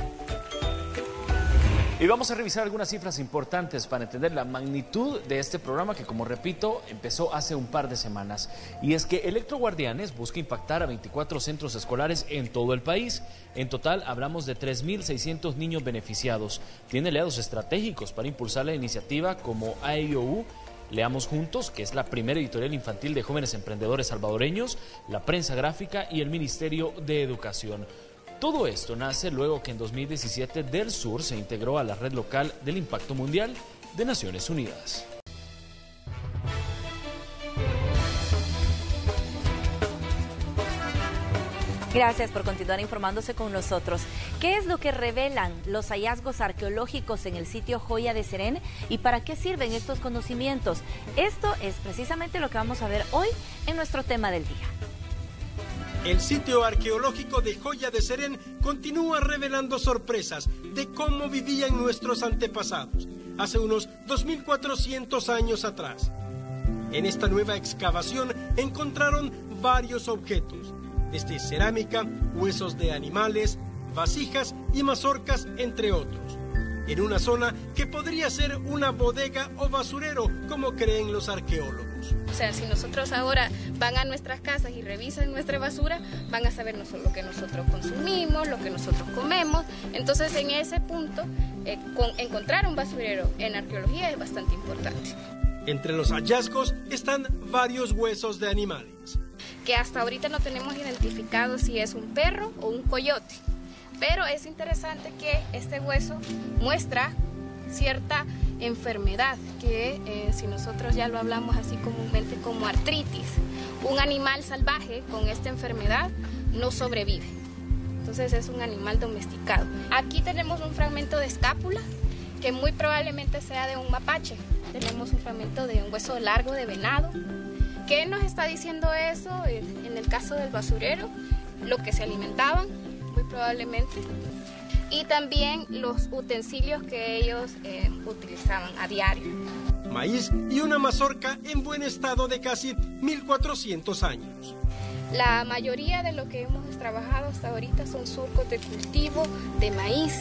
Y vamos a revisar algunas cifras importantes para entender la magnitud de este programa que, como repito, empezó hace un par de semanas. Y es que Electroguardianes busca impactar a veinticuatro centros escolares en todo el país. En total hablamos de tres mil seiscientos niños beneficiados. Tiene aliados estratégicos para impulsar la iniciativa como A I O U, Leamos Juntos, que es la primera editorial infantil de jóvenes emprendedores salvadoreños, la Prensa Gráfica y el Ministerio de Educación. Todo esto nace luego que en dos mil diecisiete del Sur se integró a la red local del Impacto Mundial de Naciones Unidas. Gracias por continuar informándose con nosotros. ¿Qué es lo que revelan los hallazgos arqueológicos en el sitio Joya de Serén y para qué sirven estos conocimientos? Esto es precisamente lo que vamos a ver hoy en nuestro tema del día. El sitio arqueológico de Joya de Serén continúa revelando sorpresas de cómo vivían nuestros antepasados hace unos dos mil cuatrocientos años atrás. En esta nueva excavación encontraron varios objetos, desde cerámica, huesos de animales, vasijas y mazorcas, entre otros, en una zona que podría ser una bodega o basurero, como creen los arqueólogos. O sea, si nosotros ahora van a nuestras casas y revisan nuestra basura, van a saber no solo lo que nosotros consumimos, lo que nosotros comemos. Entonces, en ese punto, eh, con, encontrar un basurero en arqueología es bastante importante. Entre los hallazgos están varios huesos de animales, que hasta ahorita no tenemos identificado si es un perro o un coyote. Pero es interesante que este hueso muestra cierta enfermedad, que eh, si nosotros ya lo hablamos así comúnmente como artritis, un animal salvaje con esta enfermedad no sobrevive. Entonces es un animal domesticado. Aquí tenemos un fragmento de escápula que muy probablemente sea de un mapache. Tenemos un fragmento de un hueso largo de venado. ¿Qué nos está diciendo eso? En el caso del basurero, lo que se alimentaban, muy probablemente, y también los utensilios que ellos eh, utilizaban a diario. Maíz y una mazorca en buen estado de casi mil cuatrocientos años. La mayoría de lo que hemos trabajado hasta ahorita son surcos de cultivo de maíz.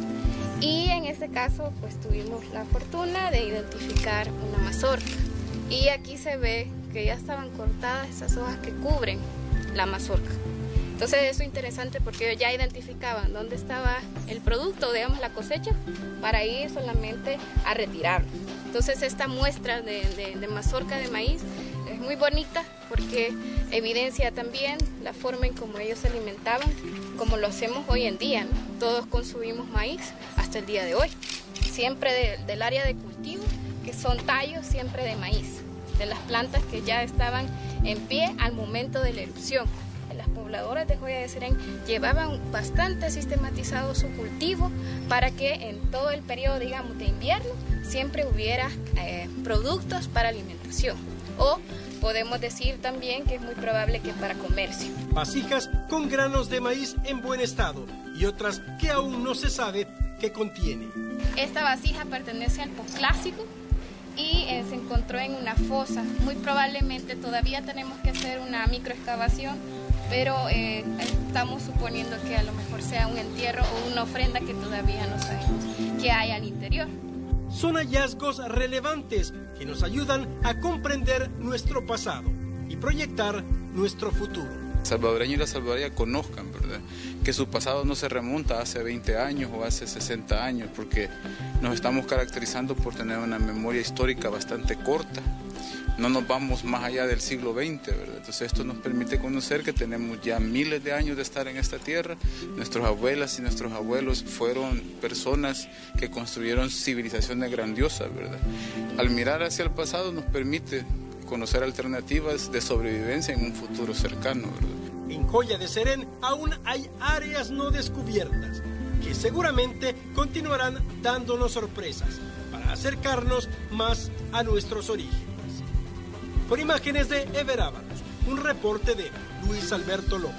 Y en este caso, pues tuvimos la fortuna de identificar una mazorca. Y aquí se ve que ya estaban cortadas esas hojas que cubren la mazorca. Entonces eso es interesante porque ellos ya identificaban dónde estaba el producto, digamos la cosecha, para ir solamente a retirarlo. Entonces esta muestra de, de, de mazorca de maíz es muy bonita porque evidencia también la forma en cómo ellos se alimentaban, como lo hacemos hoy en día, ¿no? Todos consumimos maíz hasta el día de hoy, siempre de, del área de cultivo, que son tallos siempre de maíz, de las plantas que ya estaban en pie al momento de la erupción. las pobladoras de Joya de Serén llevaban bastante sistematizado su cultivo para que en todo el periodo, digamos, de invierno siempre hubiera eh, productos para alimentación, o podemos decir también que es muy probable que para comercio. Vasijas con granos de maíz en buen estado y otras que aún no se sabe qué contiene. Esta vasija pertenece al posclásico y eh, se encontró en una fosa. Muy probablemente todavía tenemos que hacer una microexcavación, pero eh, estamos suponiendo que a lo mejor sea un entierro o una ofrenda que todavía no sabemos que hay al interior. Son hallazgos relevantes que nos ayudan a comprender nuestro pasado y proyectar nuestro futuro. Salvadoreño y la salvadoreña conozcan, ¿verdad?, que su pasado no se remonta hace veinte años o hace sesenta años, porque nos estamos caracterizando por tener una memoria histórica bastante corta. No nos vamos más allá del siglo veinte, ¿verdad? Entonces esto nos permite conocer que tenemos ya miles de años de estar en esta tierra. Nuestras abuelas y nuestros abuelos fueron personas que construyeron civilizaciones grandiosas, ¿verdad? Al mirar hacia el pasado nos permite conocer alternativas de sobrevivencia en un futuro cercano, ¿verdad? En Joya de Serén aún hay áreas no descubiertas que seguramente continuarán dándonos sorpresas para acercarnos más a nuestros orígenes. Por imágenes de Ever Ábalos, un reporte de Luis Alberto López.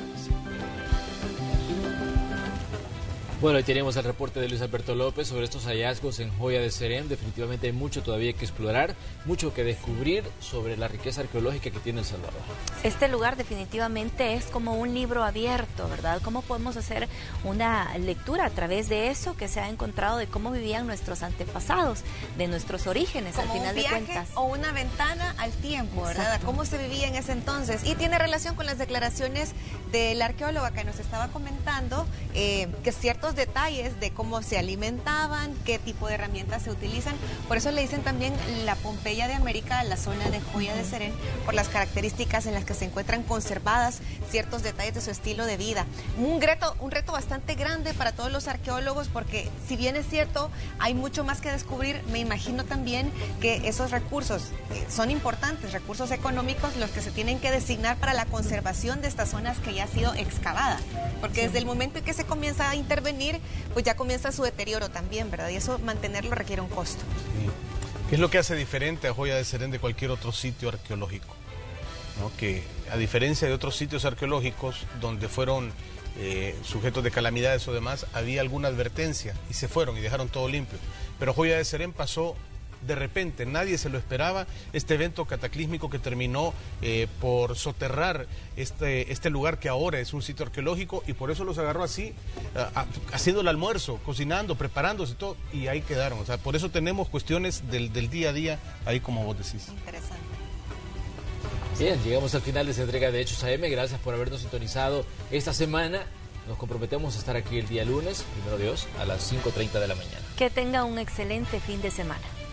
Bueno, ahí tenemos el reporte de Luis Alberto López sobre estos hallazgos en Joya de Serén. Definitivamente hay mucho todavía que explorar, mucho que descubrir sobre la riqueza arqueológica que tiene El Salvador. Este lugar definitivamente es como un libro abierto, ¿verdad? ¿Cómo podemos hacer una lectura a través de eso que se ha encontrado de cómo vivían nuestros antepasados, de nuestros orígenes, como al final un viaje de cuentas? O una ventana al tiempo, ¿verdad? Exacto. ¿Cómo se vivía en ese entonces? Y tiene relación con las declaraciones de la arqueóloga que nos estaba comentando, eh, que ciertos detalles de cómo se alimentaban, qué tipo de herramientas se utilizan. Por eso le dicen también la Pompeya de América, la zona de Joya de Serén, por las características en las que se encuentran conservadas ciertos detalles de su estilo de vida. Un reto, un reto bastante grande para todos los arqueólogos, porque si bien es cierto, hay mucho más que descubrir, me imagino también que esos recursos eh, son importantes, recursos económicos, los que se tienen que designar para la conservación de estas zonas que ya ha sido excavada, porque sí, desde el momento en que se comienza a intervenir, pues ya comienza su deterioro también, ¿verdad? Y eso mantenerlo requiere un costo. Sí. ¿Qué es lo que hace diferente a Joya de Serén de cualquier otro sitio arqueológico? ¿No? Que a diferencia de otros sitios arqueológicos donde fueron eh, sujetos de calamidades o demás, había alguna advertencia y se fueron y dejaron todo limpio. Pero Joya de Serén pasó de repente, nadie se lo esperaba, este evento cataclísmico que terminó eh, por soterrar este, este lugar que ahora es un sitio arqueológico, y por eso los agarró así, a, a, haciendo el almuerzo, cocinando, preparándose todo, y ahí quedaron. O sea, por eso tenemos cuestiones del, del día a día, ahí como vos decís. Interesante. Bien, llegamos al final de esta entrega de Hechos A M. Gracias por habernos sintonizado esta semana. Nos comprometemos a estar aquí el día lunes, primero Dios, a las cinco treinta de la mañana. Que tenga un excelente fin de semana.